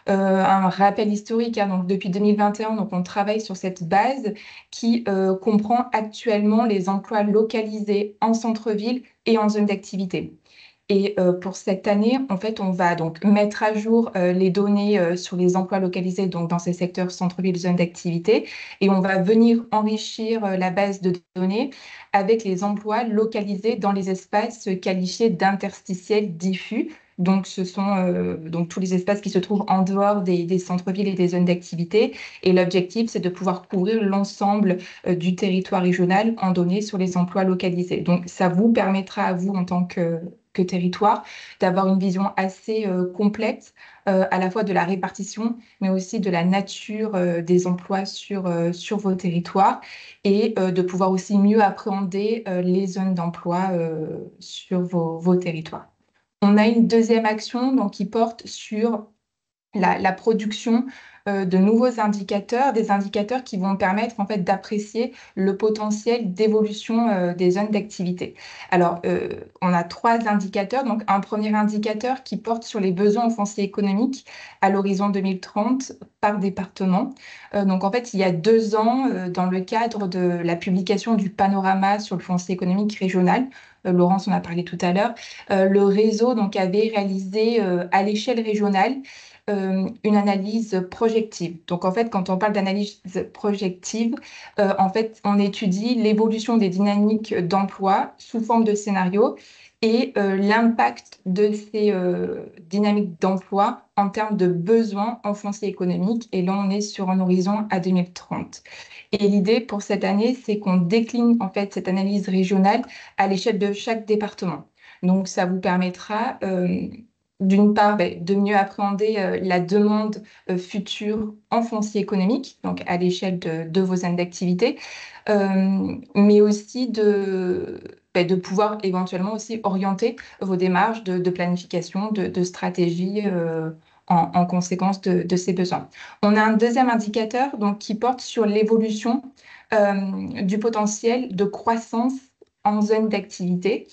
Un rappel historique, donc depuis 2021, donc on travaille sur cette base qui comprend actuellement les emplois localisés en centre-ville et en zone d'activité. Et pour cette année, en fait, on va donc mettre à jour les données sur les emplois localisés donc dans ces secteurs centre-ville, zone d'activité, et on va venir enrichir la base de données avec les emplois localisés dans les espaces qualifiés d'interstitiels diffus. Donc, ce sont donc tous les espaces qui se trouvent en dehors des centres-villes et des zones d'activité. Et l'objectif, c'est de pouvoir couvrir l'ensemble du territoire régional en données sur les emplois localisés. Donc, ça vous permettra à vous, en tant que territoire, d'avoir une vision assez complète à la fois de la répartition, mais aussi de la nature des emplois sur vos territoires et de pouvoir aussi mieux appréhender les zones d'emploi sur vos territoires. On a une deuxième action donc, qui porte sur la production de nouveaux indicateurs, des indicateurs qui vont permettre en fait d'apprécier le potentiel d'évolution des zones d'activité. Alors, on a 3 indicateurs. Donc, un premier indicateur qui porte sur les besoins en foncier économique à l'horizon 2030 par département. Donc, en fait, il y a 2 ans, dans le cadre de la publication du panorama sur le foncier économique régional, Laurence en a parlé tout à l'heure, le réseau donc, avait réalisé à l'échelle régionale une analyse projective. Donc, en fait, quand on parle d'analyse projective, en fait, on étudie l'évolution des dynamiques d'emploi sous forme de scénario et l'impact de ces dynamiques d'emploi en termes de besoins en foncier économique. Et là, on est sur un horizon à 2030. Et l'idée pour cette année, c'est qu'on décline en fait cette analyse régionale à l'échelle de chaque département. Donc, ça vous permettra d'une part, de mieux appréhender la demande future en foncier économique, donc à l'échelle de vos zones d'activité, mais aussi de pouvoir éventuellement aussi orienter vos démarches de planification, de stratégie en conséquence de ces besoins. On a un deuxième indicateur donc, qui porte sur l'évolution du potentiel de croissance en zone d'activité.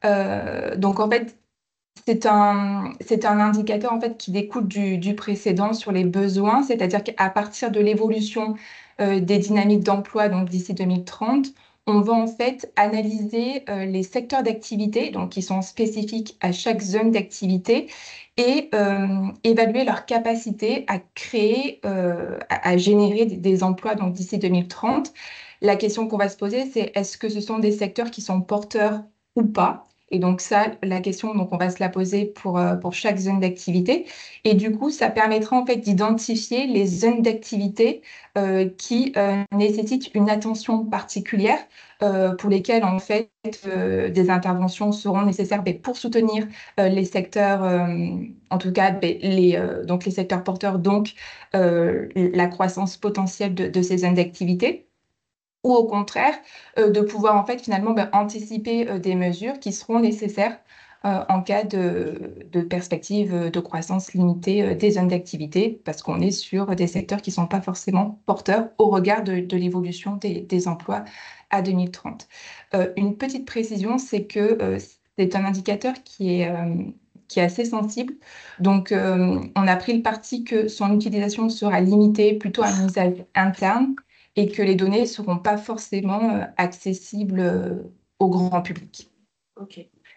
Donc, en fait, c'est un indicateur en fait, qui découle du précédent sur les besoins, c'est-à-dire qu'à partir de l'évolution des dynamiques d'emploi donc d'ici 2030, on va en fait analyser les secteurs d'activité donc qui sont spécifiques à chaque zone d'activité et évaluer leur capacité à créer, à générer des emplois donc d'ici 2030. La question qu'on va se poser, c'est est-ce que ce sont des secteurs qui sont porteurs ou pas? Et donc ça, la question, donc on va se la poser pour chaque zone d'activité. Et du coup, ça permettra en fait d'identifier les zones d'activité qui nécessitent une attention particulière, pour lesquelles en fait des interventions seront nécessaires pour soutenir les secteurs, en tout cas donc les secteurs porteurs, donc la croissance potentielle de ces zones d'activité. Ou au contraire, de pouvoir en fait finalement anticiper des mesures qui seront nécessaires en cas de perspective de croissance limitée des zones d'activité, parce qu'on est sur des secteurs qui ne sont pas forcément porteurs au regard de l'évolution des emplois à 2030. Une petite précision, c'est que c'est un indicateur qui est assez sensible. Donc, on a pris le parti que son utilisation sera limitée plutôt à un usage interne et que les données ne seront pas forcément accessibles au grand public. OK.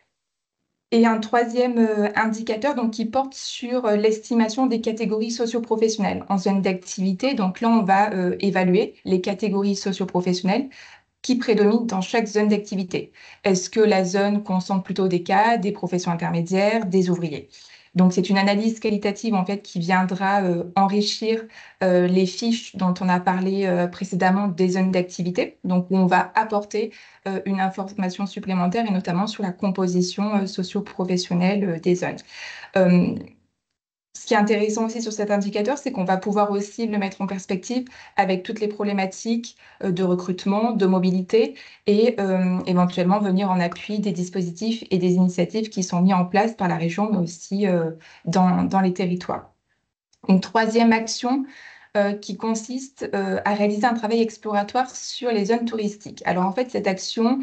Et un troisième indicateur donc, qui porte sur l'estimation des catégories socio-professionnelles en zone d'activité. Donc là, on va évaluer les catégories socio-professionnelles qui prédominent dans chaque zone d'activité. Est-ce que la zone concentre plutôt des cadres, des professions intermédiaires, des ouvriers? Donc, c'est une analyse qualitative en fait qui viendra enrichir les fiches dont on a parlé précédemment des zones d'activité. Donc, où on va apporter une information supplémentaire et notamment sur la composition socio-professionnelle des zones. Ce qui est intéressant aussi sur cet indicateur, c'est qu'on va pouvoir aussi le mettre en perspective avec toutes les problématiques de recrutement, de mobilité et éventuellement venir en appui des dispositifs et des initiatives qui sont mis en place par la région, mais aussi dans les territoires. Une troisième action qui consiste à réaliser un travail exploratoire sur les zones touristiques. Alors en fait, cette action,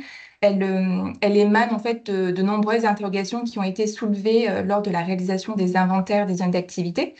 elle émane en fait de nombreuses interrogations qui ont été soulevées lors de la réalisation des inventaires des zones d'activité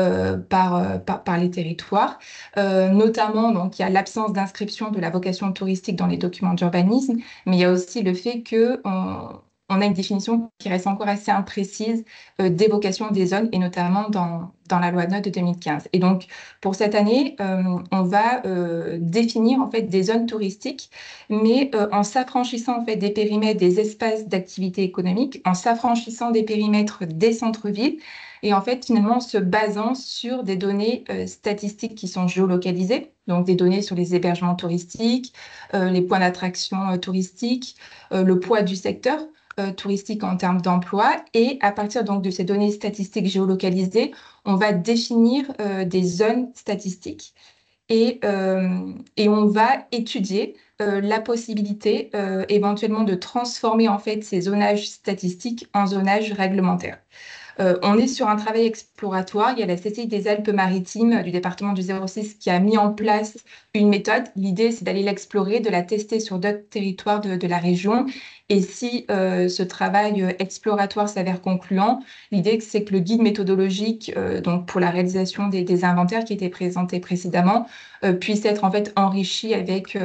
par les territoires. Notamment, donc, il y a l'absence d'inscription de la vocation touristique dans les documents d'urbanisme, mais il y a aussi le fait qu'on a une définition qui reste encore assez imprécise d'évocation des zones, et notamment dans la loi NOTE de 2015. Et donc, pour cette année, on va définir en fait des zones touristiques, mais en s'affranchissant en fait des périmètres des espaces d'activité économique, en s'affranchissant des périmètres des centres-villes, et en fait, finalement, en se basant sur des données statistiques qui sont géolocalisées, donc des données sur les hébergements touristiques, les points d'attraction touristiques, le poids du secteur touristique en termes d'emploi. Et à partir donc de ces données statistiques géolocalisées, on va définir des zones statistiques et on va étudier la possibilité éventuellement de transformer en fait ces zonages statistiques en zonages réglementaires. On est sur un travail exploratoire. Il y a la CCI des Alpes-Maritimes du département du 06 qui a mis en place une méthode. L'idée, c'est d'aller l'explorer, de la tester sur d'autres territoires de la région. Et si ce travail exploratoire s'avère concluant, l'idée, c'est que le guide méthodologique donc pour la réalisation des inventaires qui étaient présentés précédemment puisse être en fait enrichi avec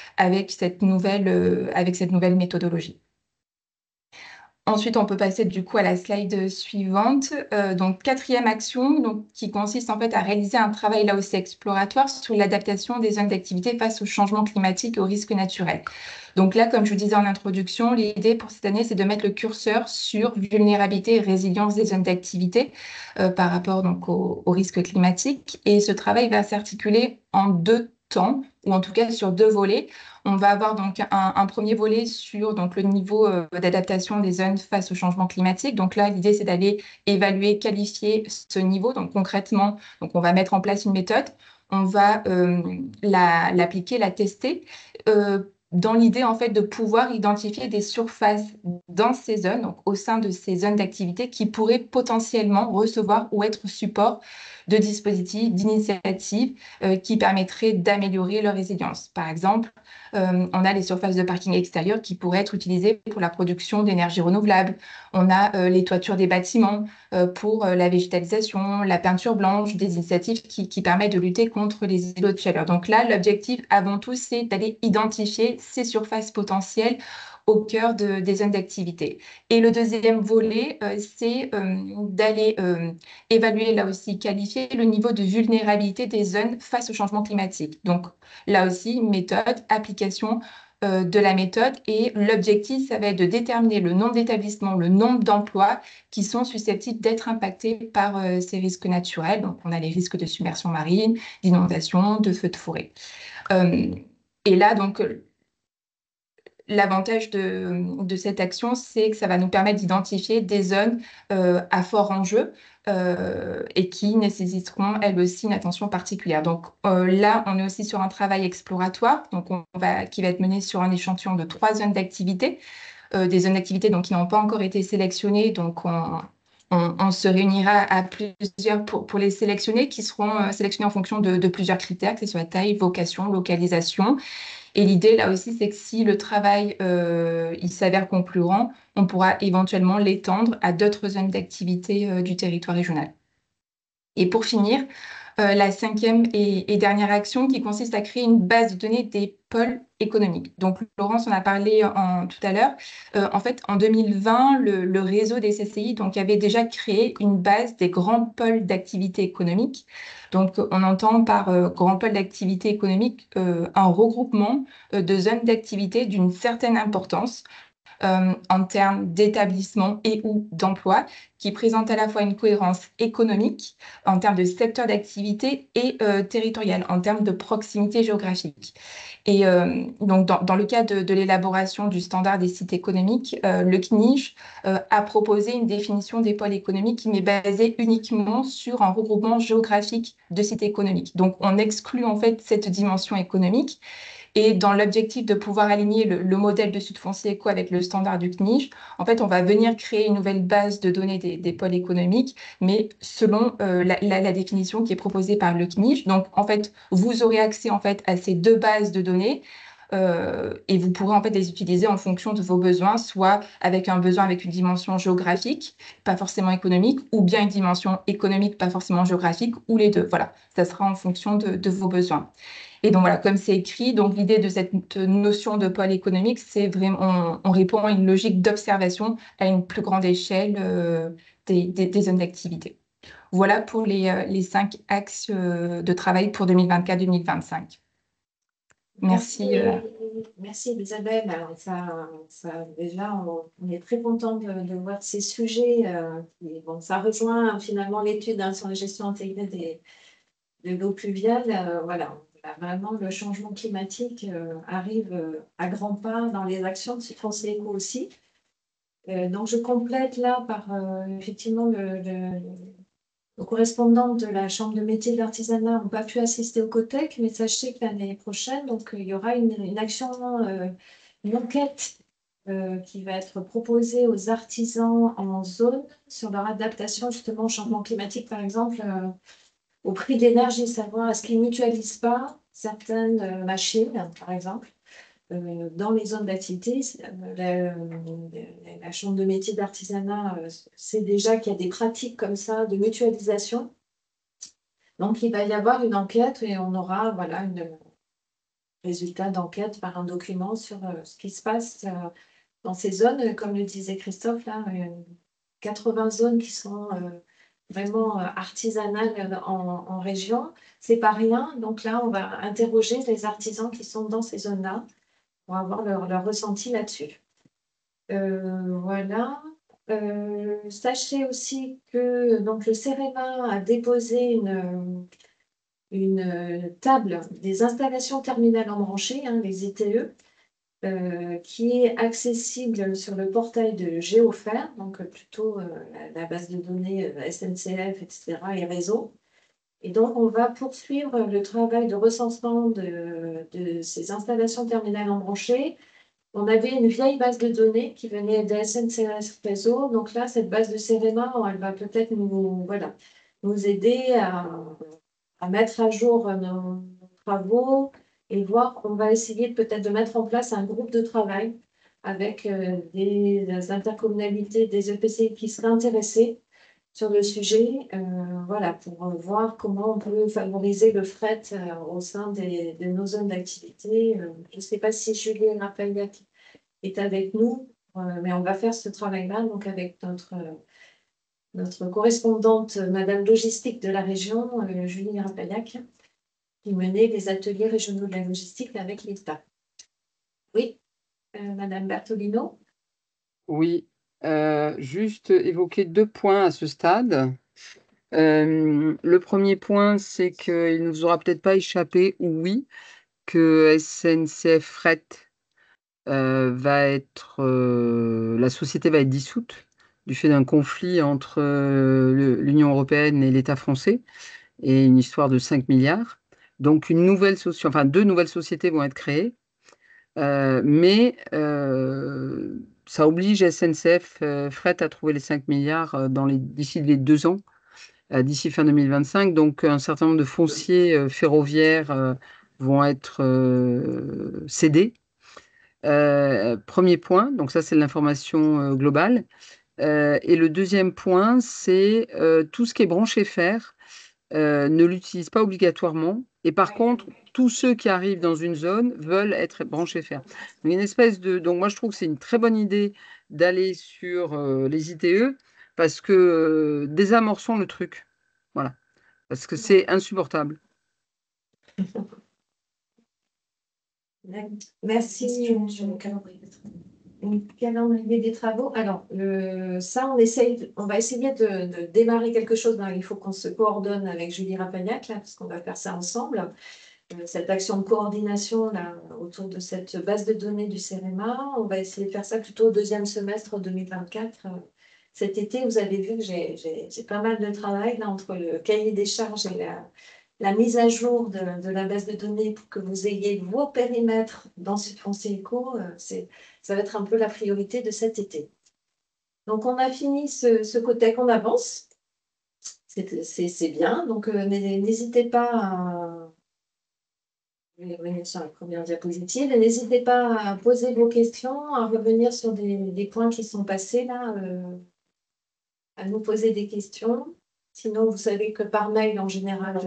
cette nouvelle méthodologie. Ensuite, on peut passer du coup à la slide suivante. Donc, quatrième action, donc, qui consiste en fait à réaliser un travail là aussi exploratoire sur l'adaptation des zones d'activité face au changement climatique et aux risques naturels. Donc là, comme je vous disais en introduction, l'idée pour cette année, c'est de mettre le curseur sur vulnérabilité et résilience des zones d'activité par rapport donc aux risques climatiques. Et ce travail va s'articuler en 2 temps, ou en tout cas sur 2 volets. On va avoir donc un premier volet sur donc, le niveau d'adaptation des zones face au changement climatique. Donc là, l'idée, c'est d'aller évaluer, qualifier ce niveau. Donc concrètement, donc, on va mettre en place une méthode. On va l'appliquer, la tester, dans l'idée en fait de pouvoir identifier des surfaces dans ces zones, donc au sein de ces zones d'activité, qui pourraient potentiellement recevoir ou être support de dispositifs, d'initiatives qui permettraient d'améliorer leur résilience. Par exemple, on a les surfaces de parking extérieur qui pourraient être utilisées pour la production d'énergie renouvelable. On a les toitures des bâtiments pour la végétalisation, la peinture blanche, des initiatives qui permettent de lutter contre les îlots de chaleur. Donc là, l'objectif avant tout, c'est d'aller identifier ces surfaces potentielles au cœur des zones d'activité. Et le deuxième volet, c'est d'aller évaluer, là aussi, qualifier le niveau de vulnérabilité des zones face au changement climatique. Donc là aussi, méthode, application de la méthode, et l'objectif, ça va être de déterminer le nombre d'établissements, le nombre d'emplois qui sont susceptibles d'être impactés par ces risques naturels. Donc on a les risques de submersion marine, d'inondation, de feux de forêt. Et là, donc, l'avantage de cette action, c'est que ça va nous permettre d'identifier des zones à fort enjeu et qui nécessiteront, elles aussi, une attention particulière. Donc là, on est aussi sur un travail exploratoire donc qui va être mené sur un échantillon de 3 zones d'activité, des zones d'activité qui n'ont pas encore été sélectionnées. Donc on se réunira à plusieurs pour les sélectionner, qui seront sélectionnés en fonction de plusieurs critères, que ce soit taille, vocation, localisation. Et l'idée, là aussi, c'est que si le travail il s'avère concluant, on pourra éventuellement l'étendre à d'autres zones d'activité du territoire régional. Et pour finir, la 5e et dernière action qui consiste à créer une base de données des pôles économiques. Donc, Laurence en a parlé tout à l'heure. En fait, en 2020, le réseau des CCI avait déjà créé une base des grands pôles d'activité économique. Donc, on entend par grand pôle d'activité économique un regroupement de zones d'activité d'une certaine importance en termes d'établissement et ou d'emploi, qui présente à la fois une cohérence économique en termes de secteur d'activité et territoriale, en termes de proximité géographique. Et donc, dans le cadre de l'élaboration du standard des sites économiques, le CNIJ a proposé une définition des pôles économiques qui est basée uniquement sur un regroupement géographique de sites économiques. Donc, on exclut en fait cette dimension économique. Et dans l'objectif de pouvoir aligner le modèle de Sud Foncier Éco avec le standard du CNIJ, en fait, on va venir créer une nouvelle base de données des pôles économiques, mais selon la définition qui est proposée par le CNIJ. Donc, en fait, vous aurez accès en fait, à ces 2 bases de données et vous pourrez en fait les utiliser en fonction de vos besoins, soit avec un besoin avec une dimension géographique, pas forcément économique, ou bien une dimension économique, pas forcément géographique, ou les deux. Voilà, ça sera en fonction de vos besoins. Et donc voilà, comme c'est écrit, donc l'idée de cette notion de pôle économique, c'est vraiment, on répond à une logique d'observation à une plus grande échelle des zones d'activité. Voilà pour les 5 axes de travail pour 2024-2025. Merci. Merci Isabelle. Alors, déjà, on est très content de voir ces sujets. Ça rejoint finalement l'étude sur la gestion intégrée de l'eau pluviale. Voilà. Vraiment, le changement climatique arrive à grands pas dans les actions de Sud Foncier Éco aussi. Donc, je complète là par effectivement le correspondant de la Chambre de métiers de l'artisanat n'a pas pu assister au COTEC, mais sachez que l'année prochaine, donc, il y aura une action, une enquête qui va être proposé aux artisans en zone sur leur adaptation justement au changement climatique, par exemple, au prix de l'énergie, savoir est-ce qu'ils ne mutualisent pas certaines machines, par exemple, dans les zones d'activité. La Chambre de métiers d'artisanat sait déjà qu'il y a des pratiques comme ça de mutualisation. Donc, il va y avoir une enquête et on aura voilà, un résultat d'enquête par un document sur ce qui se passe dans ces zones. Comme le disait Christophe, là, 80 zones qui sont vraiment artisanales en région. C'est pas rien. Donc là, on va interroger les artisans qui sont dans ces zones-là pour avoir leur ressenti là-dessus. Voilà. Sachez aussi que donc, le CEREMA a déposé une table des installations terminales embranchées, hein, les ITE, qui est accessible sur le portail de Géofer, donc plutôt la base de données SNCF, etc., et réseau. Et donc, on va poursuivre le travail de recensement de ces installations terminales embranchées. On avait une vieille base de données qui venait de SNCF Réseau. Donc là, cette base de CEREMA, elle va peut-être nous aider à mettre à jour nos travaux et voir. On va essayer peut-être de mettre en place un groupe de travail avec des intercommunalités, des EPCI qui seraient intéressés sur le sujet, voilà, pour voir comment on peut favoriser le fret au sein de nos zones d'activité. Je ne sais pas si Julie Rapaillac est avec nous, mais on va faire ce travail-là donc avec notre correspondante, Madame Logistique de la région, Julie Rapaillac, qui menait les ateliers régionaux de la logistique avec l'État. Oui, Madame Bertolino. Oui, juste évoquer 2 points à ce stade. Le premier point, c'est qu'il ne vous aura peut-être pas échappé, ou oui, que SNCF Fret la société va être dissoute du fait d'un conflit entre l'Union européenne et l'État français et une histoire de 5 milliards. Donc, 2 nouvelles sociétés vont être créées, mais ça oblige SNCF Fret à trouver les 5 milliards d'ici les 2 ans, d'ici fin 2025. Donc, un certain nombre de fonciers ferroviaires vont être cédés. Premier point, donc ça c'est l'information globale. Et le deuxième point, c'est tout ce qui est branché fer ne l'utilise pas obligatoirement. Et par contre, tous ceux qui arrivent dans une zone veulent être branchés fer. Donc, donc moi je trouve que c'est une très bonne idée d'aller sur les ITE parce que désamorçons le truc. Voilà. Parce que c'est insupportable. Merci. Calendrier des travaux. Alors, ça, on va essayer de démarrer quelque chose. Il faut qu'on se coordonne avec Julie Rapaillac, là, parce qu'on va faire ça ensemble. Cette action de coordination là, autour de cette base de données du CEREMA. On va essayer de faire ça plutôt au 2e semestre 2024. Cet été, vous avez vu que j'ai pas mal de travail là, entre le cahier des charges et la mise à jour de la base de données pour que vous ayez vos périmètres dans Sud-Foncier Éco. Ça va être un peu la priorité de cet été. Donc, on a fini ce côté qu'on avance. C'est bien. Donc, n'hésitez pas à... Je vais revenir sur la première diapositive. N'hésitez pas à poser vos questions, à revenir sur des points qui sont passés là, à nous poser des questions. Sinon, vous savez que par mail, en général,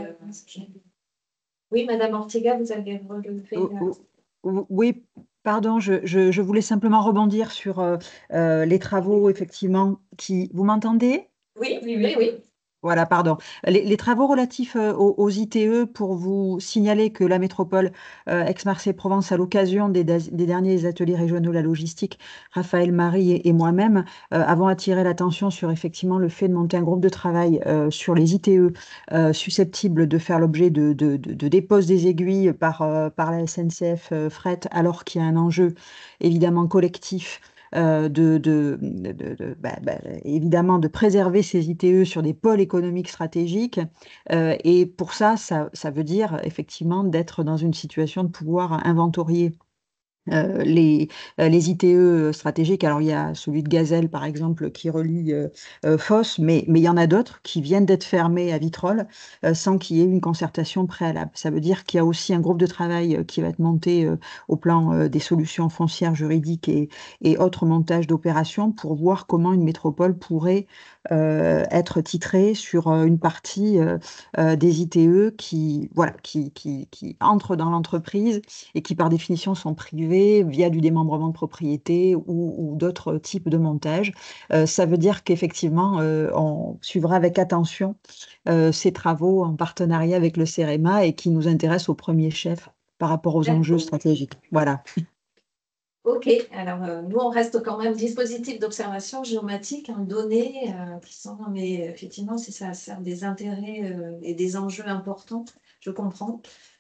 Oui, Madame Ortega, vous avez relevé... Oui, pardon, je voulais simplement rebondir sur les travaux, effectivement, qui... Vous m'entendez? Oui, oui, oui. Voilà, pardon. Les travaux relatifs aux ITE, pour vous signaler que la métropole Aix-Marseille-Provence, à l'occasion des derniers ateliers régionaux de la logistique, Raphaël Marie et moi-même avons attiré l'attention sur effectivement le fait de monter un groupe de travail sur les ITE susceptibles de faire l'objet de dépose des aiguilles par la SNCF Fret, alors qu'il y a un enjeu évidemment collectif évidemment de préserver ces ITE sur des pôles économiques stratégiques. Et pour ça veut dire effectivement d'être dans une situation de pouvoir inventorier les ITE stratégiques. Alors, il y a celui de Gazelle, par exemple, qui relie Fos, mais il y en a d'autres qui viennent d'être fermés à Vitrolles sans qu'il y ait une concertation préalable. Ça veut dire qu'il y a aussi un groupe de travail qui va être monté au plan des solutions foncières juridiques et autres montages d'opérations pour voir comment une métropole pourrait être titrée sur une partie des ITE qui entrent dans l'entreprise et qui, par définition, sont privés via du démembrement de propriété ou d'autres types de montages. Ça veut dire qu'effectivement, on suivra avec attention ces travaux en partenariat avec le CEREMA et qui nous intéressent au premier chef par rapport aux enjeux stratégiques. Voilà. Ok, alors nous, on reste quand même dispositif d'observation géomatique, données qui sont, mais effectivement, si ça sert des intérêts et des enjeux importants, je comprends.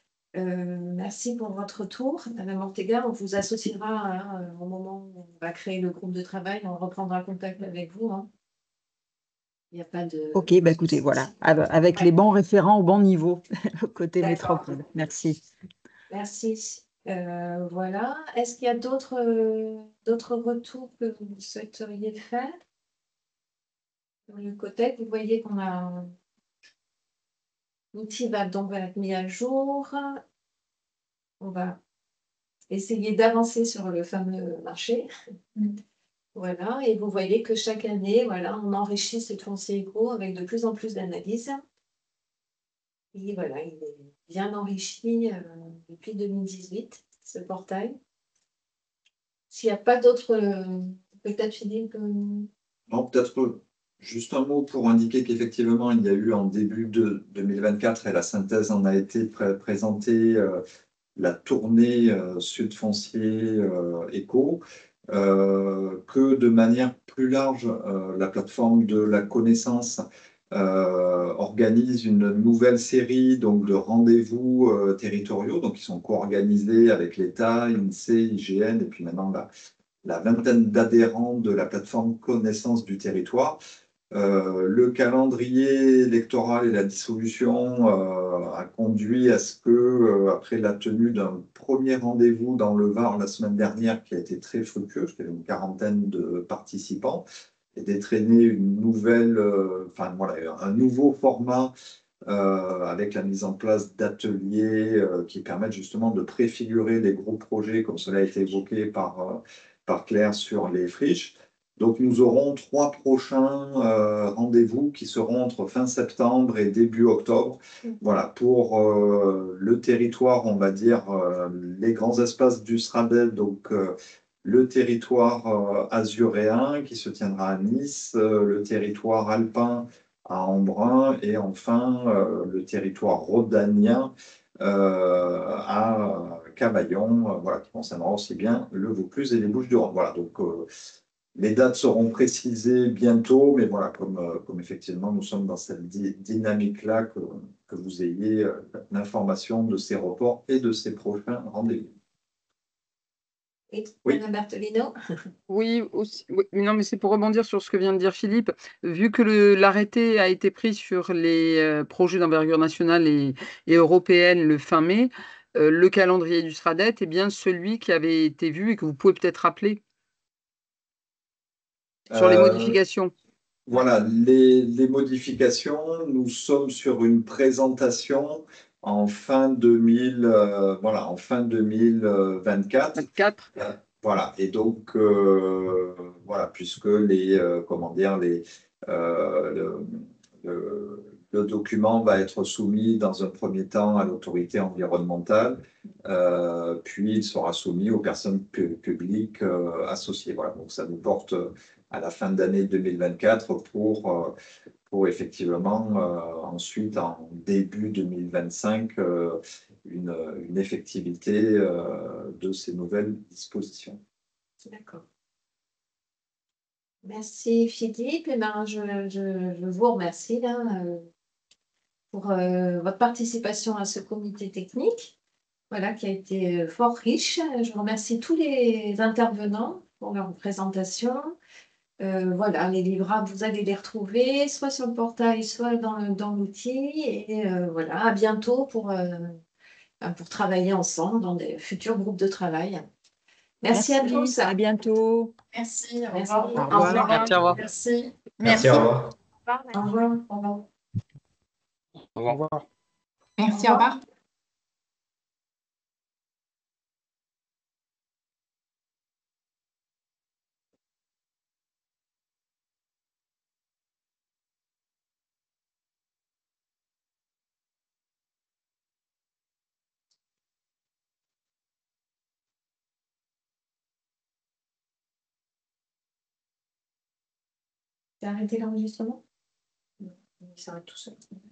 Merci pour votre tour. Madame Ortega, on vous associera au moment où on va créer le groupe de travail. On reprendra contact avec vous. Il n'y a pas de... Ok, bah écoutez, voilà, avec les bons référents au bon niveau, côté métropole. Merci. Merci. Voilà. Est-ce qu'il y a d'autres retours que vous souhaiteriez faire? Sur le côté, vous voyez qu'on a... L'outil va donc être mis à jour. On va essayer d'avancer sur le fameux marché. Voilà, et vous voyez que chaque année, voilà, on enrichit ce foncier éco avec de plus en plus d'analyses. Et voilà, il est bien enrichi depuis 2018, ce portail. S'il n'y a pas d'autres, peut-être Philippe. Non, peut-être juste un mot pour indiquer qu'effectivement, il y a eu en début de 2024, et la synthèse en a été présentée, la tournée Sud Foncier Éco, que de manière plus large, la plateforme de la connaissance organise une nouvelle série donc, de rendez-vous territoriaux, donc qui sont co-organisés avec l'État, INSEE, IGN, et puis maintenant la vingtaine d'adhérents de la plateforme Connaissance du territoire. Le calendrier électoral et la dissolution a conduit à ce que, après la tenue d'un premier rendez-vous dans le Var la semaine dernière, qui a été très fructueux, il y avait une quarantaine de participants, et d'étraîner une nouvelle, un nouveau format avec la mise en place d'ateliers qui permettent justement de préfigurer les gros projets, comme cela a été évoqué par Claire sur les friches. Donc, nous aurons 3 prochains rendez-vous qui seront entre fin septembre et début octobre. Voilà, pour le territoire, on va dire, les grands espaces du SRADET, donc le territoire azuréen qui se tiendra à Nice, le territoire alpin à Embrun et enfin le territoire rhodanien à Cavaillon, voilà, qui concernera aussi bien le Vaucluse et les Bouches-du-Rhône. Voilà, donc les dates seront précisées bientôt, mais voilà, comme effectivement nous sommes dans cette dynamique-là, que vous ayez l'information de ces reports et de ces prochains rendez-vous. Oui, Madame Bertolino. Oui, aussi, oui, non, mais c'est pour rebondir sur ce que vient de dire Philippe. Vu que l'arrêté a été pris sur les projets d'envergure nationale et européenne le fin mai, le calendrier du SRADET est bien celui qui avait été vu et que vous pouvez peut-être rappeler sur les modifications. Voilà, les modifications, nous sommes sur une présentation en fin 2024. Voilà, et donc, voilà, puisque le document va être soumis dans un premier temps à l'autorité environnementale, puis il sera soumis aux personnes publiques associées. Voilà, donc ça nous porte à la fin d'année 2024 pour effectivement ensuite en début 2025 une effectivité de ces nouvelles dispositions. D'accord. Merci Philippe. Eh ben, je vous remercie pour votre participation à ce comité technique, voilà, qui a été fort riche. Je remercie tous les intervenants pour leur présentation. Voilà, les livrables, vous allez les retrouver soit sur le portail, soit dans l'outil. Et voilà, à bientôt pour travailler ensemble dans des futurs groupes de travail. Merci à tous. À bientôt. Merci, au Merci. revoir. Au revoir. Merci, au revoir. Merci. Merci, au revoir. Au revoir. Au revoir. Au revoir. Merci, au revoir. T'as arrêté l'enregistrement? Non, il s'arrête tout seul.